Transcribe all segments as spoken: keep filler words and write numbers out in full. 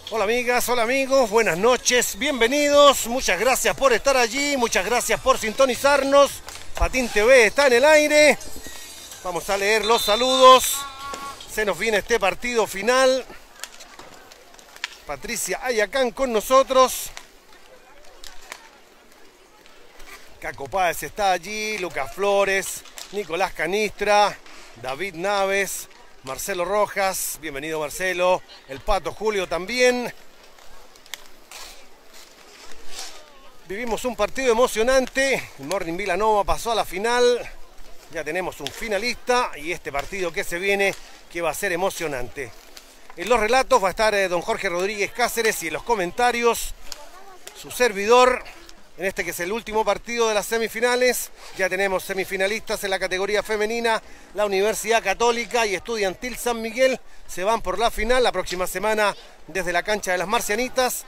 Hola amigas, hola amigos, buenas noches, bienvenidos, muchas gracias por estar allí, muchas gracias por sintonizarnos. Patín T V está en el aire, vamos a leer los saludos, se nos viene este partido final. Patricia Ayacán con nosotros, Caco Páez está allí, Lucas Flores, Nicolás Canistra, David Naves, Marcelo Rojas, bienvenido Marcelo, el Pato Julio también. Vivimos un partido emocionante, el Morning Villanova pasó a la final, ya tenemos un finalista y este partido que se viene que va a ser emocionante. En los relatos va a estar eh, don Jorge Rodríguez Cáceres y en los comentarios su servidor. En este que es el último partido de las semifinales, ya tenemos semifinalistas en la categoría femenina. La Universidad Católica y Estudiantil San Miguel se van por la final la próxima semana desde la cancha de las Marcianitas.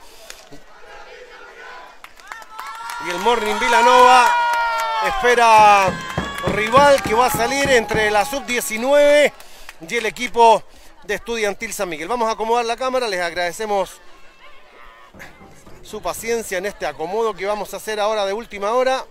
Y el Morning Villanova espera rival que va a salir entre la sub diecinueve y el equipo de Estudiantil San Miguel. Vamos a acomodar la cámara, les agradecemos su paciencia en este acomodo que vamos a hacer ahora de última hora.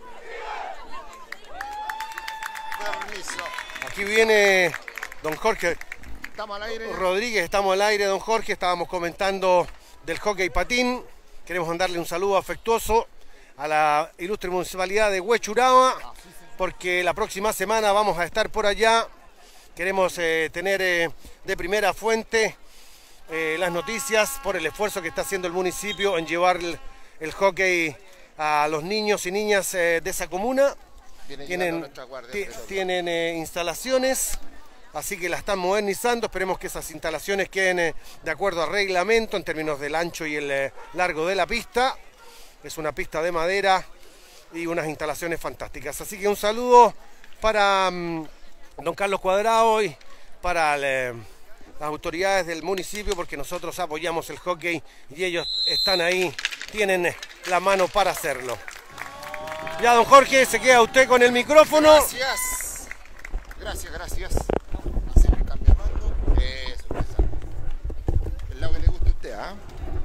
Permiso. Aquí viene don Jorge Estamos al aire. Rodríguez, estamos al aire, don Jorge. Estábamos comentando del hockey patín. Queremos mandarle un saludo afectuoso a la ilustre municipalidad de Huechuraba, porque la próxima semana vamos a estar por allá. Queremos eh, tener eh, de primera fuente Eh, las noticias por el esfuerzo que está haciendo el municipio en llevar el, el hockey a los niños y niñas eh, de esa comuna. Viene Tienen, tienen eh, instalaciones, así que la están modernizando. Esperemos que esas instalaciones queden eh, de acuerdo al reglamento en términos del ancho y el eh, largo de la pista. Es una pista de madera y unas instalaciones fantásticas. Así que un saludo para um, don Carlos Cuadrado y para el... Eh, las autoridades del municipio, porque nosotros apoyamos el hockey y ellos están ahí, tienen la mano para hacerlo. Ya, don Jorge, se queda usted con el micrófono. Gracias. Gracias, gracias. Así me cambia el mando. Eso, eso. El lado que le gusta a usted, ¿ah?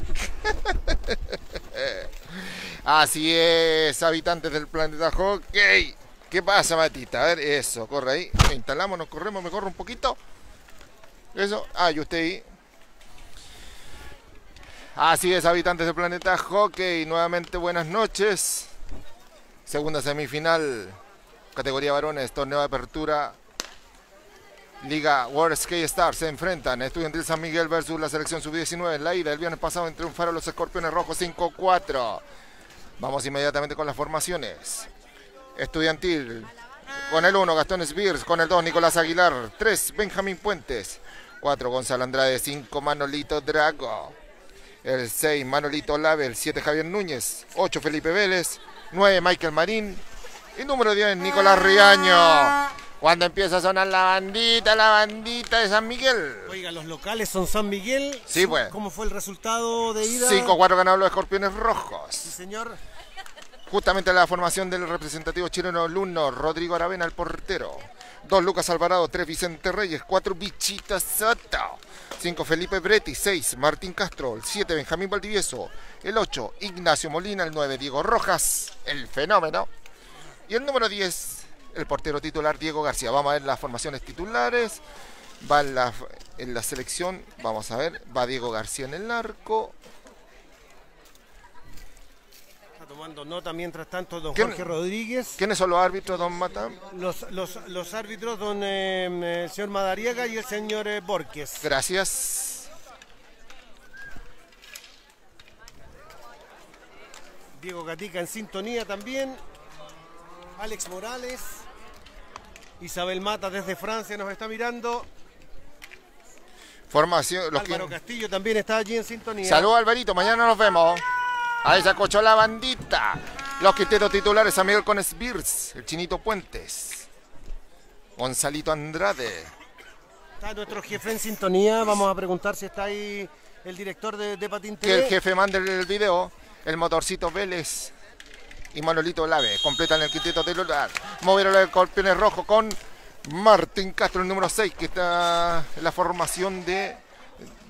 ¿eh? Así es, habitantes del planeta hockey. ¿Qué pasa, Matita? A ver, eso, corre ahí. Nos instalamos, nos corremos, me corro un poquito. Eso, ah, y usted ahí. Así es, habitantes del planeta hockey, nuevamente buenas noches. Segunda semifinal, categoría varones, torneo de apertura, Liga World Skate Stars. Se enfrentan Estudiantil San Miguel versus la selección sub diecinueve. En la ida, el viernes pasado triunfaron los Escorpiones Rojos cinco cuatro. Vamos inmediatamente con las formaciones. Estudiantil, con el uno, Gastón Spears, con el dos, Nicolás Aguilar, tres, Benjamín Puentes, cuatro, Gonzalo Andrade, cinco, Manolito Drago, el seis, Manolito Lave, el siete, Javier Núñez, ocho, Felipe Vélez, nueve, Michael Marín y número diez, Nicolás Riaño. Cuando empieza a sonar la bandita, la bandita de San Miguel. Oiga, los locales son San Miguel. Sí, pues. ¿Cómo fue el resultado de ida? cinco cuatro ganaron los Escorpiones Rojos. Sí, señor. Justamente la formación del representativo chileno Luno, Rodrigo Aravena, el portero. dos, Lucas Alvarado, tres, Vicente Reyes, cuatro, Bichita Soto, cinco, Felipe Bretti, seis, Martín Castro, el siete, Benjamín Valdivieso, el ocho, Ignacio Molina, el nueve, Diego Rojas, el fenómeno, y el número diez, el portero titular Diego García. Vamos a ver las formaciones titulares. Va en la, en la selección, vamos a ver, va Diego García en el arco. Tomando nota mientras tanto don ¿Quién, Jorge Rodríguez. ¿Quiénes son los árbitros, don Mata? Los, los, los árbitros, don eh, el señor Madariaga y el señor eh, Borges. Gracias. Diego Gatica en sintonía también. Alex Morales. Isabel Mata desde Francia nos está mirando. Formación. Los Álvaro que... Castillo también está allí en sintonía. Saludos, Alvarito, mañana nos vemos. Ahí se acochó la bandita. Los quintetos titulares, San Miguel con Spears, el Chinito Puentes, Gonzalito Andrade. Está nuestro jefe en sintonía. Vamos a preguntar si está ahí el director de, de Patín T V. Que el jefe mande el video. El Motorcito Vélez y Manolito Lave completan el quinteto titular. Movieron los Escorpiones Rojos con Martín Castro, el número seis, que está en la formación de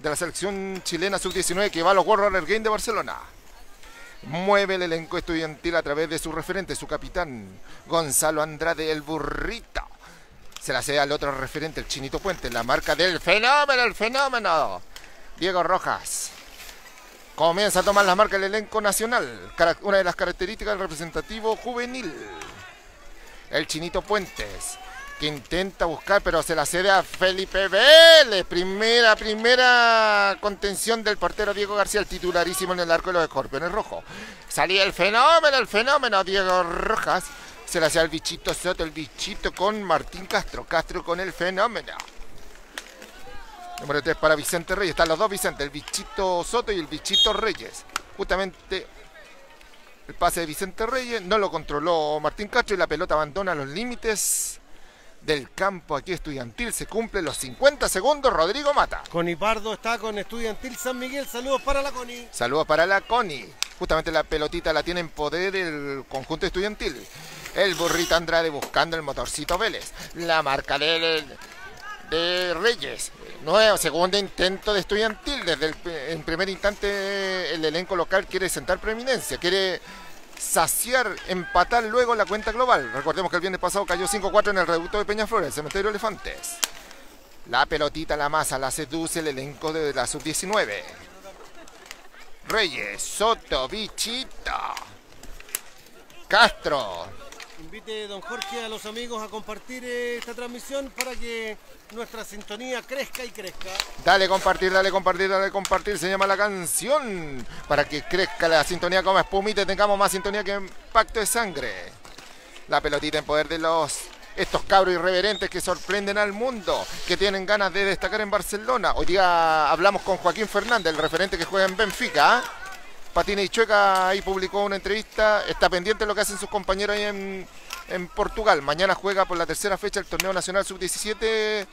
de la selección chilena sub diecinueve que va a los World Roller Games de Barcelona. Mueve el elenco estudiantil a través de su referente, su capitán, Gonzalo Andrade, el burrito. Se la cede al otro referente, el Chinito Puente, la marca del fenómeno, el fenómeno. Diego Rojas. Comienza a tomar las marcas del elenco nacional, una de las características del representativo juvenil. El Chinito Puentes, que intenta buscar, pero se la cede a Felipe Vélez. Primera, primera contención del portero Diego García, el titularísimo en el arco de los Escorpiones Rojos. Salía el fenómeno, el fenómeno, Diego Rojas. Se la hacía el bichito Soto, el bichito con Martín Castro. Castro con el fenómeno. Número tres para Vicente Reyes. Están los dos Vicente, el bichito Soto y el bichito Reyes. Justamente el pase de Vicente Reyes no lo controló Martín Castro y la pelota abandona los límites del campo aquí estudiantil. Se cumplen los cincuenta segundos. Rodrigo Mata. Connie Pardo está con Estudiantil San Miguel. Saludos para la Connie. Saludos para la Connie. Justamente la pelotita la tiene en poder el conjunto estudiantil. El burrito Andrade buscando el motorcito Vélez. La marca de, de Reyes. Nuevo, segundo intento de Estudiantil. Desde el en primer instante el elenco local quiere sentar preeminencia. Quiere saciar, empatar luego la cuenta global. Recordemos que el viernes pasado cayó cinco cuatro en el reducto de Peñaflor, el Cementerio de Elefantes. La pelotita, la masa, la seduce el elenco de la sub diecinueve. Reyes, Soto, Bichito, Castro. Invite, don Jorge, a los amigos a compartir esta transmisión para que nuestra sintonía crezca y crezca. Dale compartir, dale compartir, dale compartir, se llama la canción. Para que crezca la sintonía como espumita y tengamos más sintonía que Pacto de Sangre. La pelotita en poder de los estos cabros irreverentes que sorprenden al mundo, que tienen ganas de destacar en Barcelona. Hoy día hablamos con Joaquín Fernández, el referente que juega en Benfica, ¿eh? Patines y Chueca ahí publicó una entrevista. Está pendiente de lo que hacen sus compañeros ahí en, en Portugal. Mañana juega por la tercera fecha el torneo nacional sub diecisiete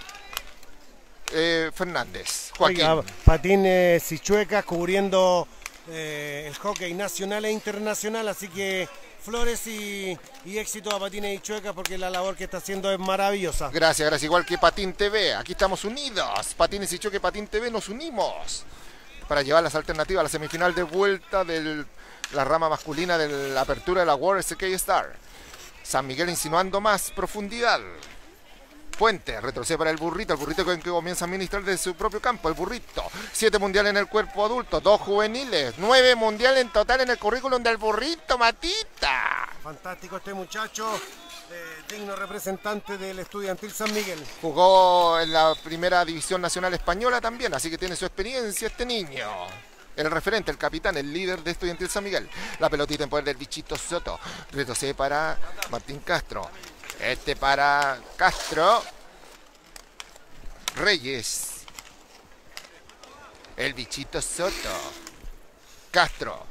eh, Fernández. Joaquín. Oiga, Patines y Chuecas cubriendo eh, el hockey nacional e internacional. Así que flores y, y éxito a Patines y Chuecas porque la labor que está haciendo es maravillosa. Gracias, gracias. Igual que Patín T V. Aquí estamos unidos. Patines y Chueca y Patín T V nos unimos para llevar las alternativas a la semifinal de vuelta de la rama masculina de la apertura de la World S K Star. San Miguel insinuando más profundidad. Puente, retrocede para el burrito, el burrito que comienza a administrar desde su propio campo, el burrito. Siete mundiales en el cuerpo adulto, dos juveniles, nueve mundiales en total en el currículum del burrito, Matita. Fantástico este muchacho. Eh, digno representante del Estudiantil San Miguel. Jugó en la primera división nacional española también, así que tiene su experiencia este niño. El referente, el capitán, el líder de Estudiantil San Miguel. La pelotita en poder del bichito Soto. Retrocede para Martín Castro. Este para Castro. Reyes. El bichito Soto. Castro.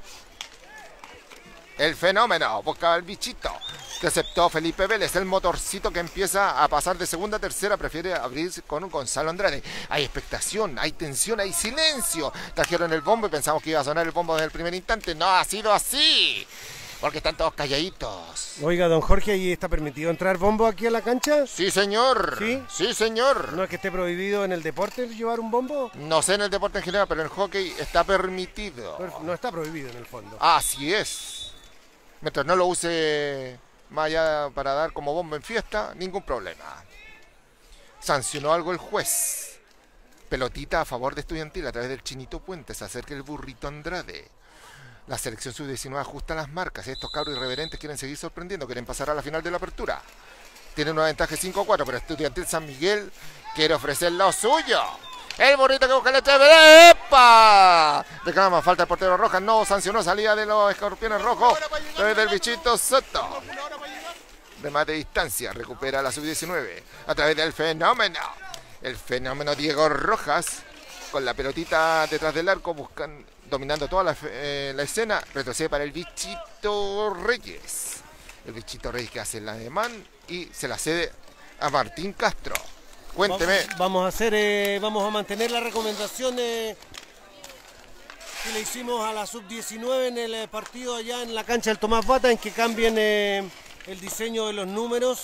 El fenómeno. Buscaba el bichito. Que aceptó Felipe Vélez, el motorcito que empieza a pasar de segunda a tercera, prefiere abrirse con Gonzalo Andrade. Hay expectación, hay tensión, hay silencio. Trajeron el bombo y pensamos que iba a sonar el bombo desde el primer instante. No ha sido así, porque están todos calladitos. Oiga, don Jorge, ¿y está permitido entrar bombo aquí a la cancha? Sí, señor. ¿Sí? Sí, señor. ¿No es que esté prohibido en el deporte llevar un bombo? No sé en el deporte en general, pero en el hockey está permitido. Pero no está prohibido en el fondo. Así es. Mientras no lo use más allá para dar como bombo en fiesta, ningún problema. Sancionó algo el juez. Pelotita a favor de Estudiantil a través del Chinito Puente. Se acerca el burrito Andrade. La selección sub diecinueve ajusta las marcas. Estos cabros irreverentes quieren seguir sorprendiendo, quieren pasar a la final de la apertura. Tienen una ventaja de cinco a cuatro, pero Estudiantil San Miguel quiere ofrecer lo suyo. El burrito que busca el este. ¡Epa! Reclama falta el portero Rojas. No sancionó salida de los Escorpiones Rojos. Desde el bichito Soto. Remate de distancia. Recupera la sub diecinueve. A través del fenómeno. El fenómeno Diego Rojas. Con la pelotita detrás del arco. Buscan, dominando toda la, eh, la escena. Retrocede para el bichito Reyes. El bichito Reyes que hace el ademán. Y se la cede a Martín Castro. Cuénteme. Vamos, vamos a hacer, eh, vamos a mantener la recomendación eh, que le hicimos a la sub diecinueve en el eh, partido allá en la cancha del Tomás Bata, en que cambien eh, el diseño de los números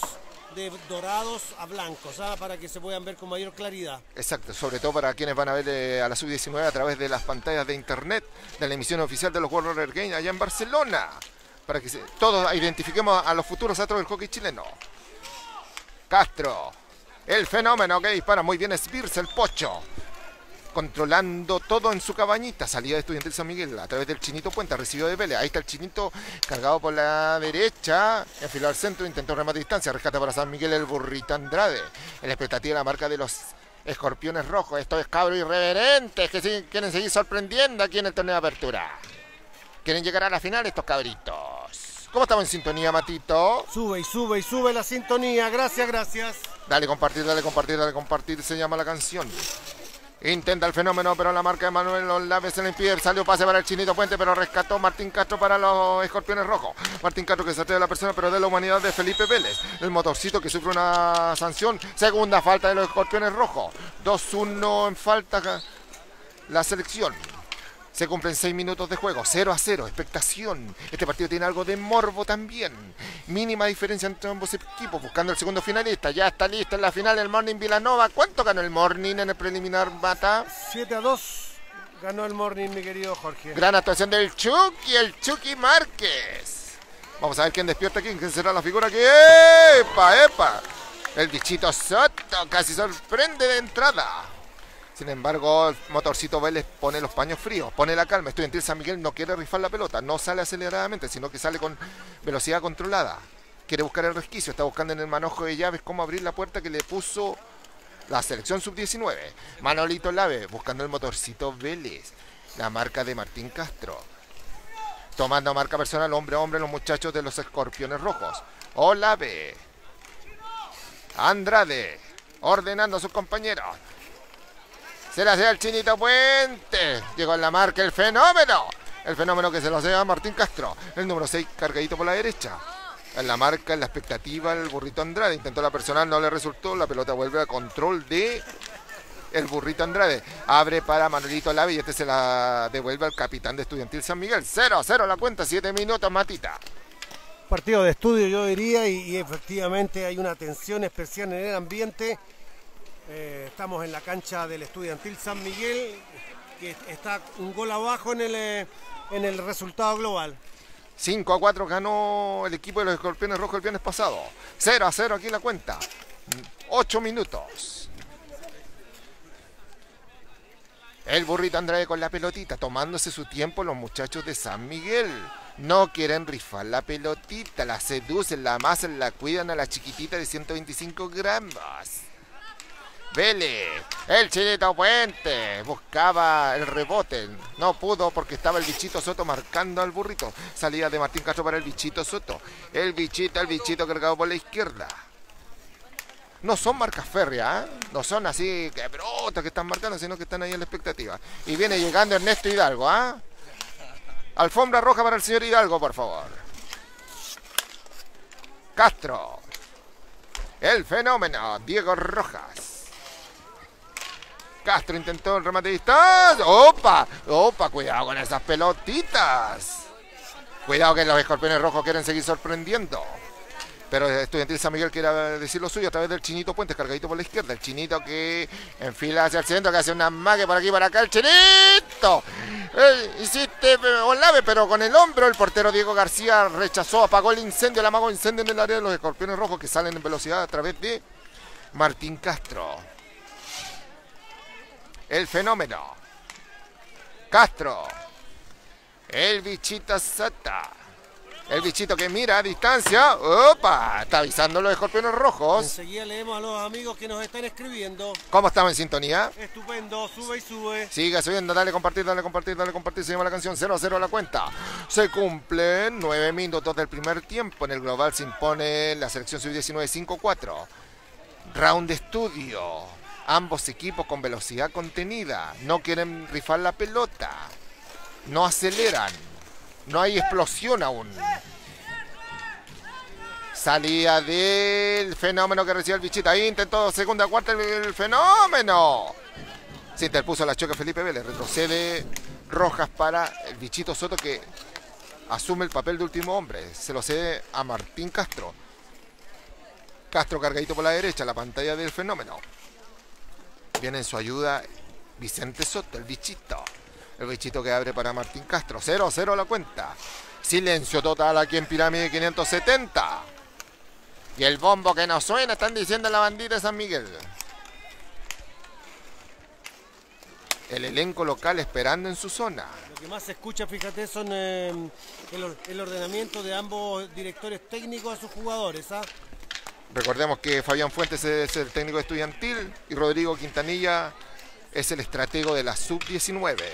de dorados a blancos, ¿ah? Para que se puedan ver con mayor claridad. Exacto, sobre todo para quienes van a ver eh, a la sub diecinueve a través de las pantallas de internet de la emisión oficial de los World Roller Games allá en Barcelona. Para que se, todos identifiquemos a los futuros astros del hockey chileno. Castro, el fenómeno que dispara muy bien, Spears, el pocho. Controlando todo en su cabañita. Salida de Estudiantil San Miguel a través del Chinito Puente. Recibió de Vélez. Ahí está el Chinito cargado por la derecha. Enfiló al centro. Intentó remate a distancia. Rescate para San Miguel el Burrito Andrade. En la expectativa de la marca de los Escorpiones Rojos. Estos cabros irreverentes que siguen, quieren seguir sorprendiendo aquí en el torneo de apertura. Quieren llegar a la final estos cabritos. ¿Cómo estamos en sintonía, Matito? Sube y sube y sube la sintonía. Gracias, gracias. Dale compartir, dale compartir, dale compartir. Se llama la canción. Intenta el fenómeno, pero la marca de Manuel Olave se le impide. Salió pase para el Chinito Puente, pero rescató Martín Castro para los Escorpiones Rojos. Martín Castro que se atreve a la persona, pero de la humanidad de Felipe Vélez. El motorcito que sufre una sanción. Segunda falta de los Escorpiones Rojos. dos uno en falta la selección. Se cumplen seis minutos de juego, cero a cero, expectación. Este partido tiene algo de morbo también. Mínima diferencia entre ambos equipos, buscando el segundo finalista. Ya está listo en la final el Morning Villanova. ¿Cuánto ganó el Morning en el preliminar, Mata? siete a dos ganó el Morning, mi querido Jorge. Gran actuación del Chucky, el Chucky Márquez. Vamos a ver quién despierta aquí, quién será la figura aquí. ¡Epa, epa! El bichito Soto casi sorprende de entrada. Sin embargo, el motorcito Vélez pone los paños fríos, pone la calma. Estudiantil San Miguel no quiere rifar la pelota, no sale aceleradamente, sino que sale con velocidad controlada. Quiere buscar el resquicio, está buscando en el manojo de llaves cómo abrir la puerta que le puso la selección sub diecinueve. Manolito Olave buscando el motorcito Vélez, la marca de Martín Castro. Tomando marca personal, hombre a hombre, los muchachos de los Escorpiones Rojos. Olave. Andrade, ordenando a sus compañeros. Se la hace al Chinito Puente. Llegó en la marca el fenómeno. El fenómeno que se lo hace a Martín Castro. El número seis cargadito por la derecha. En la marca, en la expectativa, el Burrito Andrade. Intentó la personal, no le resultó. La pelota vuelve a control de el Burrito Andrade. Abre para Manuelito Olave y este se la devuelve al capitán de Estudiantil San Miguel. cero a cero la cuenta, siete minutos, Matita. Partido de estudio, yo diría, y, y efectivamente hay una tensión especial en el ambiente. Eh, estamos en la cancha del Estudiantil San Miguel, que está un gol abajo en el, eh, en el resultado global. cinco a cuatro ganó el equipo de los Escorpiones Rojos el viernes pasado. cero a cero aquí la cuenta. ocho minutos. El Burrito Andrade con la pelotita, tomándose su tiempo los muchachos de San Miguel. No quieren rifar la pelotita, la seducen, la amasan, la cuidan a la chiquitita de ciento veinticinco gramos. Vélez, el Chinito Puente, buscaba el rebote, no pudo porque estaba el bichito Soto marcando al Burrito. Salida de Martín Castro para el bichito Soto. El bichito, el bichito cargado por la izquierda. No son marcas férreas, ¿eh? No son así que brotas que están marcando, sino que están ahí en la expectativa. Y viene llegando Ernesto Hidalgo, ¿ah? ¿eh? Alfombra roja para el señor Hidalgo, por favor. Castro. El fenómeno, Diego Rojas. Castro intentó el remate de distancia. ¡Opa! ¡Opa! Cuidado con esas pelotitas. Cuidado que los Escorpiones Rojos quieren seguir sorprendiendo. Pero Estudiantil San Miguel quiere decir lo suyo a través del Chinito Puente, cargadito por la izquierda. El Chinito que enfila hacia el centro, que hace una mague por aquí, por acá. ¡El Chinito! Eh, hiciste Olave, pero con el hombro. El portero Diego García rechazó, apagó el incendio. El amago incendio en el área de los Escorpiones Rojos que salen en velocidad a través de Martín Castro. El fenómeno. Castro. El bichito Sata. El bichito que mira a distancia. ¡Opa! Está avisando los Escorpiones Rojos. Enseguida leemos a los amigos que nos están escribiendo. ¿Cómo estamos en sintonía? Estupendo, sube y sube. Sigue subiendo, dale compartir, dale compartir, dale compartir. Se llama la canción cero a cero a la cuenta. Se cumplen nueve minutos del primer tiempo. En el global se impone la selección sub diecinueve cinco a cuatro. Round de estudio. Ambos equipos con velocidad contenida. No quieren rifar la pelota. No aceleran. No hay explosión aún. Salida del fenómeno que recibe el bichito. Ahí intentó segunda cuarta el, el fenómeno. Se interpuso la choque Felipe Vélez. Retrocede Rojas para el bichito Soto que asume el papel de último hombre. Se lo cede a Martín Castro. Castro cargadito por la derecha, la pantalla del Fenómeno. Viene en su ayuda Vicente Soto, el bichito. El bichito que abre para Martín Castro. cero cero la cuenta. Silencio total aquí en Pirámide quinientos setenta. Y el bombo que no suena, están diciendo en la bandita de San Miguel. El elenco local esperando en su zona. Lo que más se escucha, fíjate, son eh, el, el ordenamiento de ambos directores técnicos a sus jugadores. ¿ah? Recordemos que Fabián Fuentes es el técnico estudiantil y Rodrigo Quintanilla es el estratego de la sub diecinueve.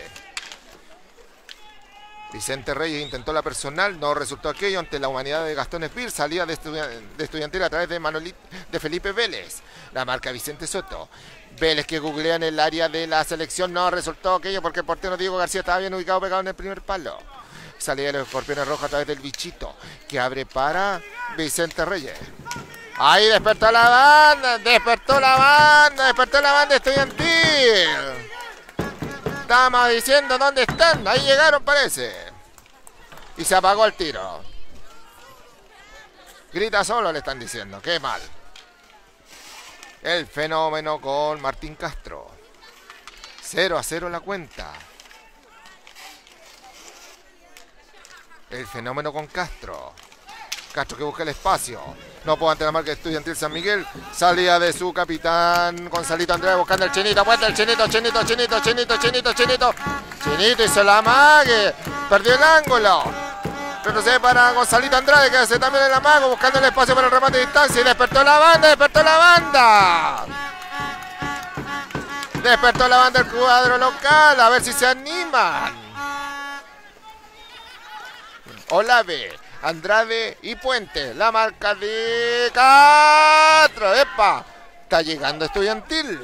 Vicente Reyes intentó la personal, no resultó aquello ante la humanidad de Gastón Espir, salida de, estudian de estudiantil a través de, Manolit de Felipe Vélez. La marca Vicente Soto. Vélez que googlea en el área de la selección, no resultó aquello porque el portero Diego García estaba bien ubicado, pegado en el primer palo. Salida de los escorpiones rojos a través del bichito, que abre para Vicente Reyes. Ahí despertó la banda, despertó la banda, despertó la banda estudiantil. Estamos diciendo dónde están, ahí llegaron parece. Y se apagó el tiro. Grita solo le están diciendo, qué mal. El Fenómeno con Martín Castro. cero a cero la cuenta. El Fenómeno con Castro. Castro que busca el espacio. No puede ante la marca estudiantil San Miguel. Salida de su capitán Gonzalito Andrés buscando el Chinito. Puesta el Chinito, Chinito, Chinito, Chinito, Chinito, Chinito. Chinito y se la amague. Perdió el ángulo. Retrocede para Gonzalito Andrade que hace también el amago buscando el espacio para el remate de distancia. Y despertó la banda, despertó la banda. Despertó la banda el cuadro local. A ver si se animan. Olave, Andrade y Puente. La marca de Castro. ¡Epa! Está llegando estudiantil.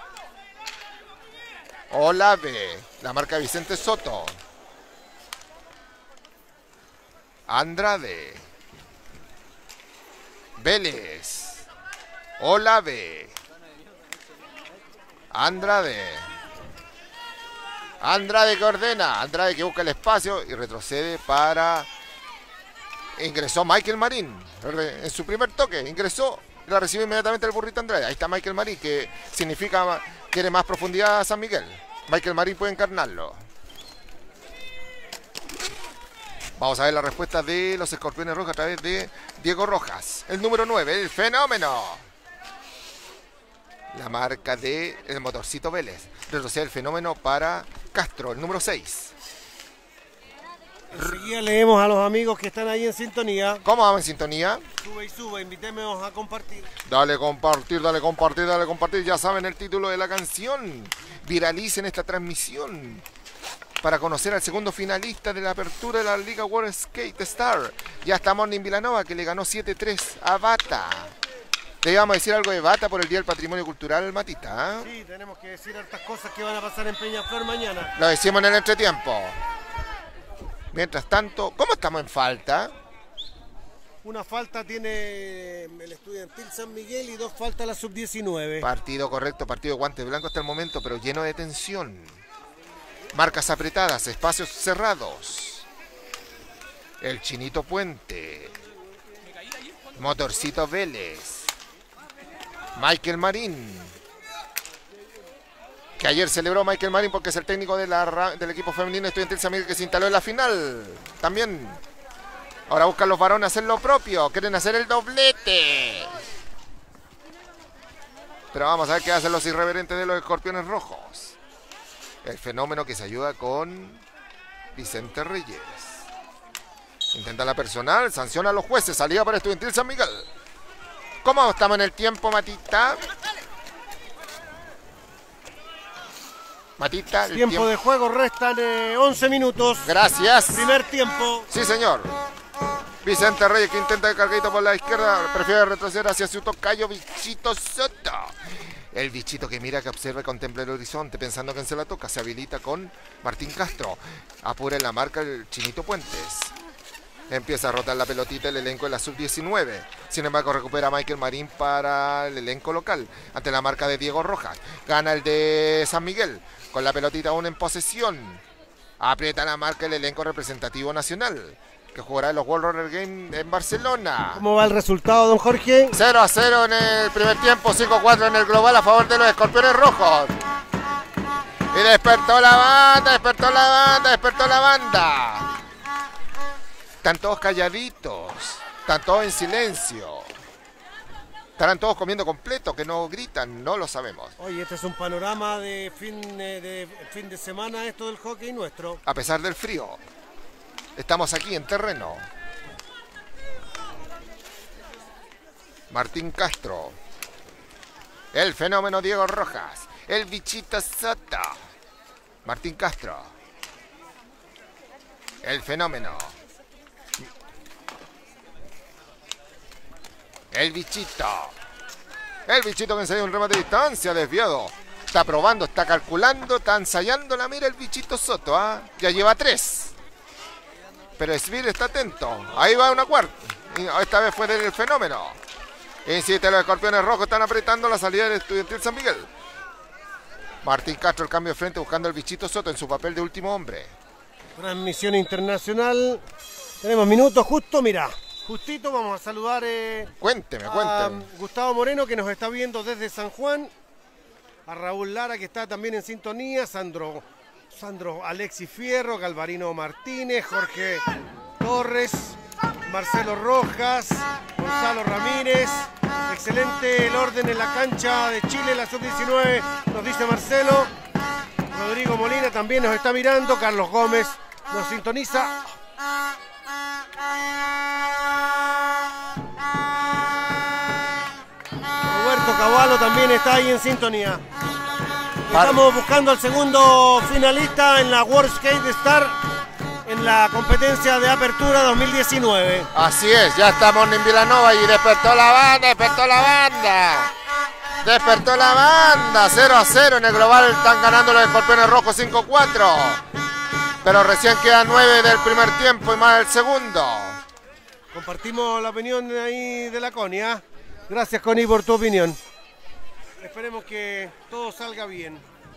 Olave. La marca Vicente Soto. Andrade. Vélez. Olave. Andrade. Andrade que ordena. Andrade que busca el espacio y retrocede para... Ingresó Michael Marín en su primer toque. Ingresó y la recibe inmediatamente el burrito Andrade. Ahí está Michael Marín que significa quiere más profundidad a San Miguel. Michael Marín puede encarnarlo. Vamos a ver la respuesta de los escorpiones rojos a través de Diego Rojas. El número nueve, el Fenómeno. La marca de el motorcito Vélez. Retrocede el Fenómeno para Castro, el número seis. Enseguida leemos a los amigos que están ahí en sintonía. ¿Cómo vamos en sintonía? Sube y sube, invitémonos a compartir. Dale compartir, dale compartir, dale compartir. Ya saben el título de la canción. Viralicen esta transmisión para conocer al segundo finalista de la apertura de la Liga World Skate Star. Ya está Morning Vilanova que le ganó siete tres a Bata. ¿Le íbamos a decir algo de Bata por el Día del Patrimonio Cultural, Matita? ¿eh? Sí, tenemos que decir hartas cosas que van a pasar en Peñaflor mañana. Lo decimos en el entretiempo. Mientras tanto, ¿cómo estamos en falta? Una falta tiene el estudiantil San Miguel y dos faltas la sub diecinueve. Partido correcto, partido de guante blanco hasta el momento, pero lleno de tensión. Marcas apretadas, espacios cerrados. El Chinito Puente. Motorcito Vélez. Michael Marín. Que ayer celebró Michael Marín porque es el técnico de la, del equipo femenino estudiantil San Miguel que se instaló en la final. También. Ahora buscan los varones hacer lo propio. Quieren hacer el doblete. Pero vamos a ver qué hacen los irreverentes de los escorpiones rojos. El Fenómeno que se ayuda con Vicente Reyes. Intenta la personal. Sanciona a los jueces. Salida para estudiantil San Miguel. ¿Cómo estamos en el tiempo, Matita? Matita, el tiempo, tiempo de juego, restan eh, once minutos. Gracias. Primer tiempo. Sí, señor. Vicente Reyes que intenta el carguito por la izquierda. Prefiere retroceder hacia su tocayo Bichito Soto. El bichito que mira, que observa y contempla el horizonte pensando que se la toca. Se habilita con Martín Castro. Apura en la marca el Chinito Puentes. Empieza a rotar la pelotita el elenco de la sub diecinueve. Sin embargo, recupera Michael Marín para el elenco local. Ante la marca de Diego Rojas. Gana el de San Miguel. Con la pelotita aún en posesión. Aprieta la marca el elenco representativo nacional. que jugará en los World Roller Games en Barcelona. ¿Cómo va el resultado, don Jorge? cero a cero en el primer tiempo, cinco a cuatro en el global a favor de los Escorpiones Rojos. Y despertó la banda, despertó la banda, despertó la banda. Están todos calladitos, están todos en silencio. Estarán todos comiendo completo, que no gritan, no lo sabemos. Oye, este es un panorama de fin, eh, de fin de semana, esto del hockey nuestro. A pesar del frío, estamos aquí en terreno. Martín Castro. El fenómeno Diego Rojas. El bichito Soto. Martín Castro. El fenómeno. El bichito. El bichito que ensaya un remate de distancia, desviado. Está probando, está calculando, está ensayando la mira el bichito Soto. ¿eh? Ya lleva tres. Pero Esvir está atento. Ahí va una cuarta. Esta vez fue del fenómeno. Insiste, los Escorpiones Rojos están apretando la salida del Estudiantil San Miguel. Martín Castro, el cambio de frente, buscando al bichito Soto en su papel de último hombre. Transmisión internacional. Tenemos minutos justo, mira. Justito, vamos a saludar eh, Cuénteme, a cuénteme. Gustavo Moreno, que nos está viendo desde San Juan. A Raúl Lara, que está también en sintonía. Sandro, Sandro Alexis Fierro, Galvarino Martínez, Jorge Torres, Marcelo Rojas, Gonzalo Ramírez. Excelente el orden en la cancha de Chile, la sub diecinueve, nos dice Marcelo. Rodrigo Molina también nos está mirando. Carlos Gómez nos sintoniza. Roberto Cavallo también está ahí en sintonía. Estamos buscando al segundo finalista en la World Skate Star en la competencia de apertura dos mil diecinueve. Así es, ya estamos en Vilanova y despertó la banda, despertó la banda. Despertó la banda, cero a cero en el global, están ganando los Escorpiones Rojos cinco a cuatro. Pero recién quedan nueve del primer tiempo y más del segundo. Compartimos la opinión ahí de la Connie, ¿eh? Gracias, Connie, por tu opinión. Esperemos que todo salga bien.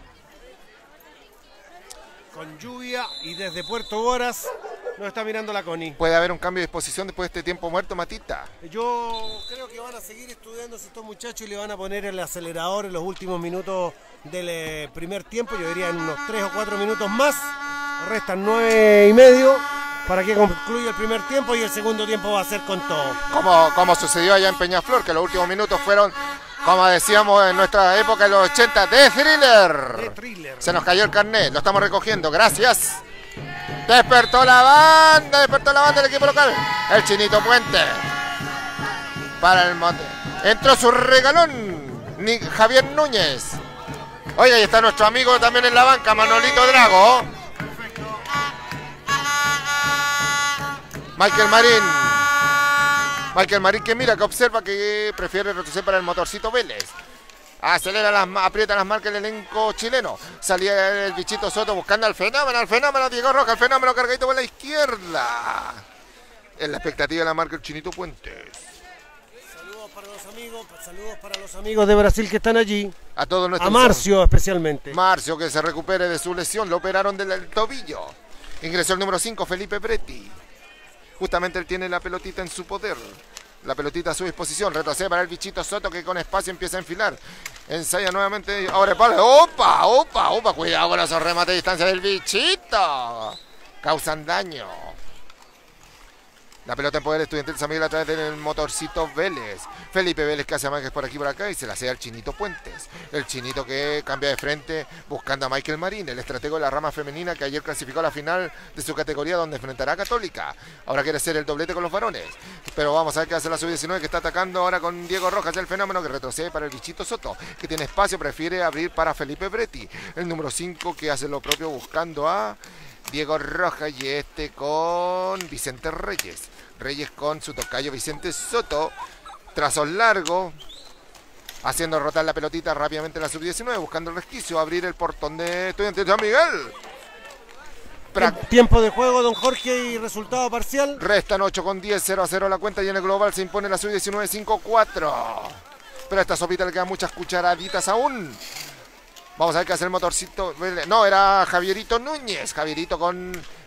Con lluvia y desde Puerto Boras nos está mirando la Connie. ¿Puede haber un cambio de disposición después de este tiempo muerto, Matita? Yo creo que van a seguir estudiando estos muchachos y le van a poner el acelerador en los últimos minutos del eh, primer tiempo. Yo diría en unos tres o cuatro minutos más. Restan nueve y medio para que concluya el primer tiempo y el segundo tiempo va a ser con todo. Como, como sucedió allá en Peñaflor, que los últimos minutos fueron, como decíamos en nuestra época, en los ochenta, de thriller. De thriller. Se nos cayó el carnet, lo estamos recogiendo, gracias. Despertó la banda, despertó la banda del equipo local. El Chinito Puente. Para el monte. Entró su regalón, Ni Javier Núñez. Oye, ahí está nuestro amigo también en la banca, Manolito Drago. Michael Marín. Michael Marín que mira, que observa, que prefiere retroceder para el motorcito Vélez. Acelera, las, aprieta las marcas el elenco chileno. Salía el bichito Soto buscando al fenómeno, al fenómeno, Diego Rojas, el fenómeno cargadito por la izquierda. En la expectativa de la marca el Chinito Puentes. Saludos para los amigos, saludos para los amigos de Brasil que están allí. A todos nuestros. A Marcio especialmente. Marcio que se recupere de su lesión, lo operaron del tobillo. Ingresó el número cinco, Felipe Bretti. Justamente él tiene la pelotita en su poder. La pelotita a su disposición. Retrocede para el bichito Soto que con espacio empieza a enfilar. Ensaya nuevamente. Ahora palo. ¡Opa! ¡Opa! ¡Opa! Cuidado con esos remates de distancia del bichito. Causan daño. La pelota en poder Estudiantil San Miguel a través del motorcito Vélez. Felipe Vélez que hace marcas por aquí por acá y se la cede al Chinito Puentes. El Chinito que cambia de frente buscando a Michael Marín, el estratego de la rama femenina que ayer clasificó a la final de su categoría donde enfrentará a Católica. Ahora quiere hacer el doblete con los varones. Pero vamos a ver qué hace la sub diecinueve que está atacando ahora con Diego Rojas, el fenómeno que retrocede para el bichito Soto, que tiene espacio, prefiere abrir para Felipe Bretti. El número cinco que hace lo propio buscando a Diego Rojas y este con Vicente Reyes. Reyes con su tocayo Vicente Soto. Trazos largo. Haciendo rotar la pelotita rápidamente en la sub diecinueve. Buscando el resquicio. Abrir el portón de Estudiantes de San Miguel. Pra... Tiempo de juego, don Jorge, y resultado parcial. Restan ocho con diez, cero a cero la cuenta. Y en el global se impone la sub diecinueve cinco a cuatro. Pero a esta sopita le quedan muchas cucharaditas aún. Vamos a ver qué hace el motorcito. No, era Javierito Núñez. Javierito con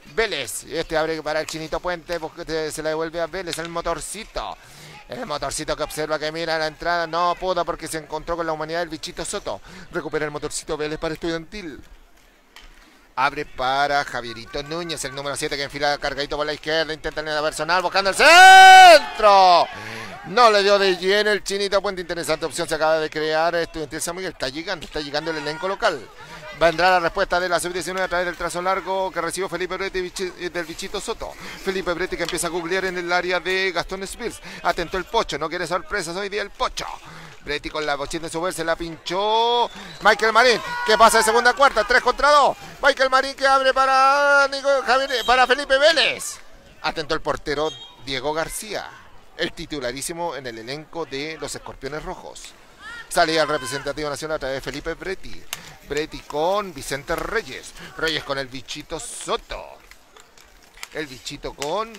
Vélez. Este abre para el Chinito Puente, porque se la devuelve a Vélez, el motorcito. El motorcito que observa, que mira la entrada, no pudo porque se encontró con la humanidad del bichito Soto. Recupera el motorcito Vélez para Estudiantil. Abre para Javierito Núñez, el número siete que enfila cargadito por la izquierda. Intenta en la personal buscando el centro. No le dio de lleno el Chinito Puente. Interesante opción se acaba de crear Estudiantil San Miguel. Está llegando, está llegando el elenco local. Vendrá la respuesta de la sub diecinueve a través del trazo largo que recibió Felipe Bretti del bichito Soto. Felipe Bretti que empieza a googlear en el área de Gastón Spears. Atento el Pocho, no quiere sorpresas hoy día el Pocho. Bretti con la bochita de su ver, se la pinchó Michael Marín, que pasa de segunda a cuarta, tres contra dos. Michael Marín que abre para, Nico, Javier, para Felipe Vélez. Atento el portero Diego García, el titularísimo en el elenco de los Escorpiones Rojos. Salía el representativo nacional a través de Felipe Bretti. Bretti con Vicente Reyes. Reyes con el bichito Soto. El bichito con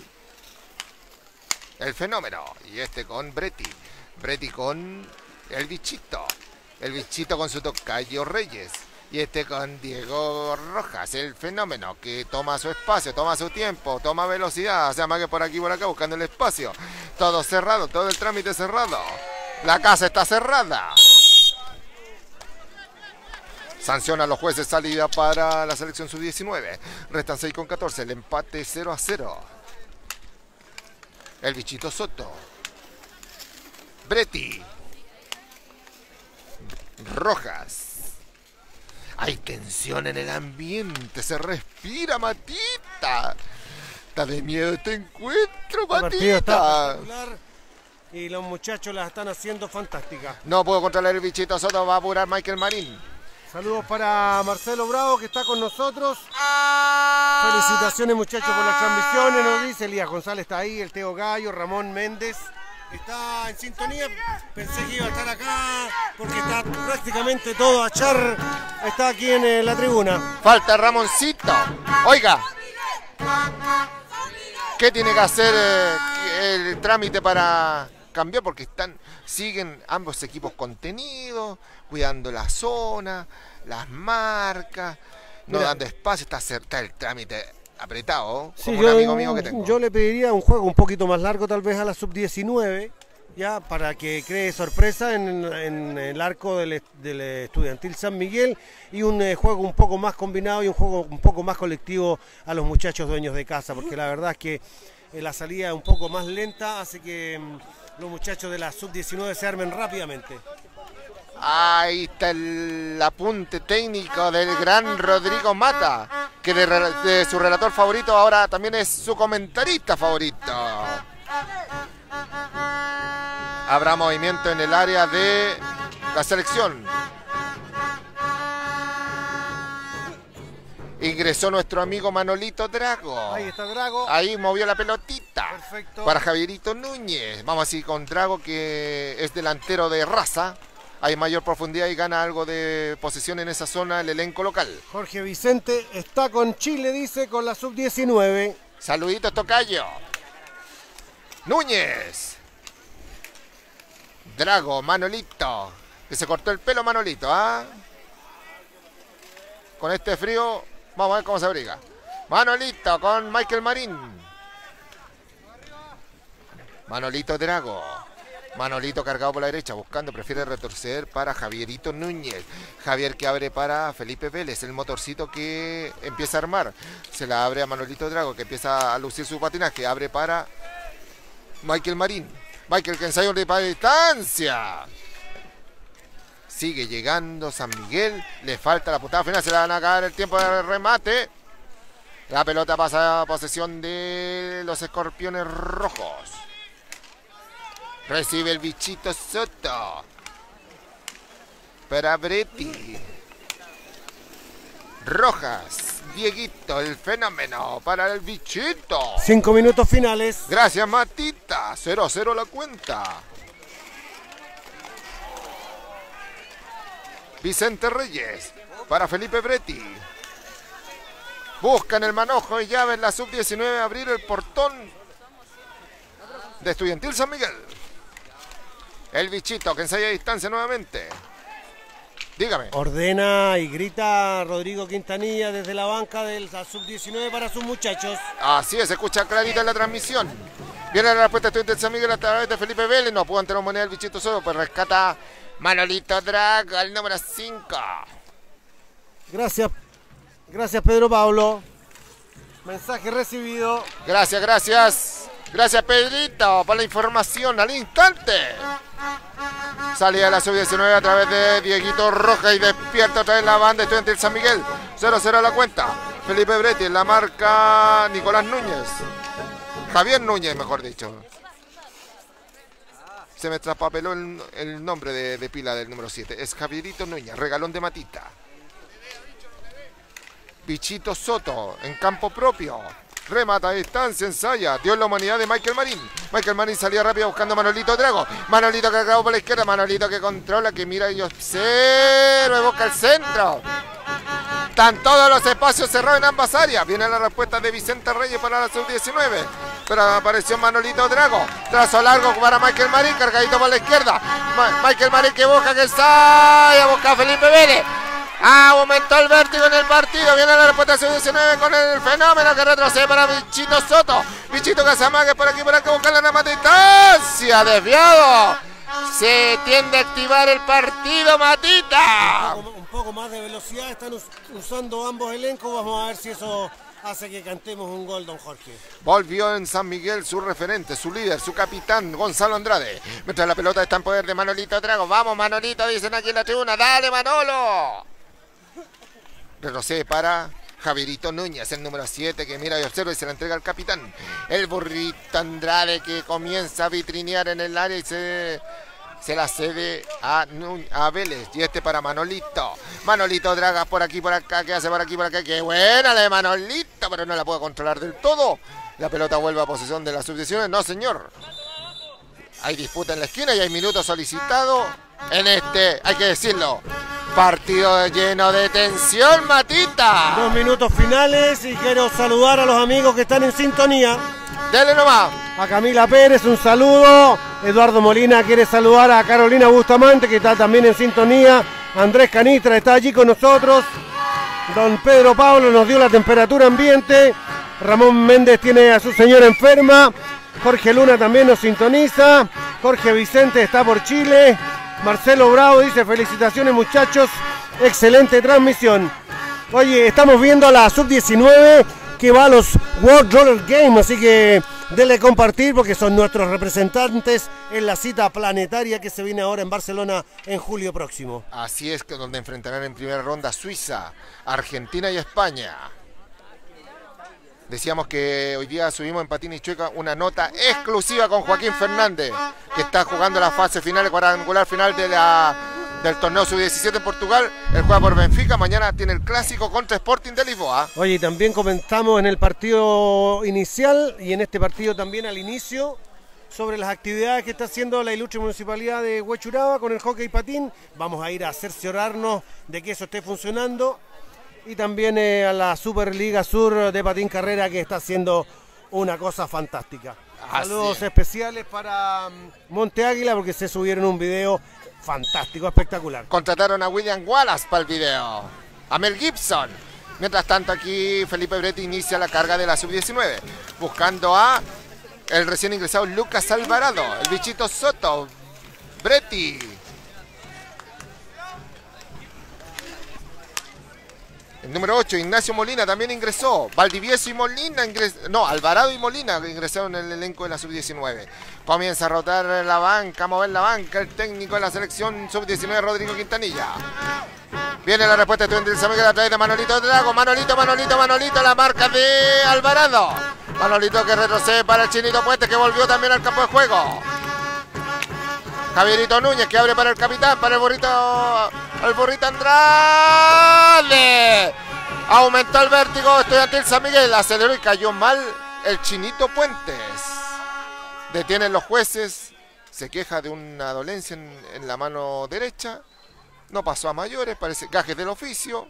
el Fenómeno. Y este con Bretti. Bretti con el bichito. El bichito con su tocayo Reyes. Y este con Diego Rojas, el Fenómeno, que toma su espacio, toma su tiempo, toma velocidad. O sea, más que por aquí por acá buscando el espacio. Todo cerrado, todo el trámite cerrado. La casa está cerrada. Sanciona a los jueces salida para la selección sub diecinueve. Restan seis con catorce. El empate cero a cero. El bichito Soto. Bretti. Rojas. Hay tensión en el ambiente. Se respira, Matita. Está de miedo este encuentro, Matita. Y los muchachos las están haciendo fantásticas. No puedo controlar el bichito Soto. Va a apurar Michael Marín. Saludos para Marcelo Bravo, que está con nosotros. Felicitaciones, muchachos, por las transmisiones. Nos dice Elías González está ahí, el Teo Gallo, Ramón Méndez está en sintonía. Pensé que iba a estar acá porque está prácticamente todo a Char. Está aquí en la tribuna. Falta Ramoncito. Oiga, ¿qué tiene que hacer eh, el trámite para cambiar? Porque están, siguen ambos equipos contenidos, cuidando la zona, las marcas, no Mira, dando espacio. Está, está el trámite apretado, sí, como yo, un amigo mío que tengo. Yo le pediría un juego un poquito más largo, tal vez a la sub diecinueve, ya para que cree sorpresa en, en el arco del, del Estudiantil San Miguel, y un eh, juego un poco más combinado y un juego un poco más colectivo a los muchachos dueños de casa, porque la verdad es que eh, la salida es un poco más lenta, hace que mm, los muchachos de la sub diecinueve se armen rápidamente. Ahí está el apunte técnico del gran Rodrigo Mata, que de, de su relator favorito ahora también es su comentarista favorito. Habrá movimiento en el área de la selección. Ingresó nuestro amigo Manolito Drago. Ahí está Drago. Ahí movió la pelotita. Perfecto. Para Javierito Núñez. Vamos así con Drago, que es delantero de raza. Hay mayor profundidad y gana algo de posesión en esa zona el elenco local. Jorge Vicente está con Chile, dice, con la sub diecinueve. Saluditos, tocayo. Núñez. Drago, Manolito. Que se cortó el pelo Manolito, ¿ah? Con este frío, vamos a ver cómo se abriga. Manolito con Michael Marín. Manolito Drago. Manolito cargado por la derecha, buscando, prefiere retorcer para Javierito Núñez. Javier que abre para Felipe Vélez, el motorcito que empieza a armar. Se la abre a Manolito Drago, que empieza a lucir su patinaje. Abre para Michael Marín. Michael que ensaya de distancia. Sigue llegando San Miguel. Le falta la puntada final, se le van a caer el tiempo de remate. La pelota pasa a posesión de los Escorpiones Rojos. Recibe el bichito Soto. Para Bretti. Rojas. Dieguito, el Fenómeno. Para el bichito. Cinco minutos finales. Gracias, Matita. cero a cero la cuenta. Vicente Reyes. Para Felipe Bretti. Buscan el manojo de llave en la sub diecinueve. Abrir el portón de Estudiantil San Miguel. El bichito que ensaya a distancia nuevamente. Dígame. Ordena y grita Rodrigo Quintanilla desde la banca del sub diecinueve para sus muchachos. Así es, se escucha clarita en la transmisión. Viene la respuesta estudiante de San Miguel a través de Felipe Vélez. No pudo tener moneda el bichito solo, pues rescata Manolito Drago, el número cinco. Gracias, gracias Pedro Pablo. Mensaje recibido. Gracias, gracias. Gracias Pedrito por la información al instante. Salida de la sub diecinueve a través de Dieguito Roja y despierta otra vez la banda estudiantil San Miguel. cero cero a la cuenta. Felipe Bretti en la marca Nicolás Núñez. Javier Núñez, mejor dicho. Se me traspapeló el, el nombre de, de pila del número siete. Es Javierito Núñez, regalón de Matita. Bichito Soto en campo propio. Remata a distancia, ensaya. Dio la humanidad de Michael Marín. Michael Marín salía rápido buscando a Manolito Drago. Manolito cargado por la izquierda. Manolito que controla, que mira y observa y busca el centro. Están todos los espacios cerrados en ambas áreas. Viene la respuesta de Vicente Reyes para la sub diecinueve. Pero apareció Manolito Drago. Trazo largo para Michael Marín. Cargadito por la izquierda. Ma Michael Marín que busca, que ensaya. Busca a Felipe Vélez. Ah, aumentó el vértigo en el partido. Viene la respuesta sub diecinueve con el fenómeno que retrocede para Bichito Soto. Bichito que se amague por aquí, por acá, busca la remate distancia. Desviado. Se tiende a activar el partido, Matita. Un poco, un poco más de velocidad están us usando ambos elencos. Vamos a ver si eso hace que cantemos un gol, don Jorge. Volvió en San Miguel su referente, su líder, su capitán, Gonzalo Andrade. Mientras la pelota está en poder de Manolito Drago. Vamos, Manolito, dicen aquí en la tribuna. Dale, Manolo. Retrocede para Javierito Núñez, el número siete, que mira y observa y se la entrega al capitán. El burrito Andrade que comienza a vitrinear en el área y se, se la cede a, a Vélez. Y este para Manolito. Manolito Dragas por aquí, por acá. ¿Qué hace por aquí, por acá? ¡Qué buena la de Manolito! Pero no la puede controlar del todo. La pelota vuelve a posesión de la sub diecinueve. No, señor. Hay disputa en la esquina y hay minutos solicitados en este, hay que decirlo, partido lleno de tensión, Matita. Dos minutos finales y quiero saludar a los amigos que están en sintonía. Dele nomás. A Camila Pérez, un saludo. Eduardo Molina quiere saludar a Carolina Bustamante, que está también en sintonía. Andrés Canitra está allí con nosotros. Don Pedro Pablo nos dio la temperatura ambiente. Ramón Méndez tiene a su señora enferma. Jorge Luna también nos sintoniza. Jorge Vicente está por Chile. Marcelo Bravo dice felicitaciones muchachos, excelente transmisión. Oye, estamos viendo a la sub diecinueve que va a los World Roller Games, así que denle compartir porque son nuestros representantes en la cita planetaria que se viene ahora en Barcelona en julio próximo. Así es, que donde enfrentarán en primera ronda Suiza, Argentina y España. Decíamos que hoy día subimos en Patín y Chueca una nota exclusiva con Joaquín Fernández, que está jugando la fase final, el cuadrangular final de la, del torneo sub diecisiete en Portugal. Él juega por Benfica, mañana tiene el clásico contra Sporting de Lisboa. Oye, también comentamos en el partido inicial y en este partido también al inicio sobre las actividades que está haciendo la ilustre municipalidad de Huechuraba con el hockey patín. Vamos a ir a cerciorarnos de que eso esté funcionando. Y también eh, a la Superliga Sur de Patín Carrera, que está haciendo una cosa fantástica. Así Saludos es. especiales para um, Monte Águila, porque se subieron un video fantástico, espectacular. Contrataron a William Wallace para el video, a Mel Gibson. Mientras tanto aquí Felipe Bretti inicia la carga de la sub diecinueve, buscando a el recién ingresado Lucas Alvarado, el bichito Soto, Bretti. El número ocho, Ignacio Molina, también ingresó. Valdivieso y Molina ingresó. No, Alvarado y Molina ingresaron en el elenco de la sub diecinueve. Comienza a rotar la banca, a mover la banca el técnico de la selección sub diecinueve, Rodrigo Quintanilla. Viene la respuesta de San Miguel a través de Manolito Drago. Manolito, Manolito, Manolito, la marca de Alvarado. Manolito que retrocede para el Chinito Puente, que volvió también al campo de juego. Javierito Núñez que abre para el capitán, para el burrito, el burrito Andrade. Aumentó el vértigo estudiantil San Miguel, aceleró y cayó mal el Chinito Puentes. Detienen los jueces, se queja de una dolencia en, en la mano derecha. No pasó a mayores, parece gajes del oficio.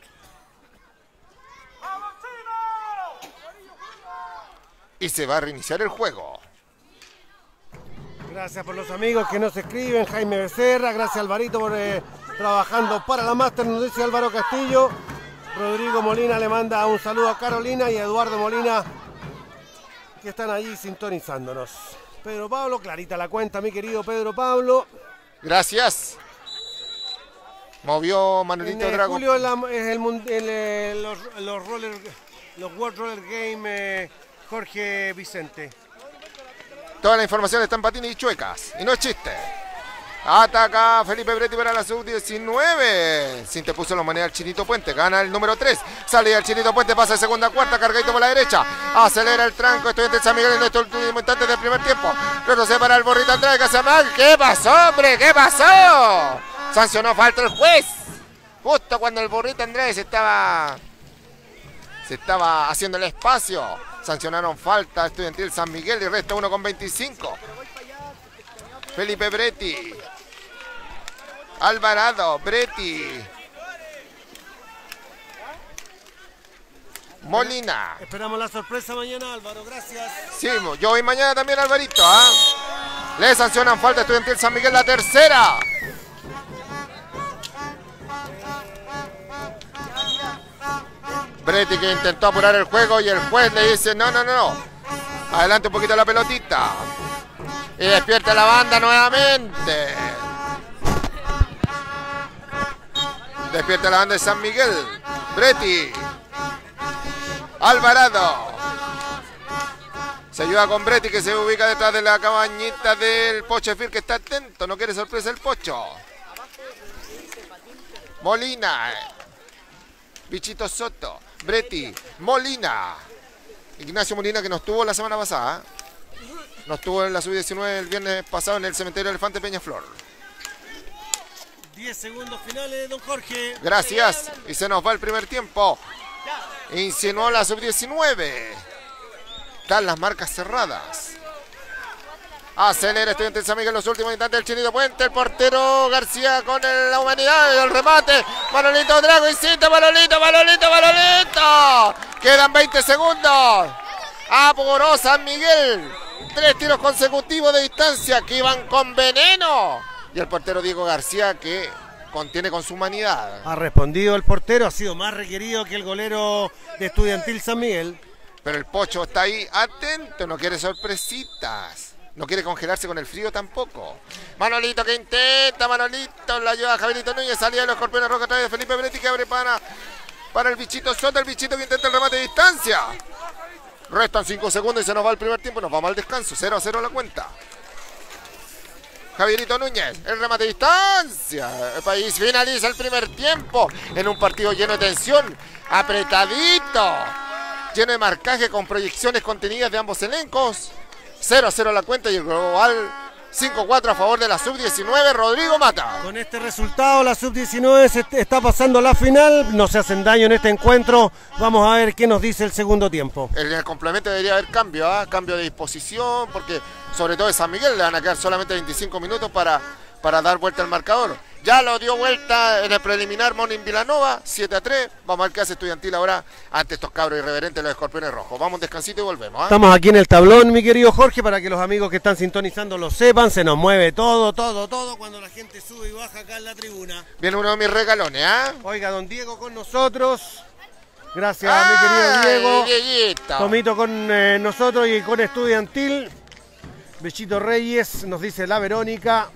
Y se va a reiniciar el juego. Gracias por los amigos que nos escriben, Jaime Becerra, gracias Alvarito por eh, trabajando para la máster, nos dice Álvaro Castillo. Rodrigo Molina le manda un saludo a Carolina y a Eduardo Molina, que están allí sintonizándonos. Pedro Pablo, clarita la cuenta, mi querido Pedro Pablo. Gracias. Movió Manuelito En, eh, Drago. Julio es, la, es el, el, eh, los, los, roller, los World Roller Game, eh, Jorge Vicente. Toda la información está en patines y chuecas. Y no es chiste. Ataca Felipe Bretti para la sub diecinueve. Sin te puso la moneda al Chinito Puente. Gana el número tres. Sale el Chinito Puente. Pasa de segunda a cuarta. Cargadito por la derecha. Acelera el tranco. Estudiante de San Miguel en estos últimos instantes del primer tiempo. Retrocede para el Borrito Andrade. Casamán. ¿Qué pasó, hombre? ¿Qué pasó? Sancionó falta el juez. Justo cuando el Borrito Andrade se estaba... Se estaba haciendo el espacio. Sancionaron falta Estudiantil San Miguel y resta uno con veinticinco. Felipe Bretti. Alvarado, Bretti. Molina. Esperamos la sorpresa mañana, Álvaro, gracias. Sí, yo voy mañana también, Alvarito. ¿eh? Le sancionan falta Estudiantil San Miguel, la tercera. Bretti que intentó apurar el juego y el juez le dice no, no, no. Adelante un poquito la pelotita. Y despierta la banda nuevamente. Despierta la banda de San Miguel. Bretti. Alvarado. Se ayuda con Bretti que se ubica detrás de la cabañita del Pocho Fir, que está atento. No quiere sorpresa el Pocho. Molina. Bichito Soto. Bretti. Molina. Ignacio Molina que nos tuvo la semana pasada. Nos tuvo en la sub diecinueve el viernes pasado en el cementerio Elefante Peñaflor. diez segundos finales, don Jorge. Gracias. Y se nos va el primer tiempo. Insinuó la sub diecinueve. Están las marcas cerradas. Acelera Estudiantes San Miguel en los últimos instantes. El Chinito Puente, el portero García con el, la humanidad. El remate. Manolito Drago insiste. Manolito, Manolito, Manolito. Quedan veinte segundos. Apuró San Miguel. Tres tiros consecutivos de distancia que iban con veneno. Y el portero Diego García que contiene con su humanidad. Ha respondido el portero, ha sido más requerido que el golero de Estudiantil San Miguel. Pero el Pocho está ahí atento, no quiere sorpresitas. No quiere congelarse con el frío tampoco. Manolito que intenta, Manolito la lleva Javierito Núñez, salida de los Escorpiones Roca a través de Felipe Bretti que abre para, para el Bichito Soto, el Bichito que intenta el remate de distancia. Restan cinco segundos y se nos va el primer tiempo. Nos vamos al descanso. cero a cero la cuenta. Javierito Núñez. El remate de distancia. El país finaliza el primer tiempo en un partido lleno de tensión. Apretadito. Lleno de marcaje con proyecciones contenidas de ambos elencos. cero a cero la cuenta y el global cinco a cuatro a favor de la sub diecinueve. Rodrigo Mata. Con este resultado la sub diecinueve se está pasando la final. No se hacen daño en este encuentro. Vamos a ver qué nos dice el segundo tiempo. En el complemento debería haber cambio, ¿eh? Cambio de disposición, porque sobre todo de San Miguel le van a quedar solamente veinticinco minutos para, para dar vuelta al marcador. Ya lo dio vuelta en el preliminar Monin Vilanova, siete a tres. Vamos a ver qué hace Estudiantil ahora ante estos cabros irreverentes, los Escorpiones Rojos. Vamos un descansito y volvemos. ¿eh? Estamos aquí en el tablón, mi querido Jorge, para que los amigos que están sintonizando lo sepan. Se nos mueve todo, todo, todo cuando la gente sube y baja acá en la tribuna. Viene uno de mis regalones, ¿ah? ¿eh? Oiga, don Diego con nosotros. Gracias, ¡ay, mi querido Diego! Dieguito. Tomito con eh, nosotros y con Estudiantil. Bechito Reyes, nos dice la Verónica.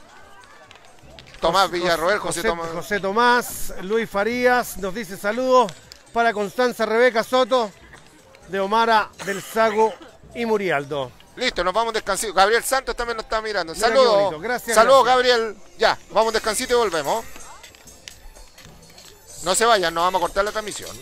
Tomás Villarroel, José, José, Tomás. José Tomás, Luis Farías, nos dice saludos para Constanza Rebeca Soto, de Omara del Sago y Murialdo. Listo, nos vamos un descansito. Gabriel Santos también nos está mirando. Mira, saludos. Gracias. Saludos, gracias. Gabriel. Ya, vamos un descansito y volvemos. No se vayan, nos vamos a cortar la transmisión.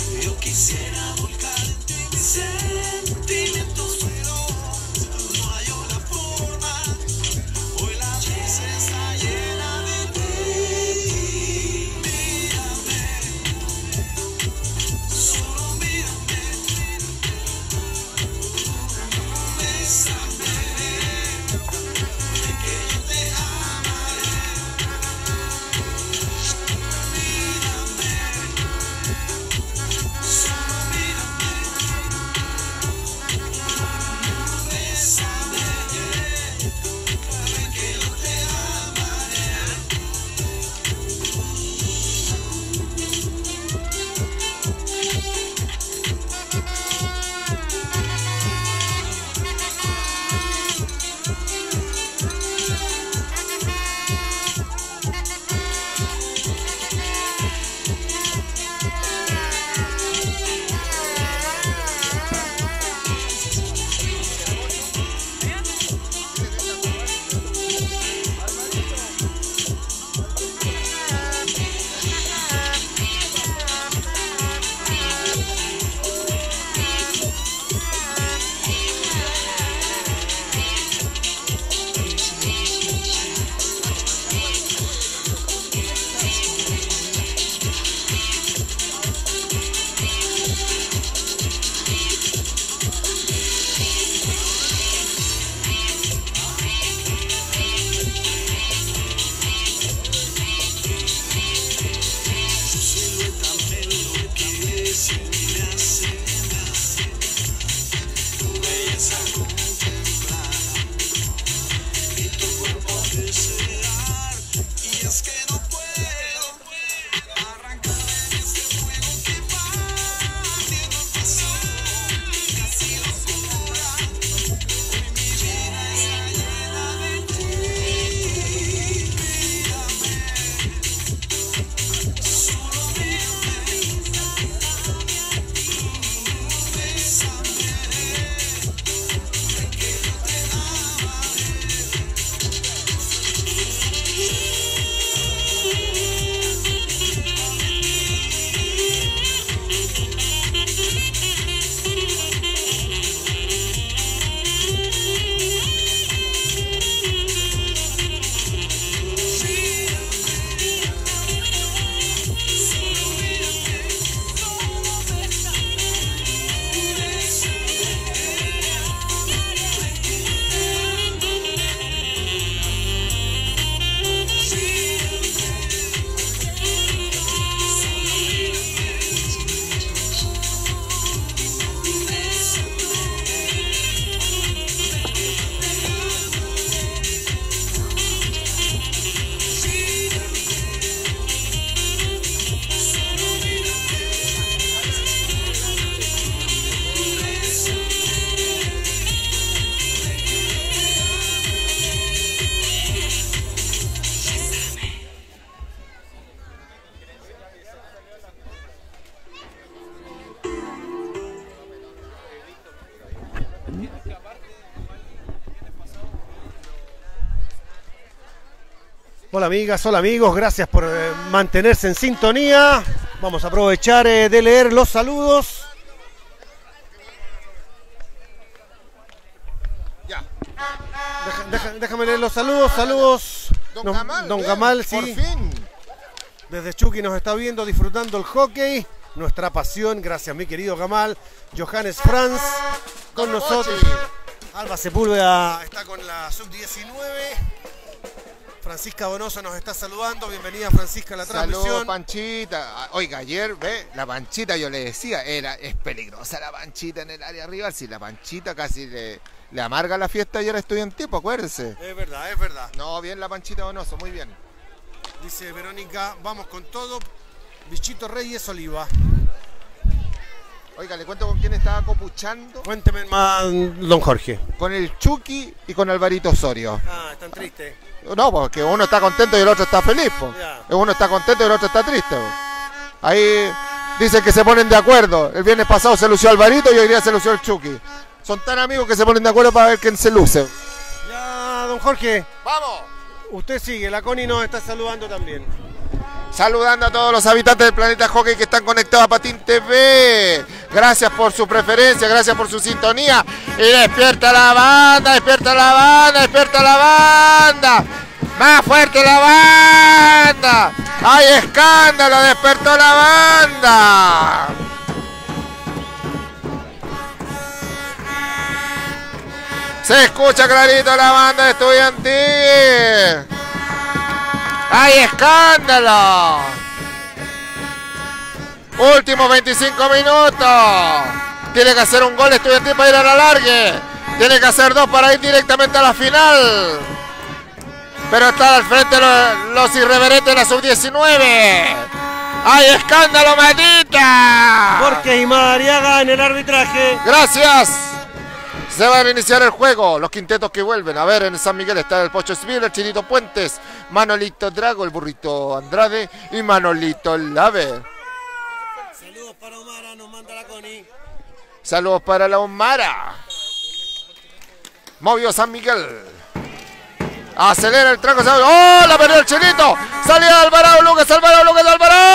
Yo quisiera volcarte mis sentimientos, pero no hallo la forma. Hoy la brisa está llena de ti. Mírame, solo mírame. Bésame, que yo te amaré. Mírame, solo mírame. Bésame, que yo te amaré. Su silueta me enloquece, me hace nacer. Tu belleza contemplar y tu cuerpo desear. Y es que no puedo arrancarme de este fuego que va ardiendo en pasión, casi locura. Hoy mi vida está llena de ti. Mírame, solo mírame. Bésame, que yo te amaré. Hola amigas, hola amigos, gracias por eh, mantenerse en sintonía. Vamos a aprovechar eh, de leer los saludos. Ya. Deja- deja- déjame leer los saludos, saludos. Don Nos- Gamal, Don ven, Gamal, por sí, fin. desde Chucky nos está viendo, disfrutando el hockey. Nuestra pasión, gracias mi querido Gamal. Johannes Franz con Don nosotros. Pochi. Alba Sepúlveda está con la sub diecinueve. Francisca Donoso nos está saludando. Bienvenida Francisca a la Saludos, transmisión. Panchita. Oiga, ayer, ve, la Panchita yo le decía, era, es peligrosa la Panchita en el área rival. Si la Panchita casi le, le amarga la fiesta ayer estudiantil, pues acuérdese. Es verdad, es verdad. No, bien la Panchita Donoso, muy bien. Dice Verónica, vamos con todo. Bichito Reyes Oliva. Oiga, le cuento con quién estaba copuchando. Cuénteme más, don Jorge. Con el Chucky y con Alvarito Osorio. Ah, están tristes. No, porque uno está contento y el otro está feliz, po. Ya. Uno está contento y el otro está triste, po. Ahí dicen que se ponen de acuerdo. El viernes pasado se lució Alvarito y hoy día se lució el Chucky. Son tan amigos que se ponen de acuerdo para ver quién se luce. Ya, don Jorge, ¡Vamos! usted sigue. La Connie nos está saludando también. Saludando a todos los habitantes del planeta Hockey que están conectados a Patín T V. Gracias por su preferencia, gracias por su sintonía. Y despierta la banda, despierta la banda, despierta la banda. Más fuerte la banda. ¡Hay escándalo! ¡Despertó la banda! Se escucha clarito la banda de Estudiantil. ¡Hay escándalo! Últimos veinticinco minutos. Tiene que hacer un gol Estudiantil para ir a la largue. Tiene que hacer dos para ir directamente a la final. Pero están al frente los, los irreverentes de la sub diecinueve. ¡Hay escándalo, Matita! Jorge y Madariaga en el arbitraje. Gracias. Se va a iniciar el juego. Los quintetos que vuelven. A ver, en San Miguel está el Pocho Smith, el Chinito Puentes, Manolito Drago, el Burrito Andrade y Manolito Lave. Saludos para Omara, nos manda la Connie. Saludos para la Omara. Movió San Miguel. Acelera el tranco. ¡Oh! La perdió el Chinito. Salía Alvarado, Lucas Alvarado, Lucas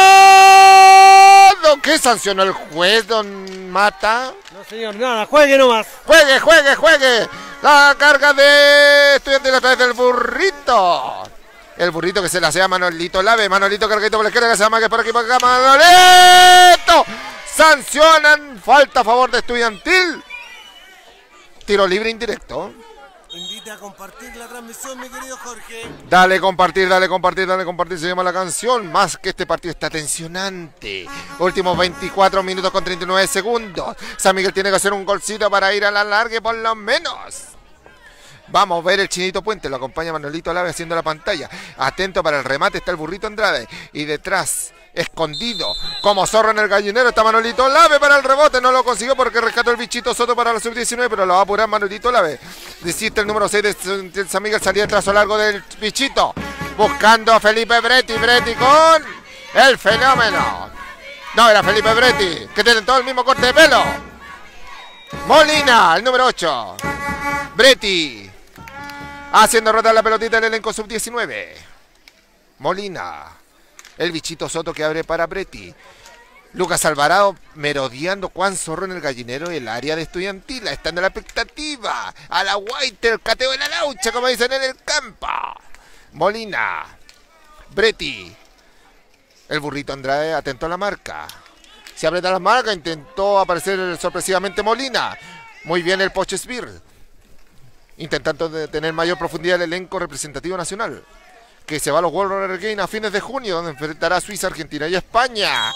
Alvarado. ¿Qué sancionó el juez, don Mata? No, señor, nada, juegue nomás. Juegue, juegue, juegue. La carga de Estudiantil a través del Burrito. El Burrito que se la hacía a Manolito Lave. Manolito cargadito por la izquierda, que se llama que por aquí por acá. Manolito. Sancionan. Falta a favor de Estudiantil. Tiro libre indirecto. Invita a compartir la transmisión, mi querido Jorge. Dale compartir, dale compartir, dale compartir, se llama la canción. Más que este partido está tensionante. Últimos veinticuatro minutos con treinta y nueve segundos. San Miguel tiene que hacer un golcito para ir a la larga por lo menos. Vamos a ver el Chinito Puente, lo acompaña Manolito Lave haciendo la pantalla. Atento para el remate, está el Burrito Andrade. Y detrás, escondido, como zorro en el gallinero, está Manolito Lave para el rebote. No lo consiguió porque rescató el Bichito Soto para la sub diecinueve, pero lo va a apurar Manolito Lave. Desiste el número seis de San Miguel, salía de trazo largo del Bichito. Buscando a Felipe Bretti, Bretti con el fenómeno. No, era Felipe Bretti, que tiene todo el mismo corte de pelo. Molina, el número ocho. Bretti. Haciendo rotar la pelotita del elenco sub diecinueve. Molina. El Bichito Soto que abre para Bretti. Lucas Alvarado merodeando Juan Zorro en el gallinero del área de Estudiantil. Estando en la expectativa. A la Whiter, cateo de la laucha, como dicen en el campo. Molina. Bretti. El Burrito Andrade atento a la marca. Se aprieta la marca. Intentó aparecer sorpresivamente Molina. Muy bien el Poche Sbir. Intentando de tener mayor profundidad el elenco representativo nacional, que se va a los World Roller Games a fines de junio, donde enfrentará a Suiza, Argentina y España.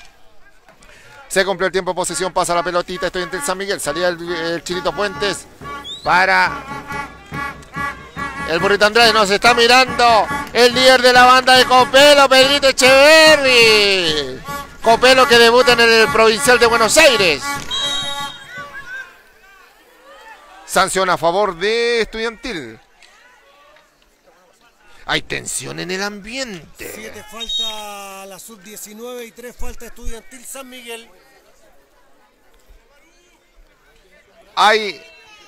Se cumplió el tiempo de posesión, pasa la pelotita, Estudiantil San Miguel, salía el, el Chinito Puentes para el Burrito Andrade. Nos está mirando el líder de la banda de Copelo, Pedrito Echeverri. Copelo que debuta en el Provincial de Buenos Aires. Sanción a favor de Estudiantil. Hay tensión en el ambiente. Siete falta la sub diecinueve y tres falta Estudiantil San Miguel. Hay,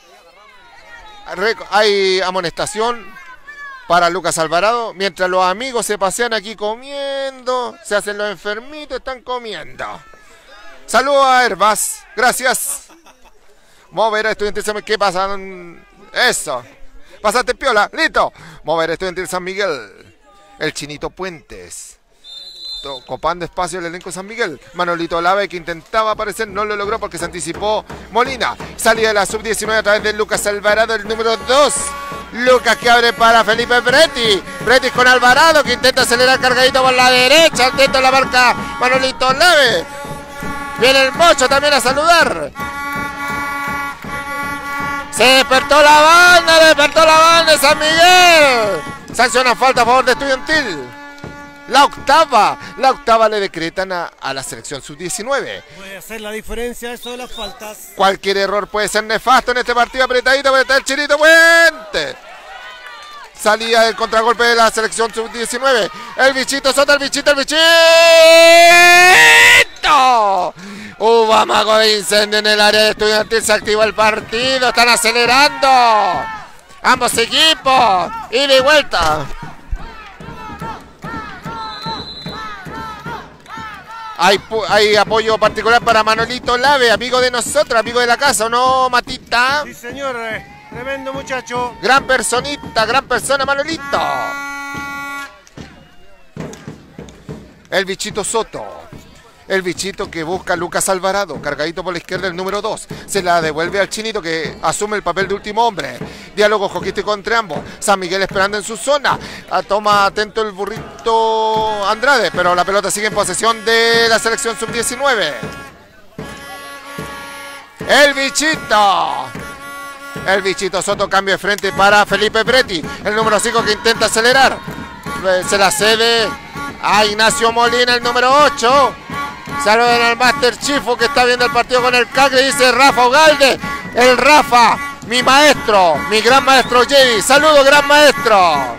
hay amonestación para Lucas Alvarado. Mientras los amigos se pasean aquí comiendo, se hacen los enfermitos, están comiendo. Saludos a Herbas. Gracias. Mover a Estudiantil San Miguel. ¿Qué pasa? Eso. Pasaste piola. Listo. Mover a Estudiantil San Miguel. El Chinito Puentes. Copando espacio el elenco San Miguel. Manolito Lave que intentaba aparecer. No lo logró porque se anticipó Molina. Salida de la sub diecinueve a través de Lucas Alvarado. El número dos. Lucas que abre para Felipe Bretti. Bretti con Alvarado que intenta acelerar cargadito por la derecha. Atento la marca Manolito Lave. Viene el Mocho también a saludar. Se despertó la banda, despertó la banda de San Miguel. Sanciona falta a favor de Estudiantil. La octava, la octava le decretan a, a la selección sub diecinueve. Puede hacer la diferencia eso de las faltas. Cualquier error puede ser nefasto en este partido apretadito, pero está el Chinito Puente. Salida del contragolpe de la selección sub diecinueve. El Bichito Soto, el Bichito, el Bichito. Hubo amago de incendio en el área de Estudiantil. Se activó el partido. Están acelerando. Ambos equipos. Ida y vuelta. Hay, hay apoyo particular para Manolito Lave, amigo de nosotros, amigo de la casa, ¿o no, Matita? Sí, señor. eh, Tremendo muchacho. Gran personita, gran persona, Manolito. El bichito Soto. El bichito que busca a Lucas Alvarado, cargadito por la izquierda el número dos. Se la devuelve al chinito que asume el papel de último hombre. Diálogo joquístico entre ambos. San Miguel esperando en su zona. Ah, toma atento el burrito Andrade, pero la pelota sigue en posesión de la selección sub diecinueve. El bichito. El bichito Soto, cambio de frente para Felipe Bretti. El número cinco que intenta acelerar. Se la cede a Ignacio Molina, el número ocho. Saluden al Master Chifu que está viendo el partido con el Cagre. Dice Rafa Ugalde. El Rafa, mi maestro, mi gran maestro Jedi. Saludos, gran maestro.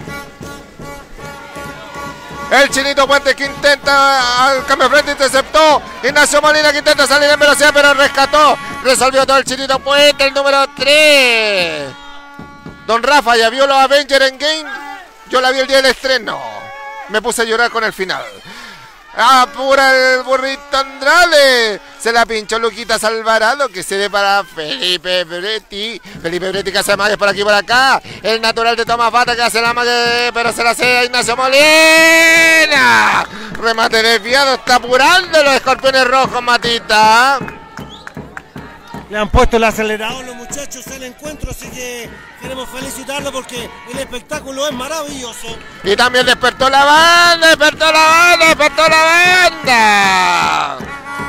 El Chinito Puente que intenta al cambio de frente, interceptó. Ignacio Molina que intenta salir en velocidad, pero rescató. Resolvió todo el Chinito Puente, el número tres. Don Rafa, ¿ya vio los Avengers en Game? Yo la vi el día del estreno. Me puse a llorar con el final. Apura el burrito Andrade. Se la pinchó Luquitas Alvarado, que se dé para Felipe Bretti. Felipe Bretti que hace magues por aquí y por acá. El natural de Tomás Bata que hace la mague, pero se la cede a Ignacio Molina. Remate desviado, está apurando los escorpiones rojos, Matita. Le han puesto el acelerador los muchachos al encuentro, así que queremos felicitarlo porque el espectáculo es maravilloso. Y también despertó la banda, despertó la banda, despertó la banda.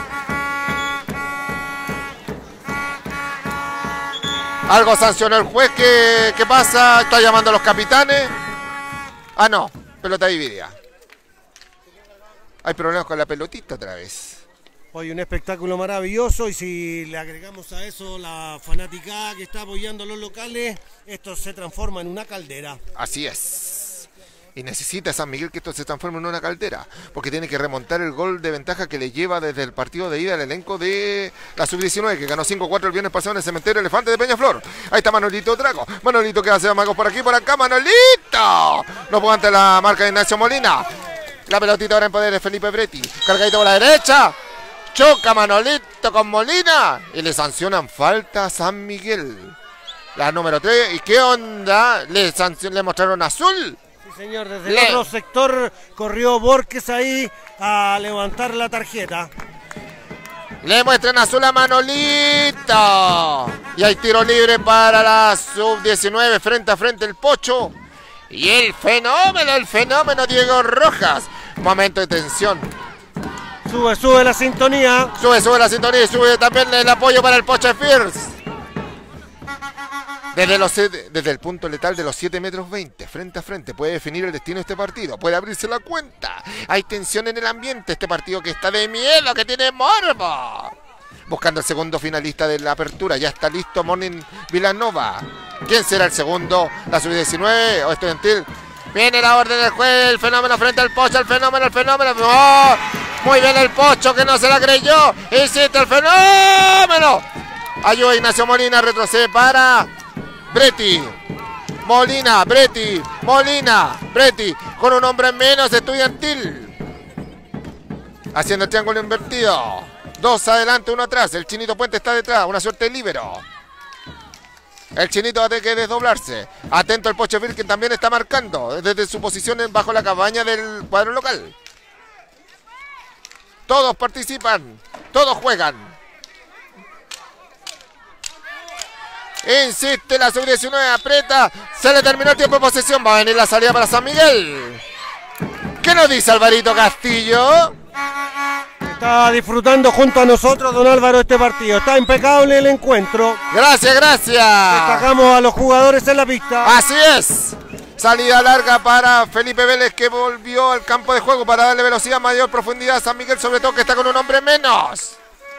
Algo sancionó el juez. ¿Qué, qué pasa? ¿Está llamando a los capitanes? Ah, no, pelota dividida. Hay problemas con la pelotita otra vez. Hoy un espectáculo maravilloso y si le agregamos a eso la fanaticada que está apoyando a los locales, esto se transforma en una caldera. Así es. Y necesita San Miguel que esto se transforme en una caldera, porque tiene que remontar el gol de ventaja que le lleva desde el partido de ida al elenco de la sub diecinueve, que ganó cinco cuatro el viernes pasado en el cementerio Elefante de Peñaflor. Ahí está Manolito Drago. Manolito que hace amagos por aquí, por acá. ¡Manolito! No puede ante la marca de Ignacio Molina. La pelotita ahora en poder de Felipe Bretti. Cargadito por la derecha. Choca Manolito con Molina y le sancionan falta a San Miguel. La número tres. ¿Y qué onda? ¿Le, le mostraron azul? Sí, señor. Desde Le... el otro sector corrió Borges ahí a levantar la tarjeta. Le muestran azul a Manolito. Y hay tiro libre para la sub diecinueve. Frente a frente el Pocho. Y el fenómeno, el fenómeno Diego Rojas. Momento de tensión. Sube, sube la sintonía. Sube, sube la sintonía y sube también el apoyo para el Pocho Fierce. Desde, los, desde el punto letal de los siete metros veinte, frente a frente, puede definir el destino de este partido. Puede abrirse la cuenta. Hay tensión en el ambiente. Este partido que está de miedo, que tiene morbo. Buscando el segundo finalista de la apertura. Ya está listo Morning Villanova. ¿Quién será el segundo? ¿La sub diecinueve o Estudiantil? Viene la orden del juez, el fenómeno frente al Pocho, el fenómeno, el fenómeno. ¡Oh! Muy bien el Pocho que no se la creyó. Insiste el fenómeno. Ayuda Ignacio Molina, retrocede para Bretti. Molina, Bretti, Molina, Bretti. Con un hombre menos, Estudiantil. Haciendo el triángulo invertido. Dos adelante, uno atrás. El Chinito Puente está detrás, una suerte de líbero. El Chinito va a tener que desdoblarse. Atento el Pocho Vir, que también está marcando desde su posición bajo la cabaña del cuadro local. Todos participan, todos juegan. Insiste la sub diecinueve, aprieta. Se le terminó el tiempo de posesión. Va a venir la salida para San Miguel. ¿Qué nos dice Alvarito Castillo? Está disfrutando junto a nosotros, don Álvaro, este partido. Está impecable el encuentro. Gracias, gracias. Destacamos a los jugadores en la pista. Así es. Salida larga para Felipe Vélez, que volvió al campo de juego para darle velocidad, mayor profundidad a San Miguel, sobre todo que está con un hombre menos.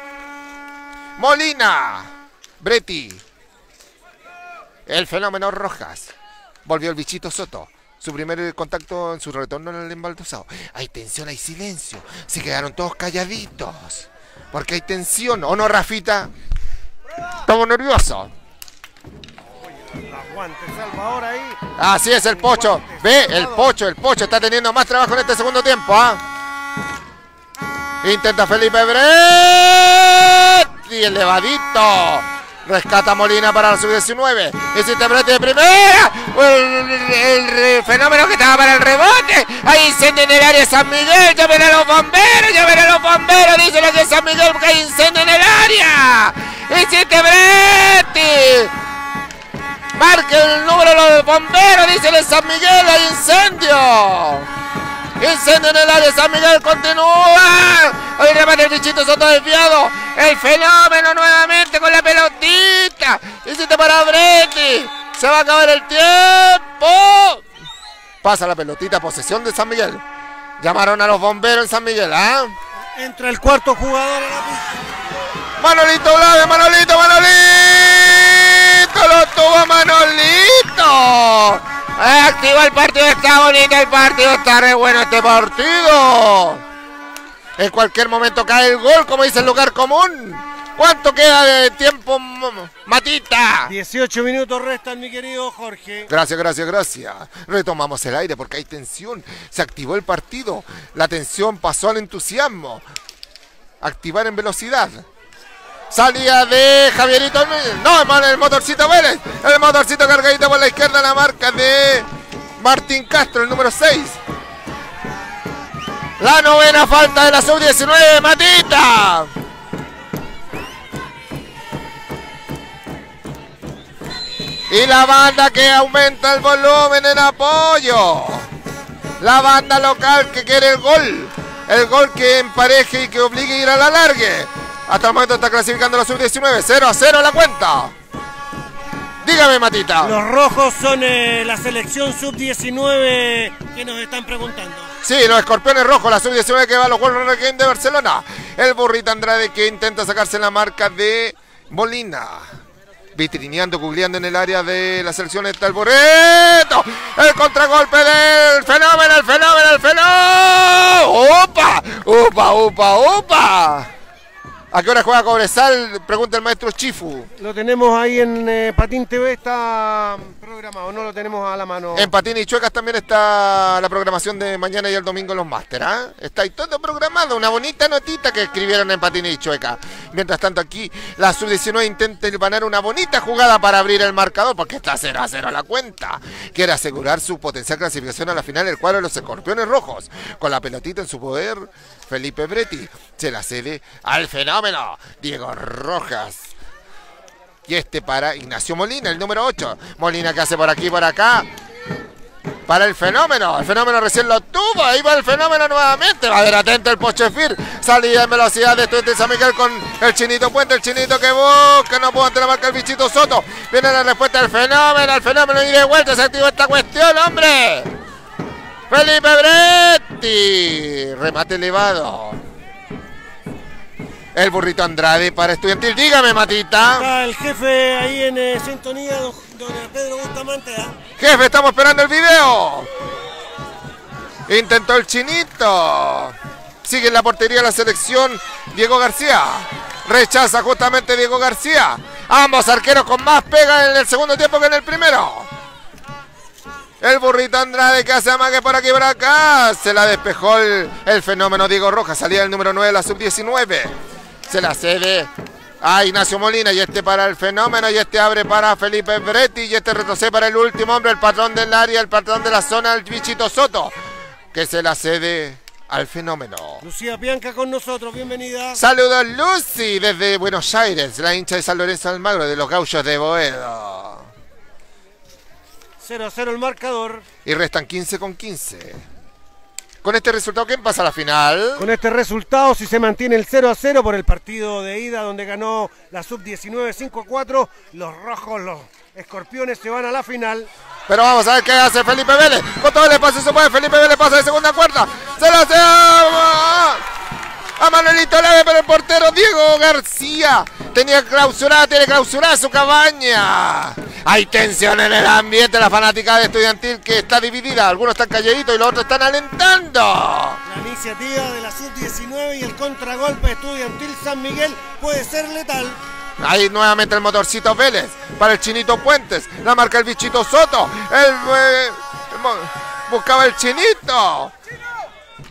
Molina. Bretti. El fenómeno Rojas. Volvió el bichito Soto. Su primer contacto en su retorno en el embaldosado. Hay tensión, hay silencio. Se quedaron todos calladitos. Porque hay tensión. ¿O no, Rafita? Estamos nerviosos. Aguante, Salvador ahí. Así es el Pocho. Ve, el Pocho, el Pocho está teniendo más trabajo en este segundo tiempo. ¿Ah? Intenta Felipe Bretti. Elevadito. Rescata Molina para la sub diecinueve. Insiste Bretti de primera. El, el, el fenómeno que estaba para el rebote. Hay incendio en el área de San Miguel. Llamen a los bomberos. Llamen a los bomberos. Dice lo que es San Miguel porque hay incendio en el área. Insiste Bretti. Marque el número de los bomberos. Dice el San Miguel. Hay incendio. Incendio en el área de San Miguel, continúa. El remate del bichito Soto desviado. El fenómeno nuevamente con la pelotita. Hiciste para Bretti. Se va a acabar el tiempo. Pasa la pelotita, posesión de San Miguel. Llamaron a los bomberos en San Miguel, ¿ah? ¿eh? Entra el cuarto jugador a la pista. Manolito Blave, Manolito, Manolito. Lo tuvo Manolito. Activa el partido, está bonito el partido, está re bueno este partido. En cualquier momento cae el gol, como dice el lugar común. ¿Cuánto queda de tiempo, Matita? dieciocho minutos restan, mi querido Jorge. Gracias, gracias, gracias. Retomamos el aire porque hay tensión. Se activó el partido. La tensión pasó al entusiasmo. Activar en velocidad. Salía de Javierito, no, el motorcito Vélez, el motorcito cargadito por la izquierda, la marca de Martín Castro, el número seis. La novena falta de la sub diecinueve, Matita. Y la banda que aumenta el volumen en apoyo. La banda local que quiere el gol, el gol que empareje y que obligue a ir a la largue. Hasta el momento está clasificando la sub diecinueve. cero a cero la cuenta. Dígame, Matita. Los rojos son eh, la selección sub diecinueve que nos están preguntando. Sí, los escorpiones rojos, la sub diecinueve que va a los World Roller Games de Barcelona. El burrito Andrade que intenta sacarse la marca de Molina. Vitrineando, googleando en el área de la selección está el burrito. El contragolpe del fenómeno, el fenómeno, el fenómeno. ¡Opa! ¡Opa, opa, opa! ¿A qué hora juega Cobresal? Pregunta el maestro Chifu. Lo tenemos ahí en eh, Patín T V, está programado, no lo tenemos a la mano. En Patín y Chuecas también está la programación de mañana y el domingo en los máster, ¿ah? ¿eh? Está ahí todo programado, una bonita notita que escribieron en Patín y Chuecas. Mientras tanto aquí la sub diecinueve intenta ganar una bonita jugada para abrir el marcador, porque está cero a cero la cuenta. Quiere asegurar su potencial clasificación a la final del cuadro de los escorpiones rojos. Con la pelotita en su poder, Felipe Bretti se la cede al fenómeno Diego Rojas. Y este para Ignacio Molina, el número ocho. Molina que hace por aquí y por acá. Para el fenómeno. El fenómeno recién lo tuvo. Ahí va el fenómeno nuevamente. Va a ver atento el Pochefir. Salida en velocidad de Estudiantes San Miguel con el Chinito Puente. El Chinito que busca. No pudo ante la marca el bichito Soto. Viene la respuesta del fenómeno. El fenómeno y de vuelta. Se activó esta cuestión, hombre. Felipe Bretti. Remate elevado. El burrito Andrade para Estudiantil. Dígame, Matita. Está el jefe ahí en eh, sintonía, don, don Pedro Bustamante. ¿eh? Jefe, estamos esperando el video. Intentó el Chinito. Sigue en la portería la selección Diego García. Rechaza justamente Diego García. Ambos arqueros con más pega en el segundo tiempo que en el primero. El burrito Andrade que hace amague por aquí y por acá. Se la despejó el, el fenómeno Diego Rojas. Salía el número nueve de la sub diecinueve. Se la cede a Ignacio Molina y este para el fenómeno y este abre para Felipe Bretti y este retrocede para el último hombre, el patrón del área, el patrón de la zona, el bichito Soto, que se la cede al fenómeno. Lucía Bianca con nosotros, bienvenida. Saludos Lucy desde Buenos Aires, la hincha de San Lorenzo Almagro, de los Gauchos de Boedo. cero a cero el marcador. Y restan quince con quince. Con este resultado, ¿quién pasa a la final? Con este resultado, si se mantiene el cero a cero por el partido de ida donde ganó la sub diecinueve cinco a cuatro, los rojos, los escorpiones se van a la final. Pero vamos a ver qué hace Felipe Vélez. Con todo el espacio se puede. Felipe Vélez pasa de segunda a cuarta. Se la hace a, a Manuelito Lave, pero el portero Diego García tenía clausurada, tiene clausurada su cabaña. Hay tensión en el ambiente, la fanática de Estudiantil que está dividida. Algunos están calladitos y los otros están alentando. La iniciativa de la sub diecinueve y el contragolpe Estudiantil San Miguel puede ser letal. Ahí nuevamente el motorcito Vélez para el Chinito Puentes. La marca el bichito Soto. El, eh, buscaba el Chinito.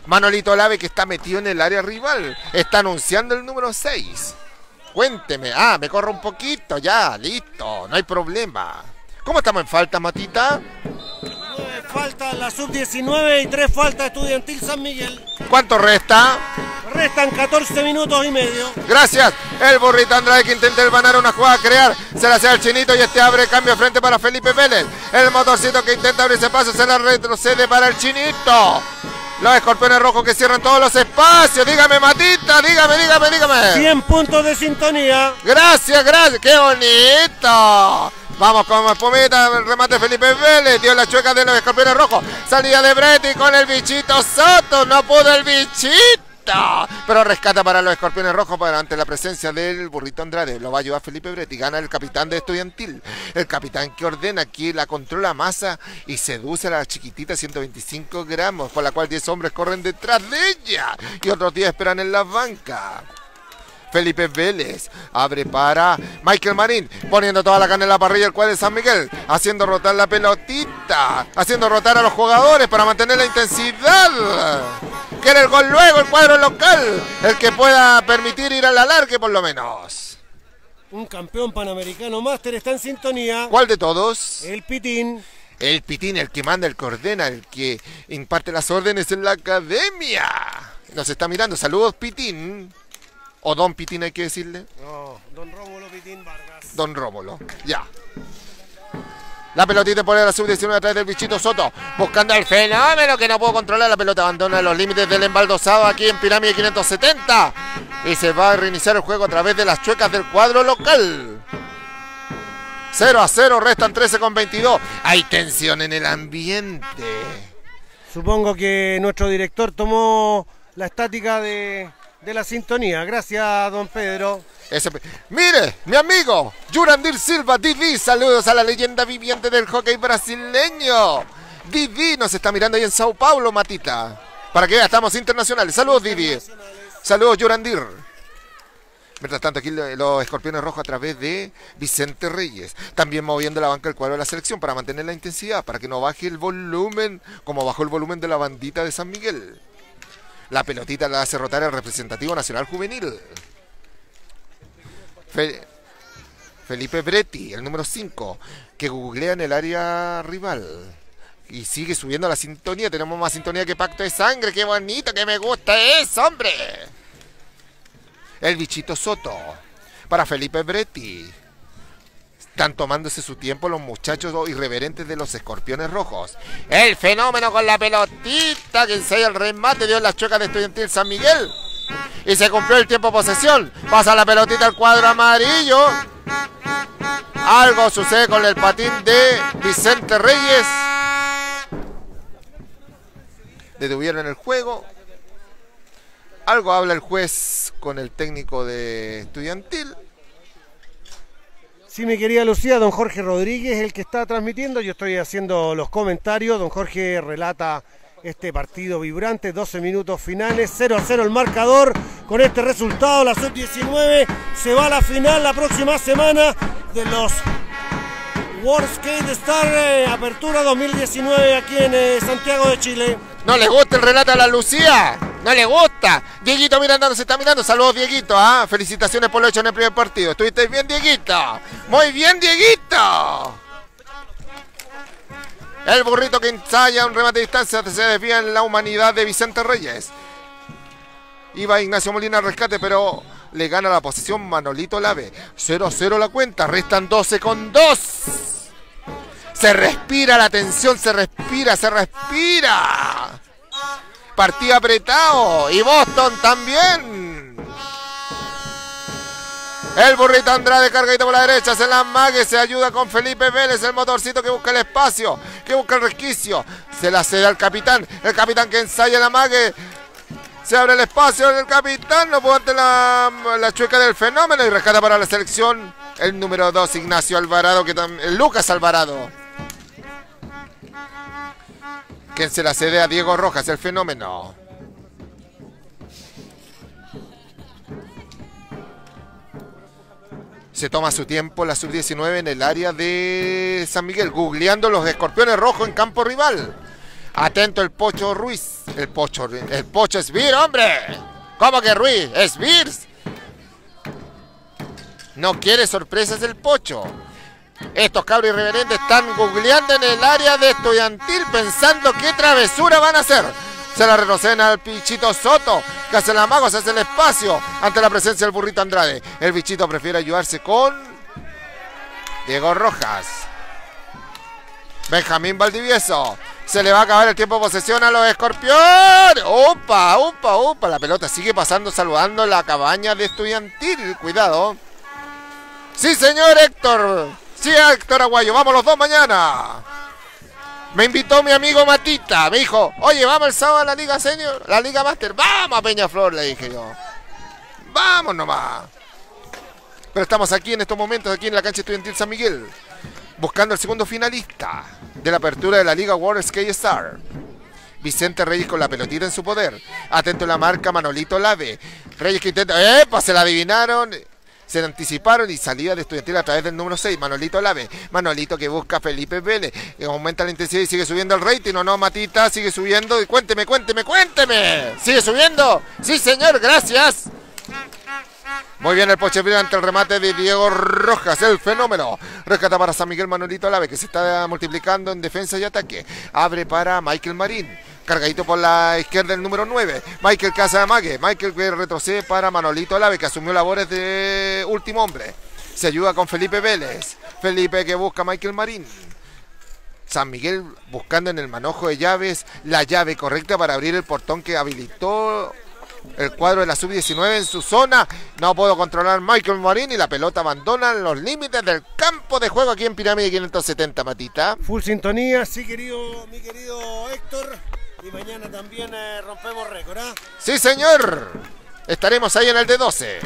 Manolito Olave, que está metido en el área rival. Está anunciando el número seis. Cuénteme. Ah, me corro un poquito. Ya, listo. No hay problema. ¿Cómo estamos en falta, Matita? Nueve faltas la sub diecinueve y tres faltas Estudiantil San Miguel. ¿Cuánto resta? Restan catorce minutos y medio. Gracias. El burrito Andrade que intenta elvanar una jugada, crear. Se la hace al chinito y este abre cambio frente para Felipe Vélez. El motorcito que intenta abrirse paso, se la retrocede para el chinito. Los escorpiones rojos que cierran todos los espacios. Dígame, Matita, dígame, dígame, dígame. cien puntos de sintonía. Gracias, gracias. ¡Qué bonito! Vamos con espumita, el remate Felipe Vélez, dio la chueca de los escorpiones rojos. Salida de Bretti con el bichito Soto, no pudo el bichito. Pero rescata para los escorpiones rojos para ante la presencia del burrito Andrade. Lo va a ayudar Felipe Bretti, gana el capitán de Estudiantil. El capitán que ordena aquí, la controla masa y seduce a la chiquitita ciento veinticinco gramos, por la cual diez hombres corren detrás de ella y otros diez esperan en la banca. Felipe Vélez abre para Michael Marín, poniendo toda la carne en la parrilla el cuadro de San Miguel, haciendo rotar la pelotita, haciendo rotar a los jugadores para mantener la intensidad. Quiere el gol luego el cuadro local, el que pueda permitir ir a la largue por lo menos. Un campeón panamericano máster está en sintonía. ¿Cuál de todos? El Pitín. El Pitín, el que manda, el que ordena, el que imparte las órdenes en la academia. Nos está mirando. Saludos, Pitín. O Don Pitín hay que decirle. No, Don Rómulo Pitín Vargas. Don Rómulo, ya. La pelotita por la sub diecinueve a través del bichito Soto. Buscando el fenómeno que no puedo controlar. La pelota abandona los límites del embaldosado aquí en Pirámide quinientos setenta. Y se va a reiniciar el juego a través de las chuecas del cuadro local. cero a cero, restan trece con veintidós. Hay tensión en el ambiente. Supongo que nuestro director tomó la estática de... de la sintonía. Gracias, don Pedro. Ese... Mire, mi amigo Jurandir Silva, Didi, saludos a la leyenda viviente del hockey brasileño. Didi nos está mirando ahí en Sao Paulo, Matita. Para que vea, estamos internacionales. Saludos, Didi. Saludos, Jurandir. Mientras tanto, aquí los escorpiones rojos a través de Vicente Reyes. También moviendo la banca el cuadro de la selección para mantener la intensidad, para que no baje el volumen, como bajó el volumen de la bandita de San Miguel. La pelotita la hace rotar el representativo nacional juvenil. Fe... Felipe Bretti, el número cinco, que googlea en el área rival. Y sigue subiendo la sintonía. Tenemos más sintonía que Pacto de Sangre. ¡Qué bonito! ¡Que me gusta eso, hombre! El bichito Soto. Para Felipe Bretti. Están tomándose su tiempo los muchachos irreverentes de los escorpiones rojos. El fenómeno con la pelotita que ensaya el remate, dio la chueca de Estudiantil San Miguel. Y se cumplió el tiempo de posesión. Pasa la pelotita al cuadro amarillo. Algo sucede con el patín de Vicente Reyes. Detuvieron el juego. Algo habla el juez con el técnico de Estudiantil. Sí, mi querida Lucía, don Jorge Rodríguez, el que está transmitiendo. Yo estoy haciendo los comentarios. Don Jorge relata este partido vibrante, doce minutos finales, cero a cero el marcador. Con este resultado, la sub diecinueve se va a la final la próxima semana de los World Skate Star eh, Apertura dos mil diecinueve aquí en eh, Santiago de Chile. ¿No le gusta el relato a la Lucía? ¿No le gusta? Dieguito Miranda nos está mirando. Saludos, Dieguito. ¿ah? Felicitaciones por lo hecho en el primer partido. ¿Estuviste bien, Dieguito? Muy bien, Dieguito. El burrito que ensaya un remate de distancia se desvía en la humanidad de Vicente Reyes. Iba Ignacio Molina al rescate, pero le gana la posición Manolito Olave. cero a cero la cuenta. Restan doce con dos. Se respira la tensión, se respira, se respira. Partido apretado. Y Boston también. El burrito Andrade cargadito por la derecha. Se la mague, se ayuda con Felipe Vélez. El motorcito que busca el espacio, que busca el resquicio. Se la cede al capitán. El capitán que ensaya la mague. Se abre el espacio del capitán. No pudo ante la, la chueca del fenómeno. Y rescata para la selección el número dos, Ignacio Alvarado. Que también, Lucas Alvarado. Quien se la cede a Diego Rojas, el fenómeno. Se toma su tiempo la sub diecinueve en el área de San Miguel, googleando los escorpiones rojos en campo rival. Atento el Pocho Ruiz. El Pocho, el Pocho es Vir, hombre. ¿Cómo que Ruiz? Es Vir. No quiere sorpresas el Pocho. Estos cabros irreverentes están googleando en el área de Estudiantil pensando qué travesura van a hacer. Se la retroceden al Bichito Soto, que hace la mago, se hace el espacio ante la presencia del Burrito Andrade. El Bichito prefiere ayudarse con Diego Rojas. Benjamín Valdivieso. Se le va a acabar el tiempo de posesión a los Escorpiones. ¡Opa, opa, opa! La pelota sigue pasando saludando la cabaña de Estudiantil. Cuidado. Sí, señor Héctor. Sí, Héctor Aguayo. Vamos los dos mañana. Me invitó mi amigo Matita. Me dijo, oye, vamos el sábado a la Liga Senior, la Liga Master. Vamos a Peñaflor, le dije yo. Vamos nomás. Pero estamos aquí en estos momentos, aquí en la cancha Estudiantil San Miguel, buscando el segundo finalista de la apertura de la Liga World Skate Star. Vicente Reyes con la pelotita en su poder. Atento a la marca Manolito Lave. Reyes que intenta... ¡Epa! Se la adivinaron. Se anticiparon y salida de Estudiantil a través del número seis, Manolito Lave. Manolito que busca a Felipe Vélez. Que aumenta la intensidad y sigue subiendo el rating. ¿O no, Matita? Sigue subiendo. Y cuénteme, cuénteme, cuénteme. ¿Sigue subiendo? Sí, señor. Gracias. Muy bien el Poche ante el remate de Diego Rojas, el fenómeno. Rescata para San Miguel Manolito Lave, que se está multiplicando en defensa y ataque. Abre para Michael Marín. Cargadito por la izquierda el número nueve. Michael Casamague. Michael que retrocede para Manolito Lave, que asumió labores de último hombre. Se ayuda con Felipe Vélez. Felipe que busca a Michael Marín. San Miguel buscando en el manojo de llaves la llave correcta para abrir el portón que habilitó el cuadro de la sub diecinueve en su zona. No puedo controlar Michael Marín y la pelota abandona los límites del campo de juego aquí en Pirámide quinientos setenta, Matita. Full sintonía, sí, querido, mi querido Héctor. Y mañana también eh, rompemos récord, ¿ah? Sí, señor. Estaremos ahí en el de doce.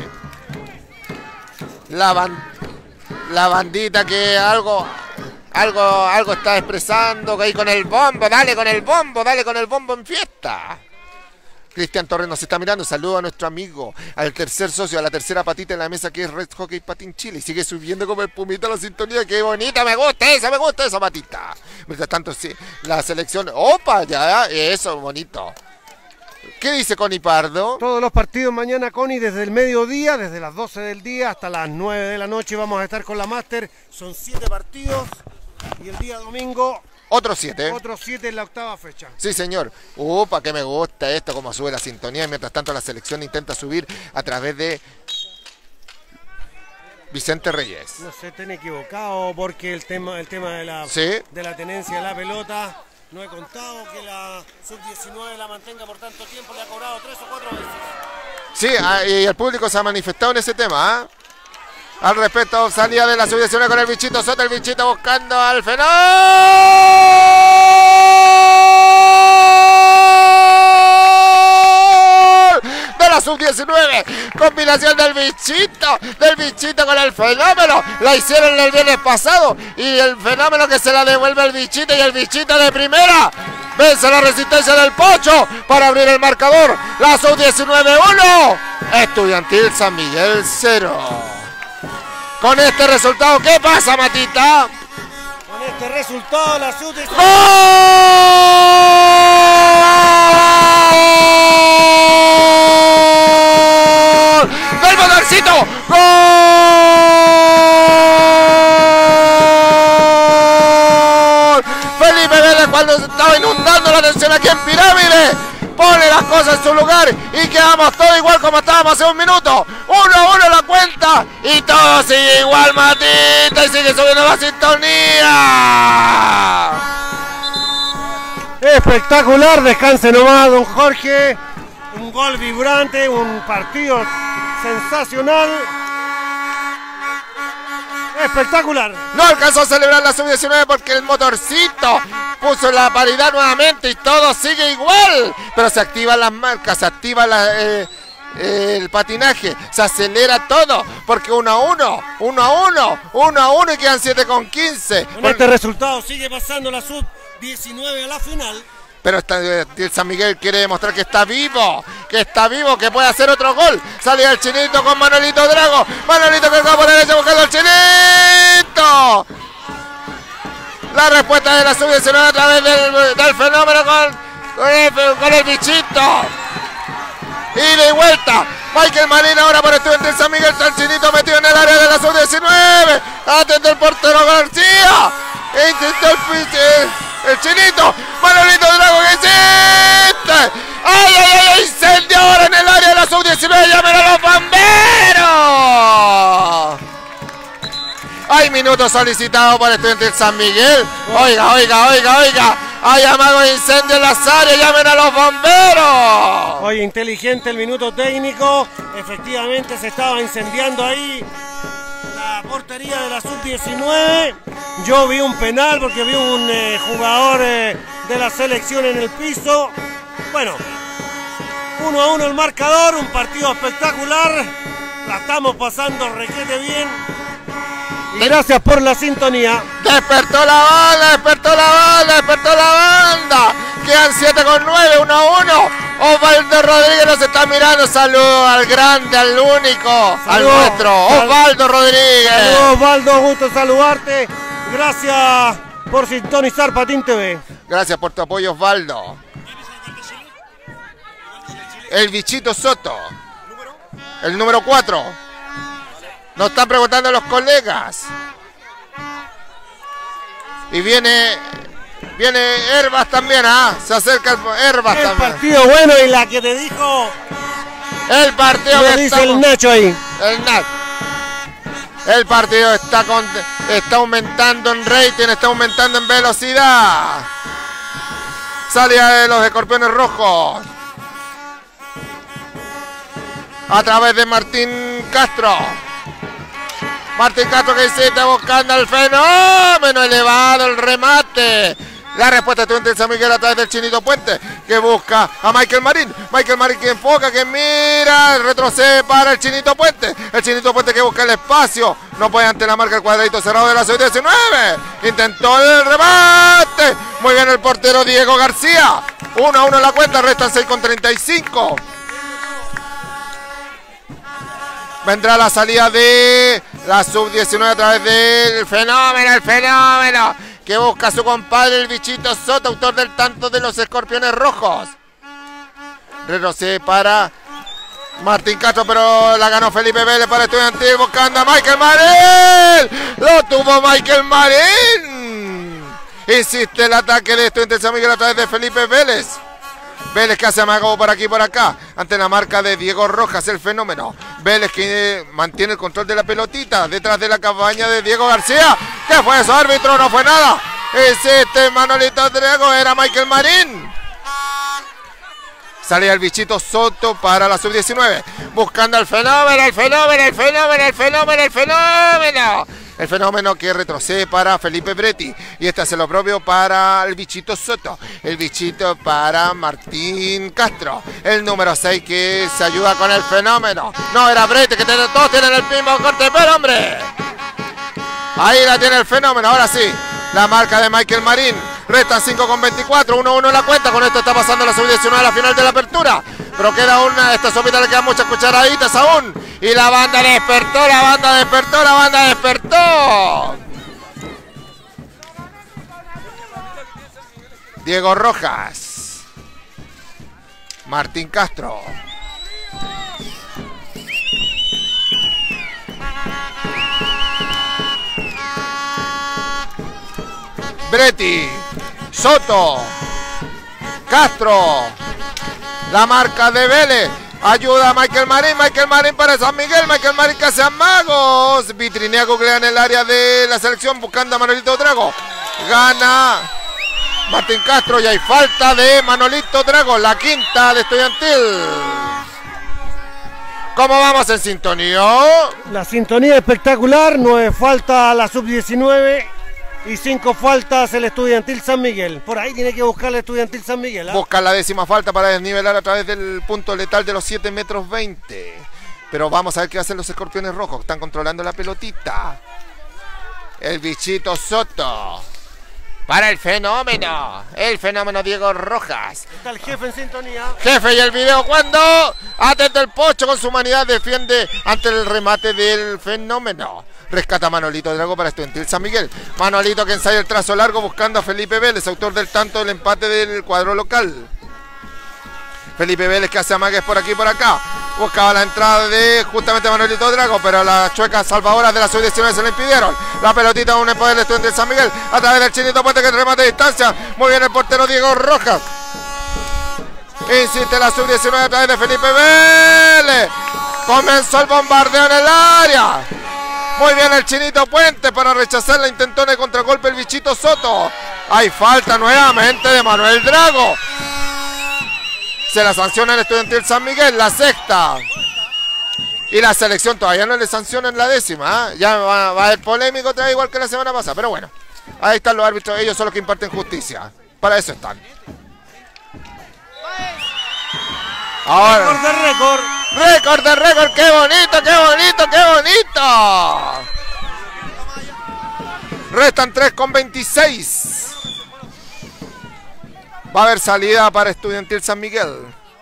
La, ban la bandita que algo, algo, algo está expresando, que ahí con el bombo, dale con el bombo, dale con el bombo en fiesta. Cristian Torres nos está mirando, saludo a nuestro amigo, al tercer socio, a la tercera patita en la mesa que es Red Hockey Patín Chile. Y sigue subiendo como el pumita la sintonía, qué bonita, me gusta esa, me gusta esa patita. Mientras tanto, sí, la selección, opa, ya, eso, bonito. ¿Qué dice Connie Pardo? Todos los partidos mañana, Connie, desde el mediodía, desde las doce del día hasta las nueve de la noche vamos a estar con la Master. Son siete partidos y el día domingo... Otros siete. Otros siete en la octava fecha. Sí, señor. Upa, que me gusta esto, como sube la sintonía. Mientras tanto, la selección intenta subir a través de Vicente Reyes. No sé, ten equivocado porque el tema, el tema de la, ¿Sí? de la tenencia de la pelota, no he contado que la sub diecinueve la mantenga por tanto tiempo, le ha cobrado tres o cuatro veces. Sí, y el público se ha manifestado en ese tema, ¿eh? Al respecto, salida de la sub diecinueve con el Bichito Soto, el Bichito buscando al fenómeno de la sub diecinueve. Combinación del Bichito, del Bichito con el fenómeno. La hicieron el viernes pasado y el fenómeno que se la devuelve al Bichito y el Bichito de primera. Vence la resistencia del Pocho para abrir el marcador. La sub diecinueve uno, Estudiantil San Miguel cero. Con este resultado, ¿qué pasa, Matita? Con este resultado, la sub diecinueve... ¡Gol! ¡Del motorcito! ¡Gol! Felipe Vélez, cuando se estaba inundando la atención aquí en Pirámide, pone las cosas en su lugar y quedamos todos igual como estábamos hace un minuto. Uno a uno la cuenta y todo sigue igual, Matita, y sigue subiendo la sintonía. Espectacular, descanse nomás, don Jorge. Un gol vibrante, un partido sensacional. Espectacular. No alcanzó a celebrar la sub diecinueve porque el motorcito puso la paridad nuevamente y todo sigue igual. Pero se activan las marcas, se activa la, eh, eh, el patinaje, se acelera todo porque uno a uno, uno a uno, uno a uno y quedan siete con quince. Con este resultado sigue pasando la sub diecinueve a la final. Pero está, el San Miguel quiere demostrar que está vivo, que está vivo, que puede hacer otro gol. Sale el Chinito con Manolito Drago. Manolito que va por la derecha buscando al Chinito. La respuesta de la sub diecinueve a través del, del fenómeno con con el, con el bichito. Ida y vuelta. Michael Marín ahora por Estudiantil San Miguel. Está el chinito metido en el área de la sub diecinueve. Atento el portero García. Intentó el, el, el chinito. Manolito Drago, ¿qué hiciste? ¡Ay, ay, ay! ¡Incendio ahora en el área de la sub diecinueve! ¡Llamen a los bomberos! Hay minutos solicitados por Estudiantil San Miguel. Oiga, oiga, oiga, oiga. Hay amago de incendio en las áreas. ¡Llamen a los bomberos! Oye, inteligente el minuto técnico. Efectivamente se estaba incendiando ahí la portería de la sub diecinueve. Yo vi un penal porque vi un eh, jugador eh, de la selección en el piso. Bueno, uno a uno el marcador, un partido espectacular. La estamos pasando requete bien. Y gracias por la sintonía. Despertó la banda, despertó la banda, despertó la banda. Quedan siete con nueve, uno a uno. Osvaldo Rodríguez nos está mirando. Saludos al grande, al único, Saludos. al nuestro, Osvaldo Rodríguez. Saludos, Osvaldo, gusto saludarte. Gracias por sintonizar Patín T V. Gracias por tu apoyo, Osvaldo. El bichito Soto. El número cuatro. Nos están preguntando los colegas. Y viene. Viene Herbas también, ¿ah? Se acerca el Herbas El también. partido bueno y la que te dijo. El partido Lo que dice estamos- el Nacho ahí. El Nat. El partido está, con, está aumentando en rating, está aumentando en velocidad. Salida de los Escorpiones Rojos. A través de Martín Castro. Martín Castro, que hiciste buscando el fenómeno elevado, el remate. La respuesta de Estudiantil San Miguel a través del Chinito Puente, que busca a Michael Marín. Michael Marín que enfoca, que mira, retrocede para el Chinito Puente. El Chinito Puente que busca el espacio. No puede ante la marca el cuadradito cerrado de la sub diecinueve. Intentó el remate. Muy bien el portero Diego García. uno a uno la cuenta, restan seis con treinta y cinco. Vendrá la salida de la sub diecinueve a través del fenómeno, el fenómeno, que busca a su compadre el bichito Soto, autor del tanto de los Escorpiones Rojos. Retrocede para Martín Castro, pero la ganó Felipe Vélez para Estudiantil, buscando a Michael Marín. Lo tuvo Michael Marín. Insiste el ataque de Estudiantil San Miguel a través de Felipe Vélez. Vélez que hace amago por aquí y por acá, ante la marca de Diego Rojas, el fenómeno. Vélez que eh, mantiene el control de la pelotita, detrás de la cabaña de Diego García. ¿Qué fue eso, árbitro? No fue nada. Es este Manolito Drago, era Michael Marín. Salía el bichito Soto para la sub diecinueve, buscando el fenómeno, el fenómeno, el fenómeno, el fenómeno, el fenómeno. El fenómeno que retrocede para Felipe Bretti. Y este hace lo propio para el bichito Soto. El bichito para Martín Castro. El número seis que se ayuda con el fenómeno. No, era Bretti, que tiene, todos tienen el mismo corte, pero hombre. Ahí la tiene el fenómeno, ahora sí. La marca de Michael Marín. Restan cinco con veinticuatro, uno a uno la cuenta. Con esto está pasando la sub diecinueve a la final de la apertura. Pero queda una, esta sopita le quedan muchas cucharaditas aún. Y la banda despertó, la banda despertó, la banda despertó. Diego Rojas. Martín Castro. Bretti. Soto. Castro. La marca de Vélez. Ayuda a Michael Marín. Michael Marín para San Miguel. Michael Marín que hace amagos. Vitrinea googlea en el área de la selección buscando a Manolito Drago. Gana Martín Castro y hay falta de Manolito Drago. La quinta de Estudiantil. ¿Cómo vamos en sintonía? La sintonía espectacular, nueve faltas a la sub diecinueve y cinco faltas el Estudiantil San Miguel. Por ahí tiene que buscar el Estudiantil San Miguel. ¿eh? Busca la décima falta para desnivelar a través del punto letal de los siete metros veinte. Pero vamos a ver qué hacen los Escorpiones Rojos. Están controlando la pelotita. El bichito Soto. Para el fenómeno. El fenómeno Diego Rojas. Está el jefe en sintonía. Jefe, y el video cuando atento el Pocho con su humanidad defiende ante el remate del fenómeno. Rescata Manolito Drago para Estudiantil San Miguel. Manolito que ensaya el trazo largo buscando a Felipe Vélez, autor del tanto del empate del cuadro local. Felipe Vélez que hace amagues por aquí y por acá. Buscaba la entrada de justamente Manuelito Drago, pero las chuecas salvadoras de la sub diecinueve se le impidieron. La pelotita aún en poder del estudiante de San Miguel. A través del Chinito Puente que remate de distancia. Muy bien el portero Diego Rojas. Insiste la sub diecinueve a través de Felipe Vélez. Comenzó el bombardeo en el área. Muy bien el Chinito Puente para rechazar la intentona de contragolpe el bichito Soto. Hay falta nuevamente de Manuel Drago. Se la sanciona el estudiantil San Miguel, la sexta. Y la selección todavía no le sancionan la décima. ¿eh? Ya va, va a haber polémico otra vez igual que la semana pasada. Pero bueno, ahí están los árbitros. Ellos son los que imparten justicia. Para eso están. Ahora. Récord de récord. Récord de récord. ¡Qué bonito, qué bonito, qué bonito! Restan tres con veintiséis. Va a haber salida para Estudiantil San Miguel.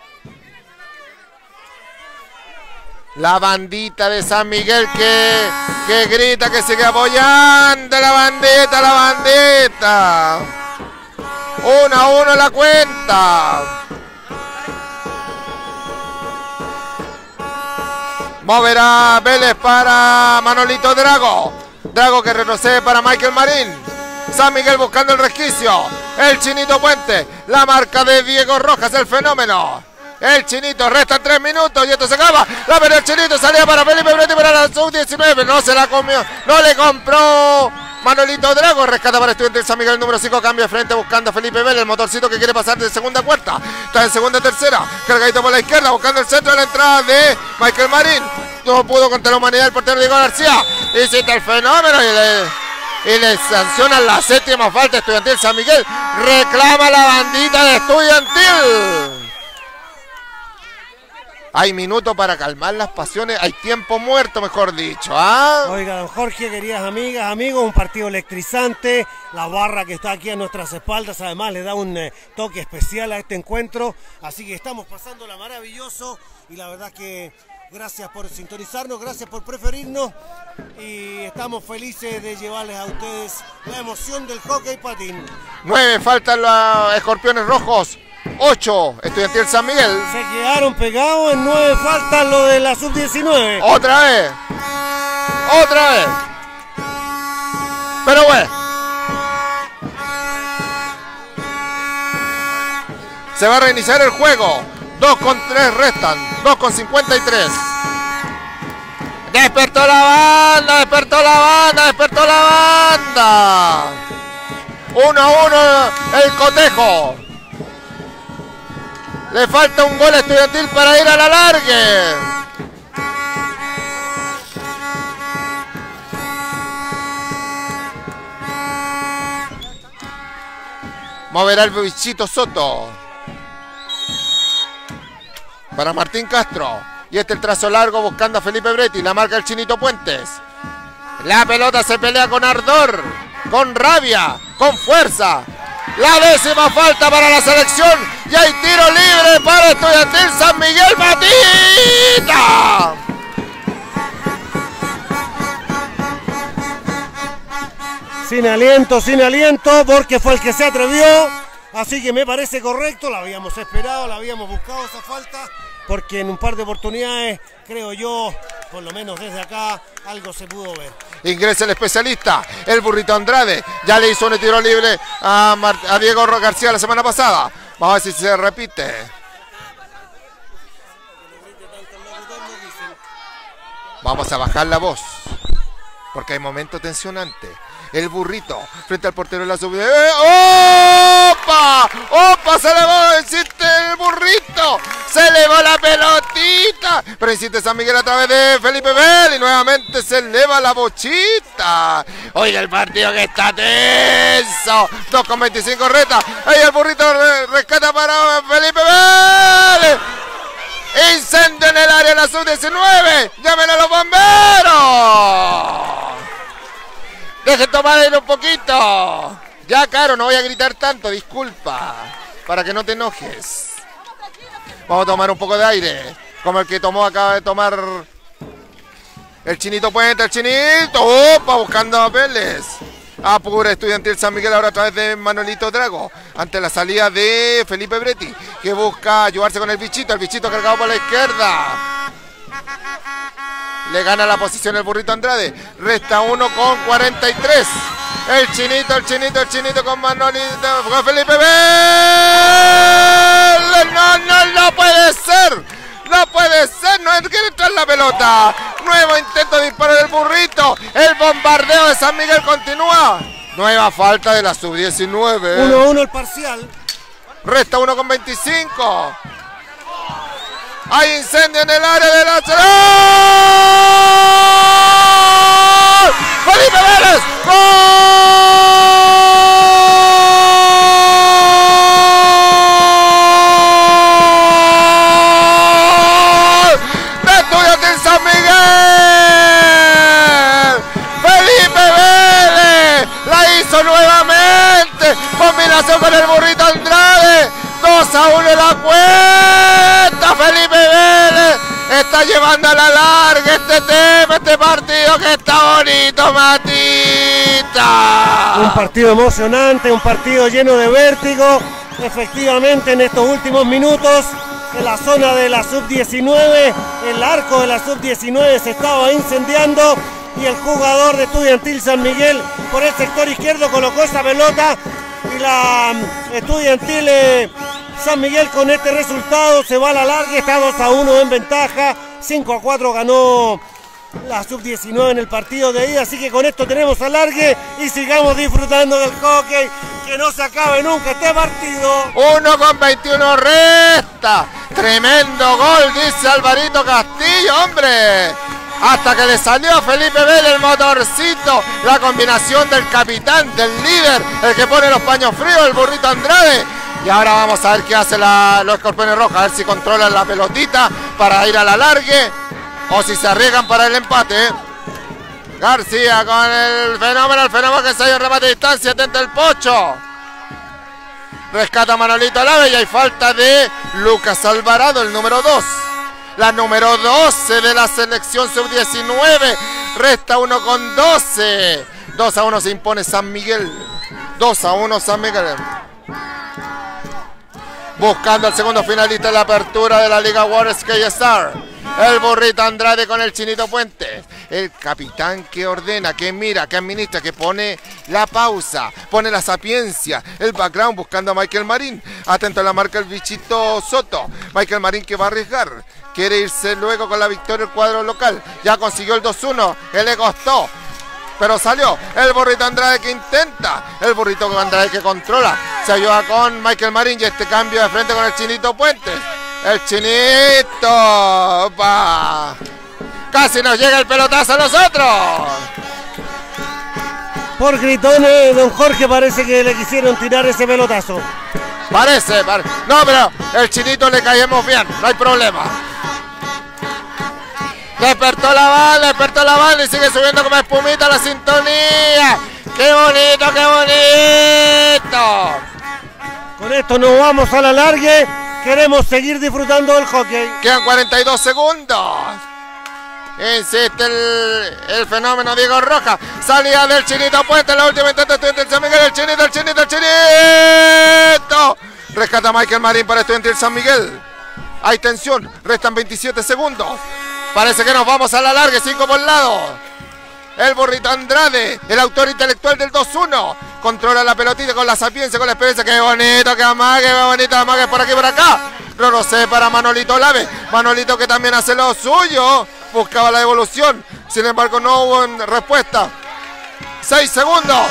La bandita de San Miguel que, que grita, que sigue apoyando. La bandita, la bandita. Uno a uno la cuenta. Moverá Vélez para Manolito Drago. Drago que retrocede para Michael Marín. San Miguel buscando el resquicio. El Chinito Puente. La marca de Diego Rojas, el fenómeno. El Chinito, restan tres minutos y esto se acaba. La pero el Chinito salía para Felipe Bretti para la sub diecinueve. No se la comió, no le compró Manolito Drago. Rescata para Estudiantes San Miguel, el número cinco. Cambio de frente buscando a Felipe Vélez. El motorcito que quiere pasar de segunda a cuarta. Está en segunda a tercera. Cargadito por la izquierda buscando el centro de la entrada de Michael Marín. No pudo contra la humanidad el portero Diego García. Hiciste el fenómeno y le... Y le sancionan la séptima falta Estudiantil San Miguel. Reclama la bandita de Estudiantil. Hay minutos para calmar las pasiones. Hay tiempo muerto, mejor dicho. ¿ah? Oiga, don Jorge, queridas amigas, amigos, un partido electrizante. La barra que está aquí a nuestras espaldas, además, le da un eh, toque especial a este encuentro. Así que estamos pasándola maravilloso. Y la verdad que gracias por sintonizarnos, gracias por preferirnos. Y estamos felices de llevarles a ustedes la emoción del hockey patín. Nueve faltan los escorpiones rojos. Ocho, Estudiantil San Miguel. Se quedaron pegados en nueve faltas lo de la sub diecinueve. Otra vez. Otra vez. Pero bueno. Se va a reiniciar el juego. Dos con tres restan. Dos con cincuenta y tres. Despertó la banda, despertó la banda, despertó la banda. Uno a uno el cotejo. Le falta un gol estudiantil para ir a la largue. Moverá el bichito Soto. Para Martín Castro. Y este el trazo largo buscando a Felipe Bretti. La marca el Chinito Puentes. La pelota se pelea con ardor, con rabia, con fuerza. La décima falta para la selección. Y hay tiro libre para Estudiantil San Miguel. ¡Matita! Sin aliento, sin aliento, porque fue el que se atrevió. Así que me parece correcto, la habíamos esperado, la habíamos buscado esa falta. Porque en un par de oportunidades, creo yo, por lo menos desde acá, algo se pudo ver. Ingresa el especialista, el Burrito Andrade. Ya le hizo un tiro libre a, Mar a Diego García la semana pasada. Vamos a ver si se repite. Vamos a bajar la voz, porque hay momento tensionante. El Burrito frente al portero de la sub. ¡Opa! ¡Opa! Se elevó, insiste el Burrito. Se elevó la pelotita. Pero insiste San Miguel a través de Felipe Bell. Y nuevamente se eleva la bochita. Oiga el partido que está tenso. dos con veinticinco reta. Ahí el Burrito rescata para Felipe Bell. Incendio en el área de la sub diecinueve. Llamen a los bomberos. Dejen tomar aire un poquito. Ya, Caro, no voy a gritar tanto, disculpa. Para que no te enojes. Vamos a tomar un poco de aire. Como el que tomó, acaba de tomar el Chinito Puente, el Chinito. Opa, buscando a Vélez. Apura Estudiantil San Miguel ahora a través de Manuelito Drago. Ante la salida de Felipe Bretti, que busca ayudarse con el bichito. El bichito cargado por la izquierda. Le gana la posición el burrito Andrade. Resta uno con cuarenta y tres. El chinito, el chinito, el chinito con Manolito. Con Felipe Vélez. No, no, no puede ser. No puede ser. No quiere entrar la pelota. Nuevo intento de disparo del burrito. El bombardeo de San Miguel continúa. Nueva falta de la sub diecinueve. uno a uno el parcial. Resta uno con veinticinco. Hay incendio en el área de la... ¡Gol! ¡Felipe Vélez! ¡Gol! ¡De Estudiantil San Miguel! ¡Felipe Vélez! ¡La hizo nuevamente! Combinación con el burrito Andrade. dos a uno la cuenta. Felipe Vélez está llevando a la larga este tema, este partido que está bonito, Matita. Un partido emocionante, un partido lleno de vértigo. Efectivamente, en estos últimos minutos, en la zona de la sub diecinueve, el arco de la sub diecinueve se estaba incendiando y el jugador de Estudiantil San Miguel por el sector izquierdo colocó esa pelota y la Estudiantil eh, San Miguel con este resultado se va a la larga, está dos a uno en ventaja, cinco a cuatro ganó la sub diecinueve en el partido de ida, así que con esto tenemos alargue y sigamos disfrutando del hockey, que no se acabe nunca este partido. uno con veintiuno resta. Tremendo gol, dice Alvarito Castillo, hombre. Hasta que le salió a Felipe Vélez el motorcito. La combinación del capitán, del líder, el que pone los paños fríos, el burrito Andrade. Y ahora vamos a ver qué hace la, los escorpiones rojos, a ver si controlan la pelotita para ir a la largue o si se arriesgan para el empate. García con el fenómeno, el fenómeno que se dio en remate de distancia, atenta el pocho. Rescata Manolito Lave y hay falta de Lucas Alvarado, el número dos. La número doce de la selección sub diecinueve. Resta uno con doce. dos a uno se impone San Miguel. dos a uno San Miguel. Buscando al segundo finalista en la apertura de la Liga World Skate Star. El burrito Andrade con el Chinito Puentes. El capitán que ordena, que mira, que administra, que pone la pausa, pone la sapiencia, el background buscando a Michael Marín. Atento a la marca el bichito Soto. Michael Marín que va a arriesgar. Quiere irse luego con la victoria el cuadro local. Ya consiguió el dos uno, que le costó. Pero salió el burrito Andrade que intenta. El burrito Andrade que controla. Se ayuda con Michael Marín y este cambio de frente con el Chinito Puentes. El Chinito. Opa. Casi nos llega el pelotazo a nosotros. Por gritones, don Jorge, parece que le quisieron tirar ese pelotazo. Parece, parece. No, pero el Chinito le caemos bien, no hay problema. Despertó la banda, despertó la banda y sigue subiendo como espumita la sintonía. ¡Qué bonito, qué bonito! Con esto nos vamos a la largue. Queremos seguir disfrutando del hockey. Quedan cuarenta y dos segundos. Insiste el, el fenómeno Diego Rojas. Salida del Chinito Puente. La última intento Estudiantil San Miguel. El Chinito, el Chinito, el Chinito. Rescata Michael Marín para Estudiantil San Miguel. Hay tensión. Restan veintisiete segundos. Parece que nos vamos a la larga. cinco por lado. El burrito Andrade, el autor intelectual del dos uno. Controla la pelotita con la sapiencia, con la experiencia. Qué bonito, que amague, qué bonito, amague por aquí, por acá. Rorocé para Manolito Lave. Manolito que también hace lo suyo. Buscaba la devolución. Sin embargo, no hubo respuesta. seis segundos.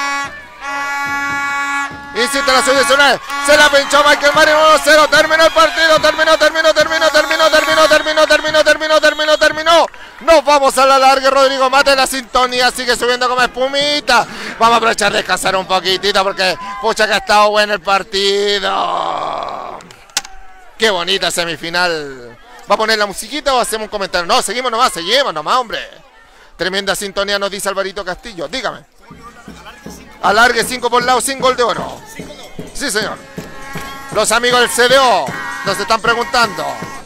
Insiste la sub diecinueve. Se la pinchó Michael Marín. uno cero. Terminó el partido. Terminó, terminó, terminó, terminó, terminó, terminó, terminó, terminó, terminó, terminó. Nos vamos a la larga. Rodrigo Mate, la sintonía sigue subiendo como espumita. Vamos a aprovechar de descansar un poquitito porque pucha que ha estado bueno el partido. Qué bonita semifinal. ¿Va a poner la musiquita o hacemos un comentario? No, seguimos nomás, seguimos nomás, hombre. Tremenda sintonía nos dice Alvarito Castillo. Dígame. Alargue cinco por lado sin gol de oro. Sí, señor. Los amigos del C D O nos están preguntando.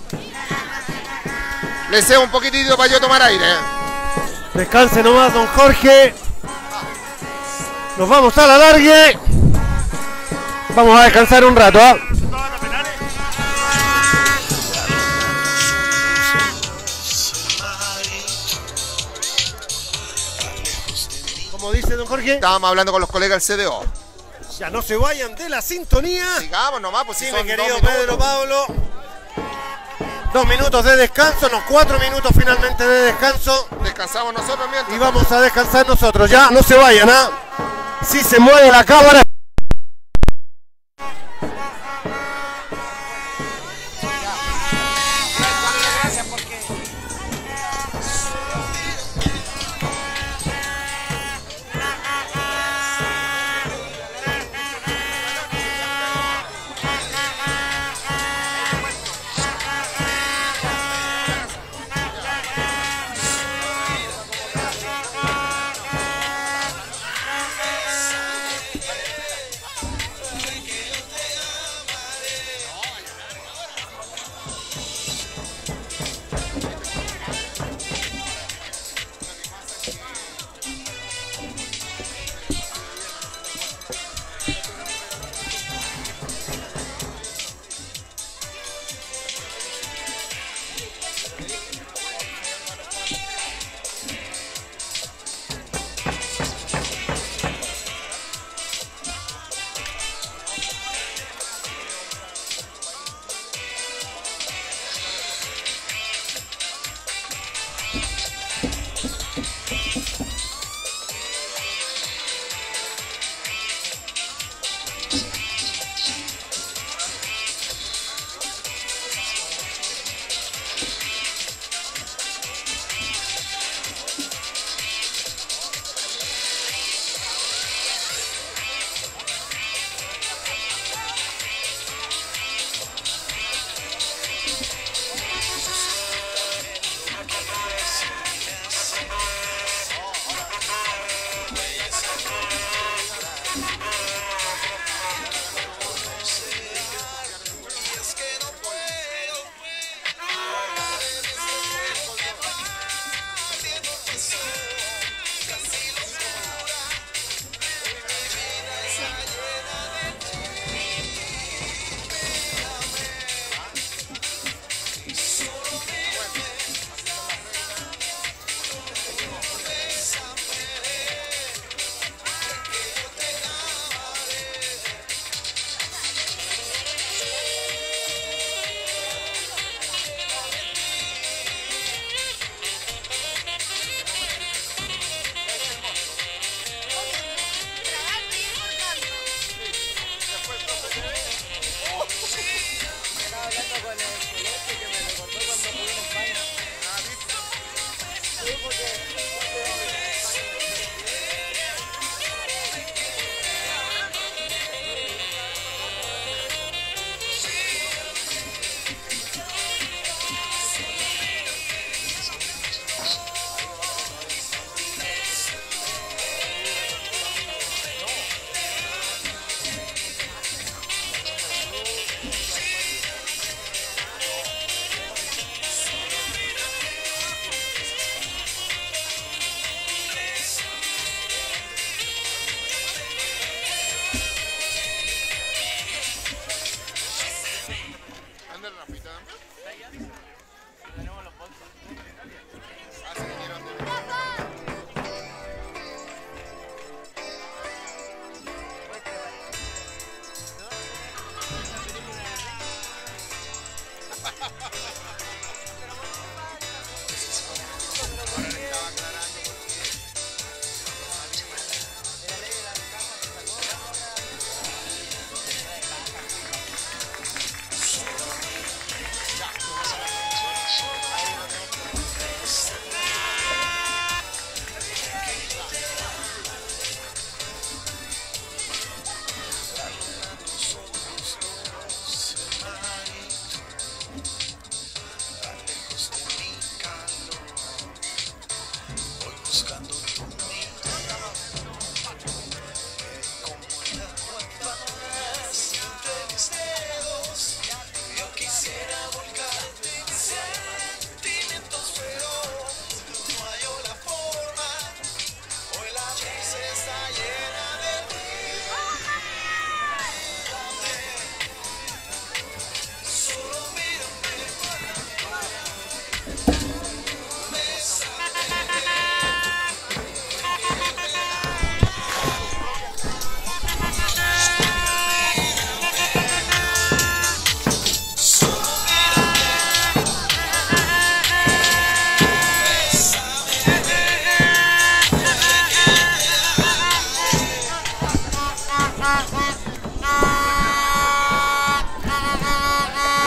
Les cedo un poquitito para yo tomar aire. Descanse nomás, don Jorge. Nos vamos a la largue. Vamos a descansar un rato. ¿eh? Como dice don Jorge, Estábamos hablando con los colegas del C D O. ya no se vayan de la sintonía. Sigamos nomás, pues si Sí, son mi dos querido minutos. Pedro Pablo. Dos minutos de descanso, no, cuatro minutos finalmente de descanso. Descansamos nosotros mientras. Y vamos a descansar nosotros. Ya, no se vayan, ¿ah? Si se mueve la cámara.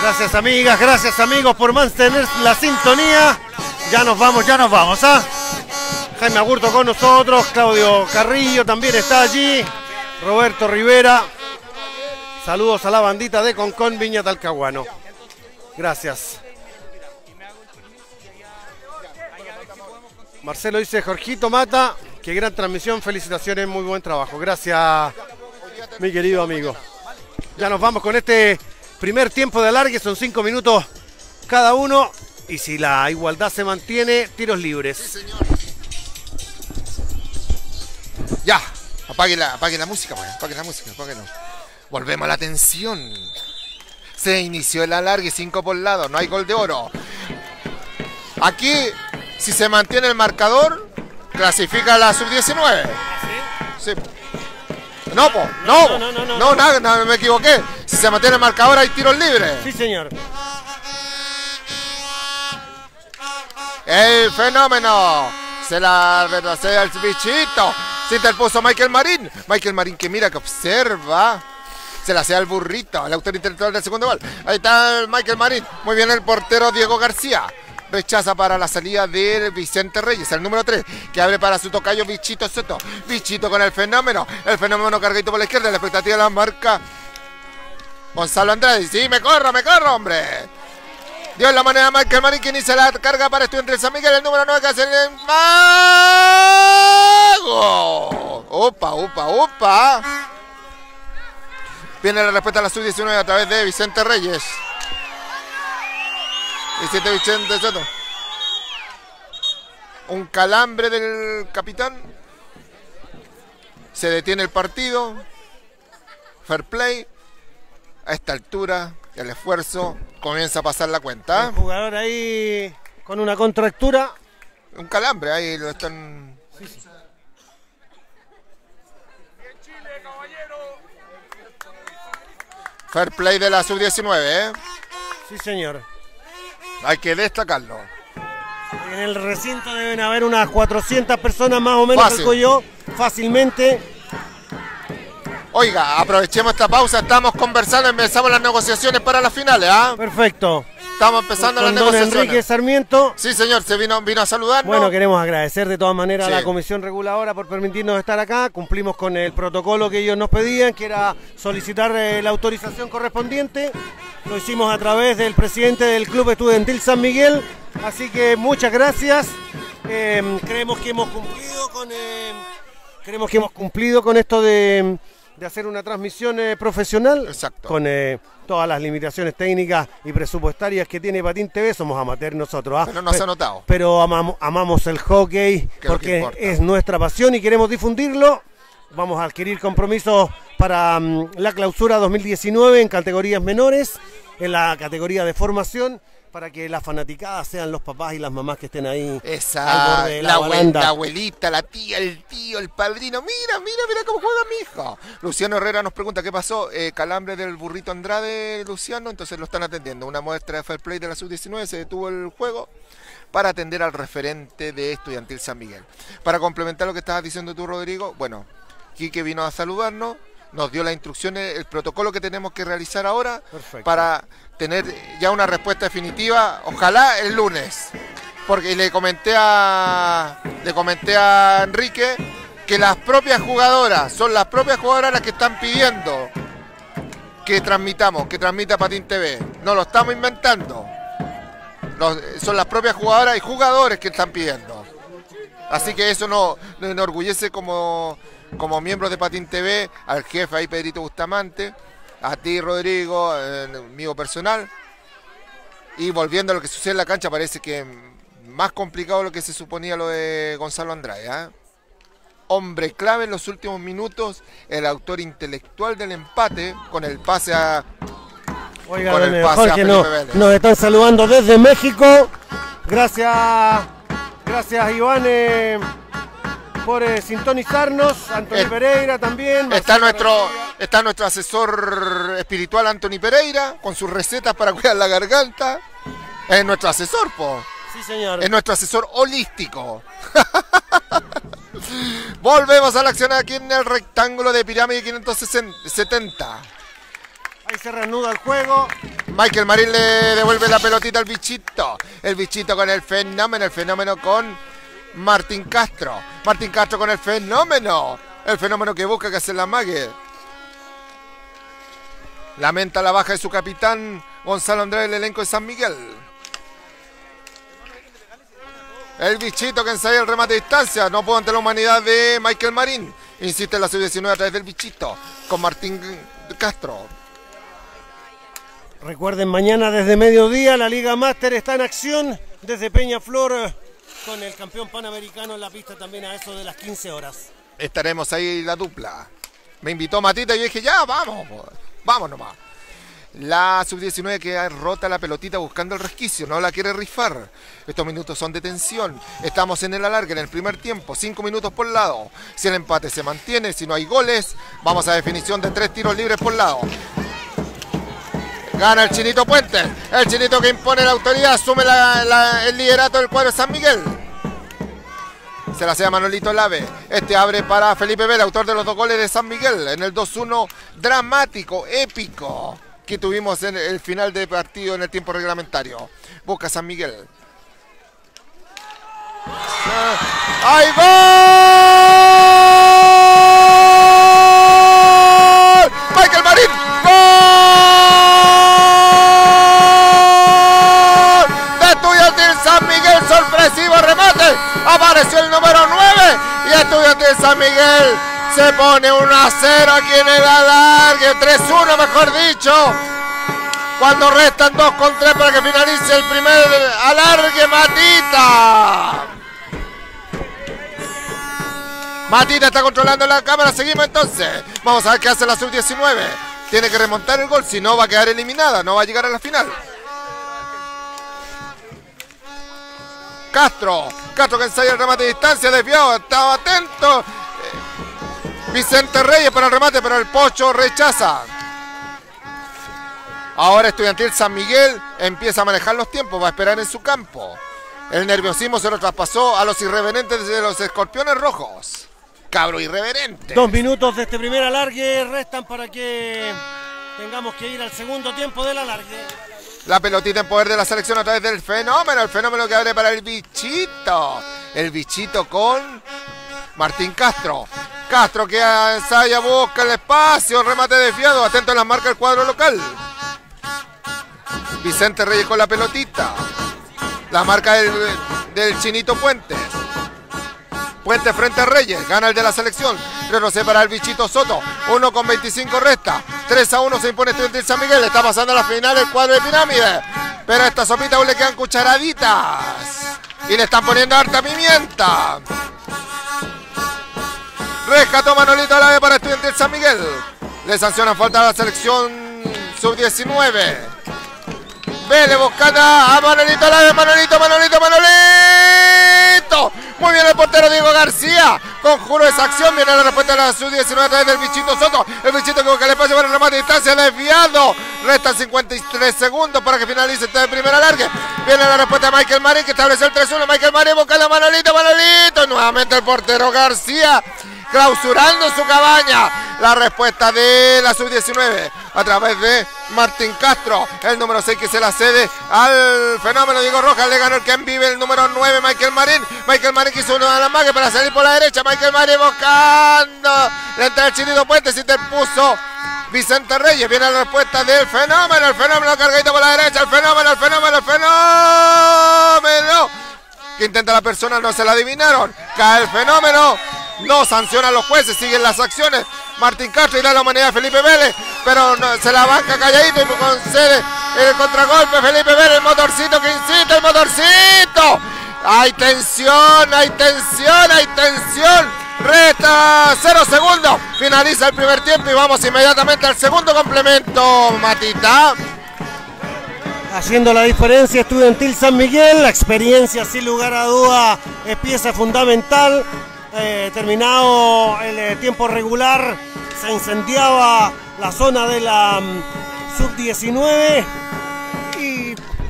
Gracias amigas, gracias amigos por mantener la sintonía. Ya nos vamos, ya nos vamos, ¿ah? Jaime Agurto con nosotros, Claudio Carrillo también está allí, Roberto Rivera. Saludos a la bandita de Concón, Viña Talcahuano. Gracias. Marcelo dice, Jorgito Mata, qué gran transmisión, felicitaciones, muy buen trabajo. Gracias, mi querido amigo. Ya nos vamos con este primer tiempo de alargue, son cinco minutos cada uno. Y si la igualdad se mantiene, tiros libres. Sí, señor. Ya, apague la, apague la música, pues, apague la música, apáguela. Volvemos a la tensión. Se inició el alargue, cinco por lado, no hay gol de oro. Aquí, si se mantiene el marcador, clasifica la sub diecinueve. Sí. No, po, no, No, no, no, no, no, nada, nada, me equivoqué. Si se mantiene el marcador, hay tiros libres. Sí, señor. El fenómeno. Se la retrocede al bichito. Se interpuso Michael Marín. Michael Marín que mira, que observa. Se la sea al burrito, el autor intelectual del segundo gol. Ahí está el Michael Marín. Muy bien el portero Diego García. Rechaza para la salida de Vicente Reyes, el número tres, que abre para su tocayo Bichito Soto. Bichito con el fenómeno. El fenómeno cargadito por la izquierda. La expectativa de la marca Gonzalo Andrade. Sí, me corro, me corro, hombre. Dio la manera Michael Marín, que inicia la carga para Estudiantes de San Miguel, el número nueve, que hace el mago. Opa, opa, opa. Viene la respuesta a la sub diecinueve a través de Vicente Reyes. Vicente Vicente Soto. Un calambre del capitán. Se detiene el partido. Fair play. A esta altura, el esfuerzo comienza a pasar la cuenta. El jugador ahí con una contractura. Un calambre, ahí lo están. Fair play de la sub diecinueve, ¿eh? Sí, señor. Hay que destacarlo. En el recinto deben haber unas cuatrocientas personas más o menos, Fácil. calculo yo, fácilmente. Oiga, aprovechemos esta pausa, estamos conversando, empezamos las negociaciones para las finales, ¿ah? Perfecto. Estamos empezando Con las don negociaciones. Enrique Sarmiento. Sí, señor, se vino, vino a saludarnos. Bueno, queremos agradecer de todas maneras Sí. a la Comisión Reguladora por permitirnos estar acá. Cumplimos con el protocolo que ellos nos pedían, que era solicitar eh, la autorización correspondiente. Lo hicimos a través del presidente del Club Estudiantil San Miguel. Así que muchas gracias. Eh, creemos que hemos cumplido con eh, creemos que hemos cumplido con esto de, de hacer una transmisión eh, profesional. Exacto. Con eh, todas las limitaciones técnicas y presupuestarias que tiene Patín T V. Somos amateurs nosotros, ¿ah? Pero no se ha notado. Pero amamos, amamos el hockey Que es lo que porque importa. es nuestra pasión y queremos difundirlo. Vamos a adquirir compromisos para um, la clausura dos mil diecinueve en categorías menores, en la categoría de formación, para que las fanaticadas sean los papás y las mamás que estén ahí al Esa, borde de la, la, abue- baranda. la abuelita, la tía, el tío, el padrino. Mira, mira, mira cómo juega mi hijo. Luciano Herrera nos pregunta qué pasó. Eh, calambre del burrito Andrade, Luciano, entonces lo están atendiendo. Una muestra de fair play de la sub diecinueve, se detuvo el juego para atender al referente de Estudiantil San Miguel. Para complementar lo que estabas diciendo tú, Rodrigo, bueno, Quique vino a saludarnos, nos dio las instrucciones, el protocolo que tenemos que realizar ahora. Perfecto. Para tener ya una respuesta definitiva, ojalá el lunes. Porque le comenté a le comenté a Enrique que las propias jugadoras, son las propias jugadoras las que están pidiendo que transmitamos, que transmita Patín T V. No lo estamos inventando. Los- son las propias jugadoras y jugadores que están pidiendo. Así que eso nos, nos enorgullece como, como miembros de Patín T V, al jefe ahí Pedrito Bustamante, a ti Rodrigo, eh, mío personal. Y volviendo a lo que sucede en la cancha, parece que más complicado de lo que se suponía lo de Gonzalo Andrade, ¿eh? Hombre clave en los últimos minutos, el autor intelectual del empate con el pase a... Oiga, con don el pase a Jorge, Felipe no- Vélez. nos están saludando desde México. Gracias, gracias Iván eh, por eh, sintonizarnos. Antonio Eh, Pereira también. Está Marcelo nuestro, García. está nuestro asesor espiritual Anthony Pereira con sus recetas para cuidar la garganta. Es nuestro asesor, po. Sí, señor. Es nuestro asesor holístico. Volvemos a la acción aquí en el rectángulo de pirámide quinientos setenta. Ahí se reanuda el juego. Michael Marín le devuelve la pelotita al bichito. El bichito con el fenómeno, el fenómeno con Martín Castro. Martín Castro con el fenómeno. El fenómeno que busca que se la amague. Lamenta la baja de su capitán Gonzalo Andrade, el elenco de San Miguel. El bichito que ensaya el remate de distancia. No pudo ante la humanidad de Michael Marín. Insiste en la sub diecinueve a través del bichito con Martín Castro. Recuerden, mañana desde mediodía la Liga Máster está en acción desde Peñaflor eh, con el campeón panamericano en la pista también a eso de las quince horas. Estaremos ahí la dupla. Me invitó Matita y yo dije, ya, vamos, vamos nomás. La sub diecinueve que rota la pelotita buscando el resquicio, no la quiere rifar. Estos minutos son de tensión. Estamos en el alargue en el primer tiempo, cinco minutos por lado. Si el empate se mantiene, si no hay goles, vamos a definición de tres tiros libres por lado. Gana el Chinito Puentes, el Chinito que impone la autoridad, asume la, la, el liderato del cuadro de San Miguel. Se la sea Manolito Lave. Este abre para Felipe Vela, autor de los dos goles de San Miguel en el dos uno dramático, épico, que tuvimos en el final de partido en el tiempo reglamentario. Busca San Miguel. ¡Hay gol! ¡Michael Marín! ¡Gol! De Estudiantil San Miguel, sorpresivo remate. Apareció el número nueve y Estudiantil San Miguel se pone uno a cero aquí en el alargue, tres uno mejor dicho. Cuando restan dos con tres para que finalice el primer alargue, Matita. Matita está controlando la cámara, seguimos entonces. Vamos a ver qué hace la sub diecinueve. Tiene que remontar el gol, si no va a quedar eliminada, no va a llegar a la final. Castro, Castro que ensaya el remate de distancia, desviado, estaba atento. Vicente Reyes para el remate, pero el Pocho rechaza. Ahora Estudiantil San Miguel empieza a manejar los tiempos, va a esperar en su campo. El nerviosismo se lo traspasó a los irreverentes de los Escorpiones Rojos. Cabro irreverente. Dos minutos de este primer alargue restan para que tengamos que ir al segundo tiempo del alargue. La pelotita en poder de la selección a través del fenómeno. El fenómeno que abre para el bichito. El bichito con Martín Castro. Castro que ensaya, busca el espacio. Remate desviado. Atento a las marcas del cuadro local. Vicente Reyes con la pelotita. La marca del, del Chinito Puentes. Puentes frente a Reyes. Gana el de la selección. Retrocede para el bichito Soto. uno con veinticinco resta. tres a uno se impone Estudiantil San Miguel. Está pasando a la final el cuadro de Pirámide. Pero a esta sopita aún le quedan cucharaditas. Y le están poniendo harta pimienta. Rescató Manolito Lave para Estudiantil San Miguel. Le sancionan falta a la selección sub diecinueve. Vele buscando a Manolito Lave. Manolito, Manolito, Manolito. Muy bien el portero Diego García. Conjuro esa acción. Viene la respuesta de la sub diecinueve a través del bichito Soto. El bichito que busca el espacio para el remate de distancia desviado. Restan cincuenta y tres segundos para que finalice este primer alargue. Viene la respuesta de Michael Marín que establece el tres uno. Michael Marín buscando a Manolito, Manolito. Nuevamente el portero García clausurando su cabaña. La respuesta de la sub diecinueve a través de Martín Castro, el número seis que se la cede al fenómeno Diego Rojas. Le ganó el quien vive el número nueve, Michael Marín. Michael Marín quiso uno de la mague para salir por la derecha. Michael Marín buscando la entrada del Chinito Puente. Se interpuso Vicente Reyes. Viene la respuesta del fenómeno. El fenómeno cargadito por la derecha. El fenómeno, el fenómeno, el fenómeno. Que intenta la persona, no se la adivinaron. Cae el fenómeno. No sancionan los jueces, siguen las acciones. Martín Castro y da la humanidad a Felipe Vélez, pero no, se la banca calladito y concede el contragolpe. Felipe Vélez, el motorcito que insiste, el motorcito. Hay tensión, hay tensión, hay tensión. Resta cero segundos. Finaliza el primer tiempo y vamos inmediatamente al segundo complemento, Matita. Haciendo la diferencia Estudiantil San Miguel, la experiencia sin lugar a duda es pieza fundamental. Eh, terminado el eh, tiempo regular, se incendiaba la zona de la um, sub diecinueve y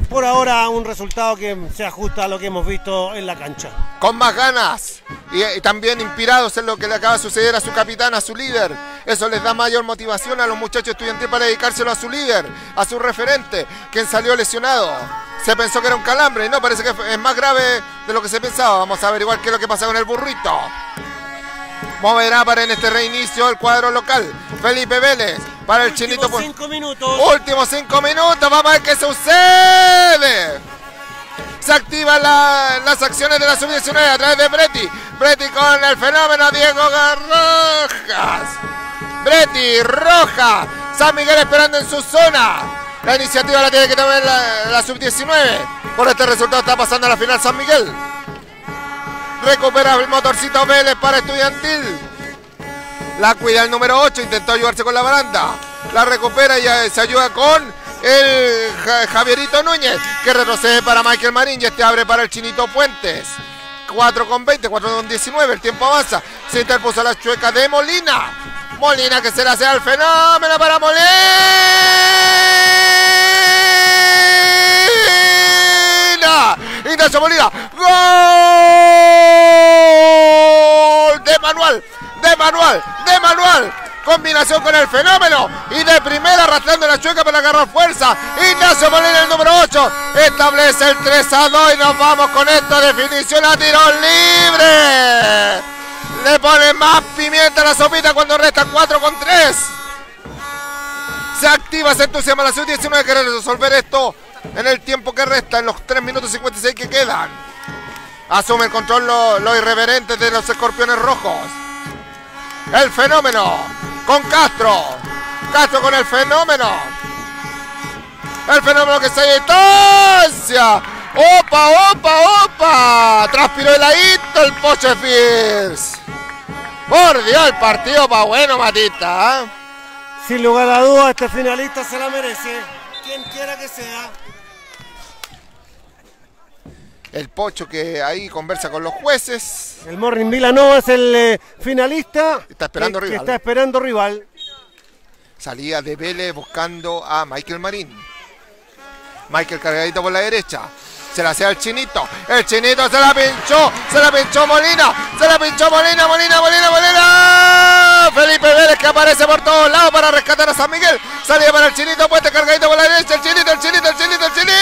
por ahora un resultado que se ajusta a lo que hemos visto en la cancha. Con más ganas y, y también inspirados en lo que le acaba de suceder a su capitán, a su líder. Eso les da mayor motivación a los muchachos estudiantiles para dedicárselo a su líder, a su referente, quien salió lesionado. Se pensó que era un calambre y no, parece que es más grave de lo que se pensaba. Vamos a averiguar qué es lo que pasa con el burrito. Moverá para en este reinicio el cuadro local. Felipe Vélez para el Últimos chinito. cinco minutos. Últimos cinco minutos, vamos a ver qué sucede. Se activan la, las acciones de la sub diecinueve a través de Bretti. Bretti con el fenómeno Diego Rojas. Bretti, Roja. San Miguel esperando en su zona. La iniciativa la tiene que tomar la, la sub diecinueve. Por este resultado está pasando a la final San Miguel. Recupera el motorcito Vélez para Estudiantil. La cuida el número ocho, intentó ayudarse con la baranda. La recupera y se ayuda con el Javierito Núñez, que retrocede para Michael Marín y este abre para el Chinito Puentes. cuatro con veinte, cuatro con diecinueve, el tiempo avanza. Se interpuso la chueca de Molina. Molina que se la hace al fenómeno para Molina. Ignacio Molina. Gol de Manuel, de Manuel, de Manuel. Combinación con el fenómeno y de primera arrastrando la chueca para agarrar fuerza. Ignacio Molina, el número ocho, establece el tres a dos y nos vamos con esta definición a tiro libre. Le pone más pimienta a la sopita cuando resta cuatro con tres. Se activa, se entusiasma la sub diecinueve, quiere resolver esto en el tiempo que resta, en los tres minutos cincuenta y seis que quedan. Asume el control los lo irreverentes de los escorpiones rojos. El fenómeno con Castro. Castro con el fenómeno. El fenómeno que se distancia. ¡Opa, opa, opa! Transpiró el ahito el Poche Fierce. Por Dios, el partido va bueno, Matita. ¿eh? Sin lugar a dudas, este finalista se la merece. Quien quiera que sea. El Pocho que ahí conversa con los jueces. El Morning Villanova es el eh, finalista. Está esperando que, rival. que está esperando rival. Salía de Vélez buscando a Michael Marín. Michael cargadito por la derecha. Se la hacía al Chinito. El Chinito se la pinchó. Se la pinchó Molina. Se la pinchó Molina, Molina, Molina, Molina. Felipe Vélez que aparece por todos lados para rescatar a San Miguel. Salía para el Chinito, puente cargadito por la derecha. El Chinito, el Chinito, el Chinito, el Chinito.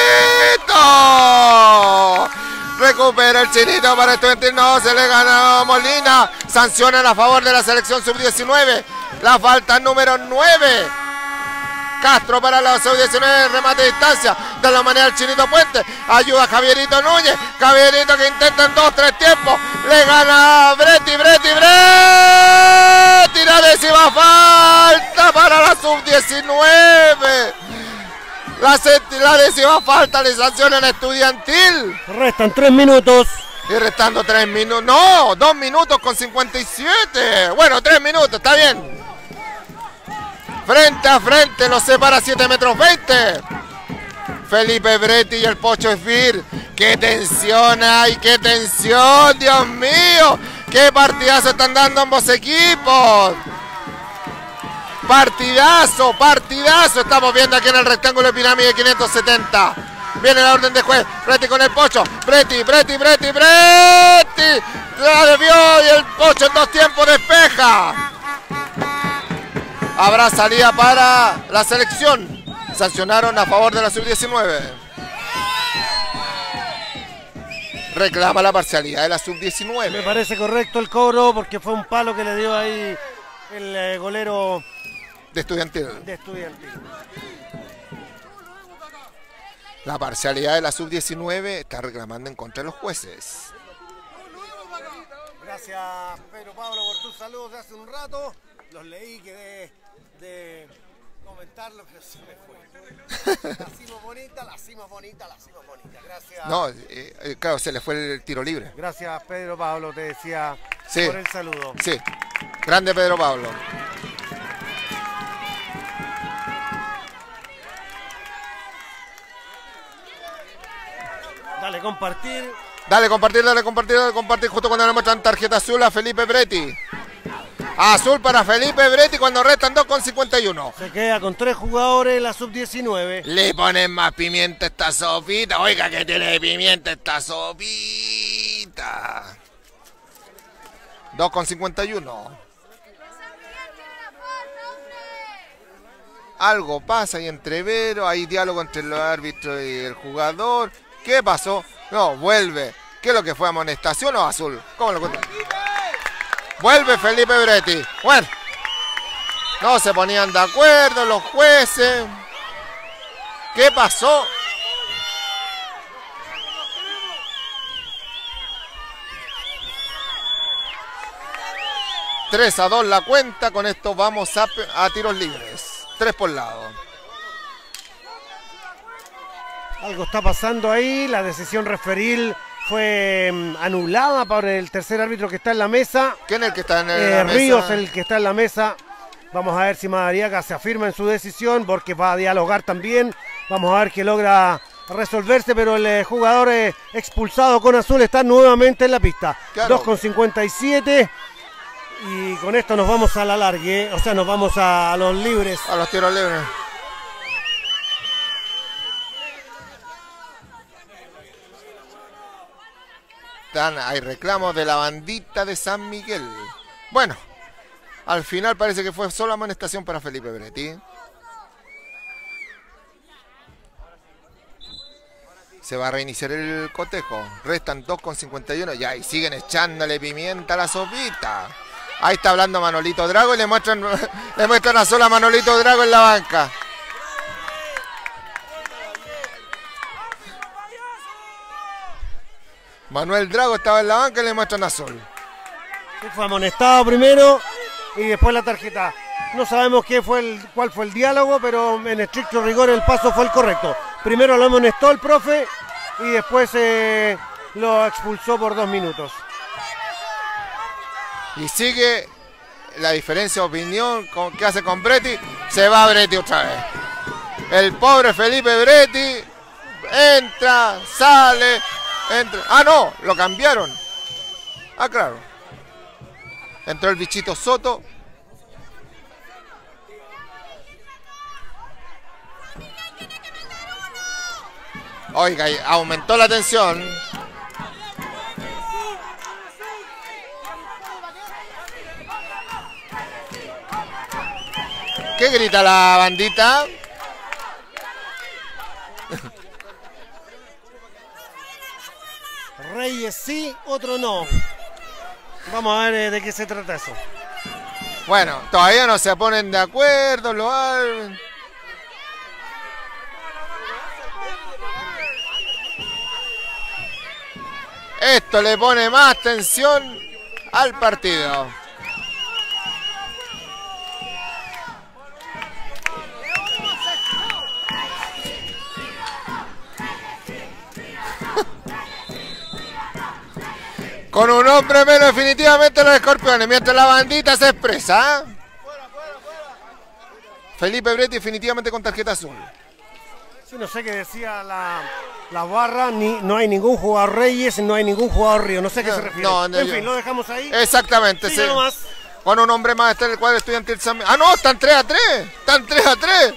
Recupera el Chinito para Estudiantil. No, se le ganó Molina. Sancionan a favor de la selección sub diecinueve. La falta número nueve. Castro para la sub diecinueve, remate de distancia. De la manera el Chinito Puente. Ayuda a Javierito Núñez. Javierito que intenta en dos, tres tiempos. Le gana a Bretti, Bretti, Bretti. La décima falta para la sub diecinueve. La, la décima falta le sancionan a Estudiantil. Restan tres minutos. Y restando tres minutos. No, dos minutos con cincuenta y siete. Bueno, tres minutos, está bien. Frente a frente, los separa siete metros veinte. Felipe Bretti y el Pocho Esfir. ¡Qué tensión hay! ¡Qué tensión! ¡Dios mío! ¡Qué partidazo están dando ambos equipos! Partidazo, partidazo. Estamos viendo aquí en el rectángulo de pirámide quinientos setenta. Viene la orden de juez. Bretti con el Pocho. Bretti, Bretti, Bretti, Bretti. La debió y el Pocho en dos tiempos despeja. Habrá salida para la selección. Sancionaron a favor de la sub diecinueve. Reclama la parcialidad de la sub diecinueve. Me parece correcto el cobro porque fue un palo que le dio ahí el eh, golero De Estudiantil. de Estudiantil. La parcialidad de la sub diecinueve está reclamando en contra de los jueces. Gracias Pedro Pablo por tus saludos de hace un rato. Los leí, quedé de comentarlo, pero se me fue. La hicimos bonita, la hicimos bonita, la hicimos bonita. Gracias. No, eh, eh, claro, se le fue el tiro libre. Gracias Pedro Pablo, te decía Sí. por el saludo. Sí, grande Pedro Pablo. Dale, compartir. Dale, compartir, dale, compartir, dale, compartir. Justo cuando le muestran tarjeta azul a Felipe Bretti. Azul para Felipe Bretti cuando restan dos con cincuenta y uno. Se queda con tres jugadores en la sub diecinueve. Le ponen más pimienta a esta sopita. Oiga, que tiene de pimienta esta sopita. dos con cincuenta y uno. Algo pasa ahí entre Vero. Hay diálogo entre el árbitro y el jugador. ¿Qué pasó? No, vuelve. ¿Qué es lo que fue? ¿Amonestación o azul? ¿Cómo lo cuento? Vuelve Felipe Bretti. Bueno. No se ponían de acuerdo los jueces. ¿Qué pasó? tres a dos la cuenta. Con esto vamos a, a tiros libres. tres por lado. Algo está pasando ahí. La decisión referil fue um, anulada por el tercer árbitro que está en la mesa. ¿Quién es el que está en el, Eh, la mesa? Ríos, el que está en la mesa. Vamos a ver si Madariaga se afirma en su decisión, porque va a dialogar también. Vamos a ver que logra resolverse, pero el eh, jugador eh, expulsado con azul está nuevamente en la pista. Claro. dos con cincuenta y siete. Y con esto nos vamos a la largue, o sea, nos vamos a, a los libres. A los tiros libres. Están, hay reclamos de la bandita de San Miguel. Bueno, al final parece que fue solo amonestación para Felipe Bretti. Se va a reiniciar el cotejo. Restan dos con cincuenta y uno. Ya, y siguen echándole pimienta a la sopita. Ahí está hablando Manolito Drago y le muestran, le muestran a sola Manolito Drago en la banca. Manuel Drago estaba en la banca y le muestran a Sol. Fue amonestado primero y después la tarjeta. No sabemos qué fue el, cuál fue el diálogo, pero en estricto rigor el paso fue el correcto. Primero lo amonestó el profe y después eh, lo expulsó por dos minutos. Y sigue la diferencia de opinión con, que hace con Bretti. Se va Bretti otra vez. El pobre Felipe Bretti entra, sale, entra. Ah, no, lo cambiaron. Ah, claro. Entró el bichito Soto. Oiga, y aumentó la tensión. ¿Qué grita la bandita? Reyes sí, otro no. Vamos a ver eh, de qué se trata eso. Bueno, todavía no se ponen de acuerdo los árbitros. Esto le pone más tensión al partido. Con un hombre menos definitivamente los escorpiones, mientras la bandita se expresa. Felipe Bretti definitivamente con tarjeta azul. Sí, no sé qué decía la, la barra, ni, no hay ningún jugador Reyes, no hay ningún jugador Río, no sé a qué se refiere. No, no, en yo- fin, lo dejamos ahí. Exactamente, Sigue sí. nomás. Con un hombre más está en el cuadro estudiantil San Miguel. Ah, no, están tres a tres. Están tres a tres.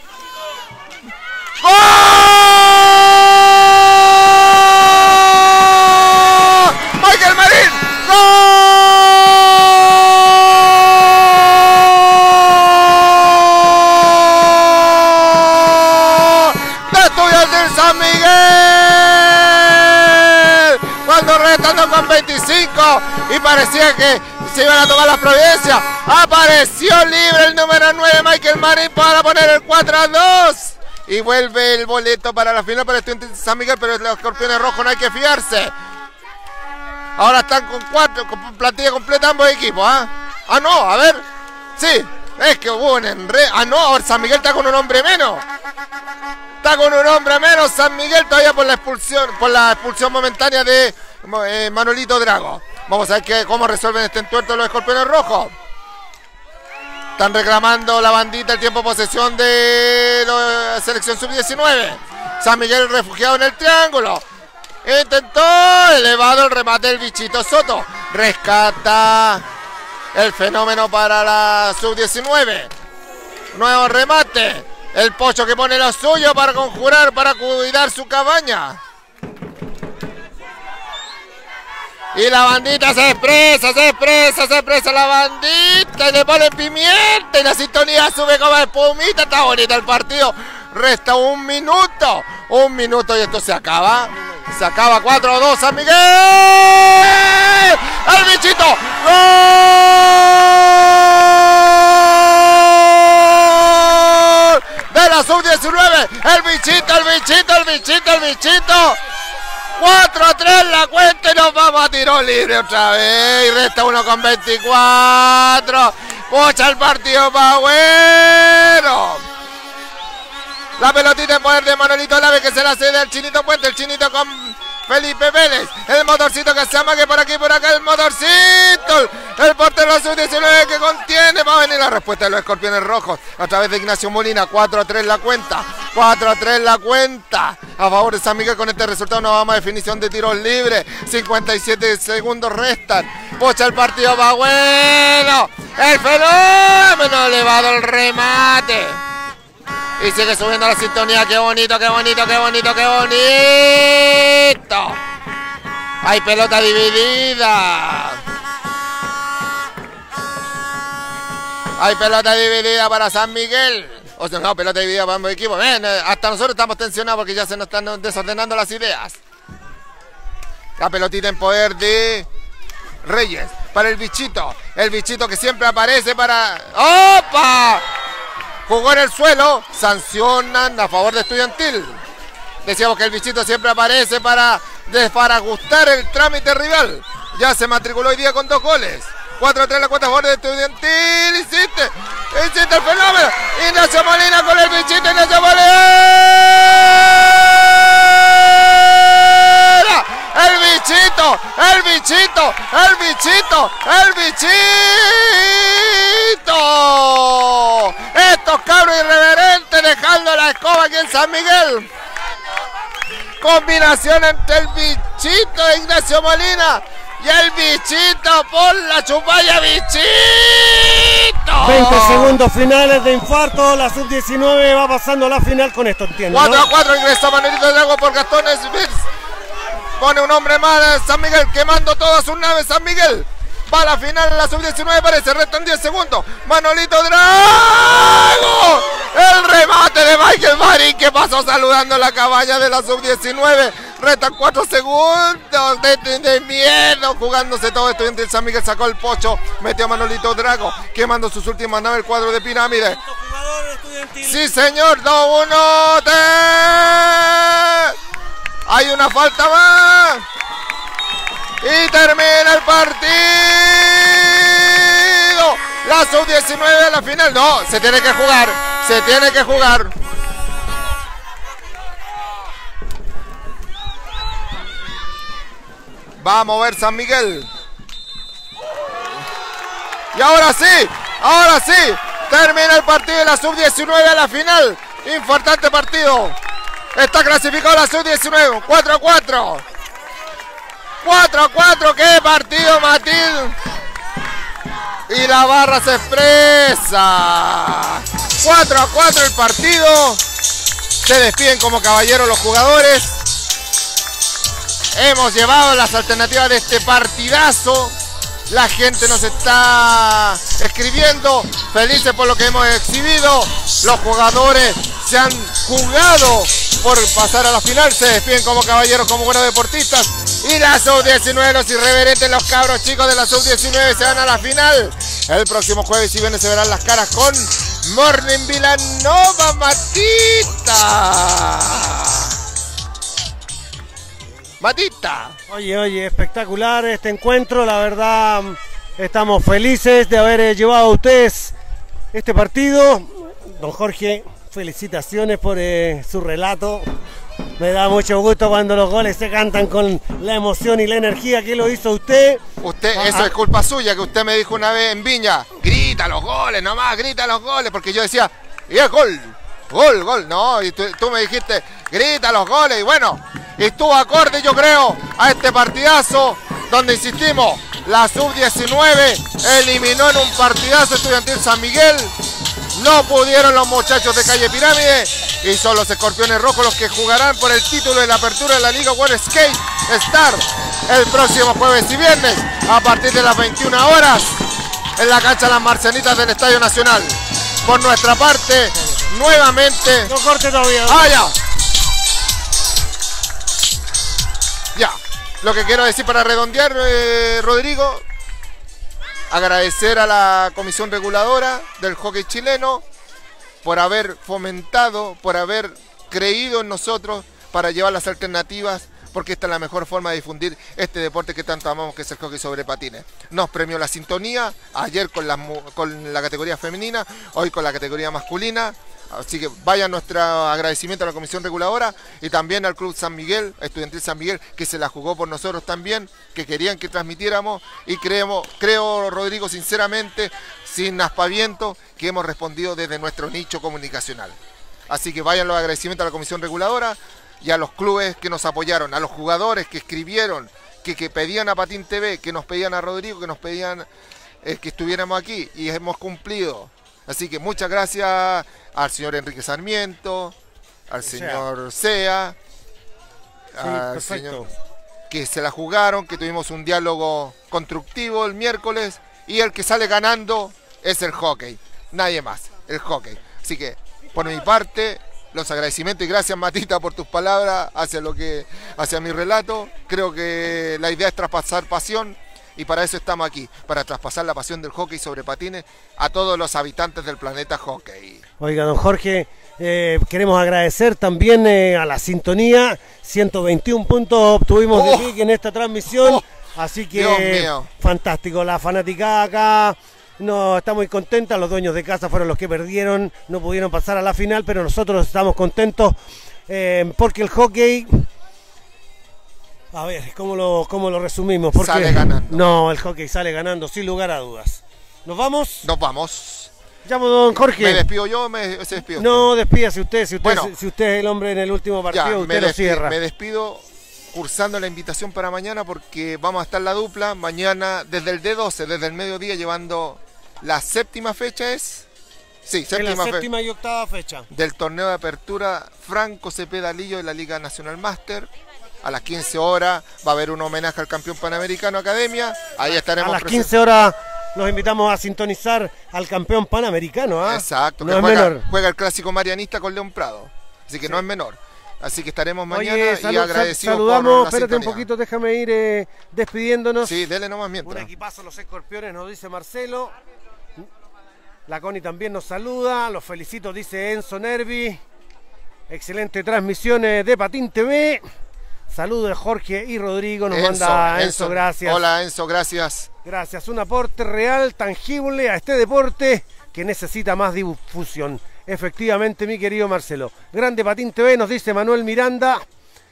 ¡Gol! ¡Michael Marín! ¡Gol! ¡De Estudiantil San Miguel! Cuando restando con veinticinco y parecía que se iban a tomar las providencias, apareció libre el número nueve Michael Marín para poner el cuatro a dos y vuelve el boleto para la final para Estudiantil San Miguel, pero los escorpiones rojos no hay que fiarse. Ahora están con cuatro, con plantilla completa ambos equipos, ¿ah? Ah, no, a ver, sí, es que hubo un enredo. Ah, no, ahora San Miguel está con un hombre menos. Está con un hombre menos San Miguel todavía por la expulsión, por la expulsión momentánea de eh, Manolito Drago. Vamos a ver que, cómo resuelven este entuerto los escorpiones rojos. Están reclamando la bandita el tiempo de posesión de la selección sub diecinueve. San Miguel refugiado en el triángulo. Intentó elevado el remate del bichito Soto. Rescata El fenómeno para la sub diecinueve. Nuevo remate. El Pocho que pone lo suyo para conjurar, para cuidar su cabaña. Y la bandita se expresa, se expresa, se expresa la bandita. Y le ponen pimienta y la sintonía sube como espumita. Está bonito el partido. Resta un minuto. Un minuto y esto se acaba. Se acaba cuatro a dos San Miguel. ¡El bichito! ¡Gol! De la sub diecinueve. El bichito, el bichito, el bichito, el bichito. cuatro a tres la cuenta y nos vamos a tiro libre otra vez. Y resta uno con veinticuatro. Pocha el partido más bueno. La pelotita en poder de Manolito Lave que se la cede al Chinito Puente. El Chinito con Felipe Vélez. El motorcito que se amague por aquí y por acá. El motorcito. El portero sub diecinueve que contiene. Va a venir la respuesta de los Escorpiones Rojos a través de Ignacio Molina. cuatro a tres la cuenta. cuatro a tres la cuenta. A favor de San Miguel con este resultado. Nos vamos a definición de tiros libres. cincuenta y siete segundos restan. Pocha el partido va bueno. El fenómeno elevado el remate. Y sigue subiendo la sintonía. Qué bonito, qué bonito, qué bonito, qué bonito. Hay pelota dividida. Hay pelota dividida para San Miguel. O sea, no, pelota dividida para ambos equipos. Ven, hasta nosotros estamos tensionados porque ya se nos están desordenando las ideas. La pelotita en poder de Reyes. Para el bichito. El bichito que siempre aparece para... ¡Opa! Jugó en el suelo, sancionan a favor de Estudiantil. Decíamos que el bichito siempre aparece para desbarajustar el trámite rival. Ya se matriculó hoy día con dos goles. cuatro a tres la cuenta a favor de Estudiantil. Hiciste, hiciste el fenómeno. Ignacio Molina con el bichito, Ignacio Molina. El bichito, el bichito, el bichito, el bichito. Estos cabros irreverentes dejando la escoba aquí en San Miguel. Combinación entre el bichito de Ignacio Molina y el bichito por la chupalla, bichito. veinte segundos finales de infarto. La sub diecinueve va pasando a la final con esto, entiendo, cuatro ¿no? a cuatro ingresa Manuelito Drago por Gastón Smith. Pone un hombre más San Miguel, quemando todas sus naves San Miguel. Va a la final en la sub diecinueve, parece, restan diez segundos. Manolito Drago. El remate de Michael Marín que pasó saludando la cabaña de la sub diecinueve. Restan cuatro segundos de, de, de miedo jugándose todo. Estudiante San Miguel sacó el Pocho, metió a Manolito Drago, quemando sus últimas naves, el cuadro de pirámide. Sí, señor, dos uno. Hay una falta más. Y termina el partido. La sub diecinueve a la final. No, se tiene que jugar. Se tiene que jugar. Va a mover San Miguel. Y ahora sí, ahora sí. Termina el partido de la sub diecinueve a la final. Importante partido. Está clasificado la sub diecinueve. cuatro a cuatro. cuatro a cuatro. ¡Qué partido, Matil! Y la barra se expresa. cuatro a cuatro el partido. Se despiden como caballeros los jugadores. Hemos llevado las alternativas de este partidazo. La gente nos está escribiendo, felices por lo que hemos exhibido. Los jugadores se han jugado por pasar a la final. Se despiden como caballeros, como buenos deportistas. Y la sub diecinueve, los irreverentes, los cabros chicos de la sub diecinueve se van a la final. El próximo jueves y viernes se verán las caras con Morning Villanova, Matita. Matita. Oye, oye, espectacular este encuentro, la verdad estamos felices de haber eh, llevado a ustedes este partido. Don Jorge, felicitaciones por eh, su relato. Me da mucho gusto cuando los goles se cantan con la emoción y la energía que lo hizo usted. Usted, Ajá. eso es culpa suya, que usted me dijo una vez en Viña, grita los goles nomás, grita los goles, porque yo decía, y es gol, gol, gol, no, y tú, tú me dijiste, grita los goles, y bueno, y estuvo acorde yo creo a este partidazo, donde insistimos, la sub diecinueve eliminó en un partidazo Estudiantil San Miguel. No pudieron los muchachos de Calle Pirámide y son los Escorpiones Rojos los que jugarán por el título de la apertura de la Liga World Skate Star el próximo jueves y viernes a partir de las veintiuna horas en la cancha Las Marcenitas del Estadio Nacional. Por nuestra parte, nuevamente... No corte todavía. ¡Ah, ya! Ya. Lo que quiero decir para redondear, eh, Rodrigo, agradecer a la comisión reguladora del hockey chileno por haber fomentado, por haber creído en nosotros para llevar las alternativas, porque esta es la mejor forma de difundir este deporte que tanto amamos, que es el hockey sobre patines. Nos premió la sintonía, ayer con la, con la categoría femenina, hoy con la categoría masculina. Así que vaya nuestro agradecimiento a la comisión reguladora y también al Club San Miguel, Estudiantil San Miguel, que se la jugó por nosotros también, que querían que transmitiéramos y creemos, creo, Rodrigo, sinceramente, sin aspaviento, que hemos respondido desde nuestro nicho comunicacional. Así que vayan los agradecimientos a la comisión reguladora y a los clubes que nos apoyaron, a los jugadores que escribieron, que, que pedían a Patín T V, que nos pedían a Rodrigo, que nos pedían eh, que estuviéramos aquí y hemos cumplido. Así que muchas gracias al señor Enrique Sarmiento, al señor Sea, Sí, al perfecto. señor que se la jugaron, que tuvimos un diálogo constructivo el miércoles y el que sale ganando es el hockey, nadie más, el hockey. Así que por mi parte, los agradecimientos y gracias, Matita, por tus palabras hacia lo que hacia mi relato. Creo que la idea es traspasar pasión. Y para eso estamos aquí, para traspasar la pasión del hockey sobre patines a todos los habitantes del planeta hockey. Oiga, don Jorge, eh, queremos agradecer también eh, a la sintonía. ciento veintiún puntos obtuvimos de Oh. clic en esta transmisión. Oh. Así que Dios mío. fantástico. La fanaticada acá no está muy contenta. Los dueños de casa fueron los que perdieron. No pudieron pasar a la final, pero nosotros estamos contentos eh, porque el hockey... A ver, ¿cómo lo, cómo lo resumimos? Porque Sale ganando. No, el hockey sale ganando, sin lugar a dudas. ¿Nos vamos? Nos vamos. Llamo don Jorge. ¿Me despido yo o me, se despido No, despídase usted. Si usted, Bueno. si usted es el hombre en el último usted? Ya, partido, me, usted lo despi- cierra. me despido cursando la invitación para mañana porque vamos a estar la dupla mañana desde el D doce, desde el mediodía, llevando la séptima fecha, ¿es? Sí, En la séptima fecha. séptima y octava fecha. Del torneo de apertura Franco Cepeda Lillo de la Liga Nacional Master. A las quince horas va a haber un homenaje al campeón panamericano Academia. Ahí estaremos A las presentes. quince horas los invitamos a sintonizar al campeón panamericano. ¿ah? Exacto, No que es juega, menor. juega el clásico marianista con León Prado. Así que no es menor. Así que estaremos mañana Oye, y salud- agradecidos saludamos, por la espérate un sintonía. poquito, déjame ir eh, despidiéndonos. Sí, dele nomás Un mientras. equipazo los escorpiones, nos dice Marcelo. La Connie también nos saluda. Los felicito, dice Enzo Nervi. Excelente transmisión eh, de Patín T V. Saludos de Jorge y Rodrigo. Nos manda Enzo, gracias. Hola Enzo, gracias. Gracias. Un aporte real, tangible a este deporte que necesita más difusión. Efectivamente, mi querido Marcelo. Grande Patín T V, nos dice Manuel Miranda.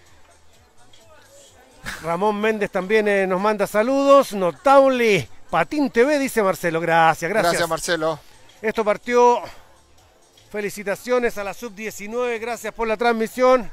Ramón Méndez también eh, nos manda saludos. Notable Patín T V, dice Marcelo. Gracias, gracias. Gracias, Marcelo. Esto partió. Felicitaciones a la sub diecinueve. Gracias por la transmisión.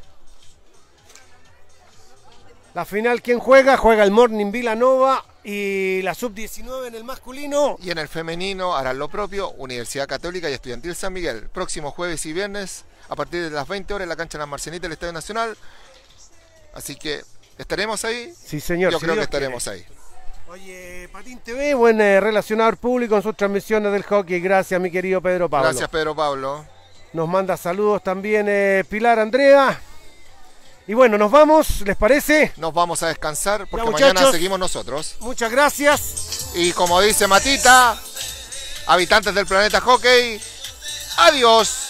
La final, ¿quién juega? Juega el Morning Villanova y la sub diecinueve en el masculino. Y en el femenino harán lo propio Universidad Católica y Estudiantil San Miguel. Próximo jueves y viernes a partir de las veinte horas en la cancha de las Marcenitas del Estadio Nacional. Así que estaremos ahí. Sí, señor. Yo si creo que Dios estaremos quiere. ahí. Oye, Patín T V, buen eh, relacionador público en sus transmisiones del hockey. Gracias, mi querido Pedro Pablo. Gracias, Pedro Pablo. Nos manda saludos también eh, Pilar Andrea. Y bueno, nos vamos, ¿les parece? Nos vamos a descansar porque Ya, mañana muchachos. seguimos nosotros. Muchas gracias. Y como dice Matita, habitantes del planeta hockey, adiós.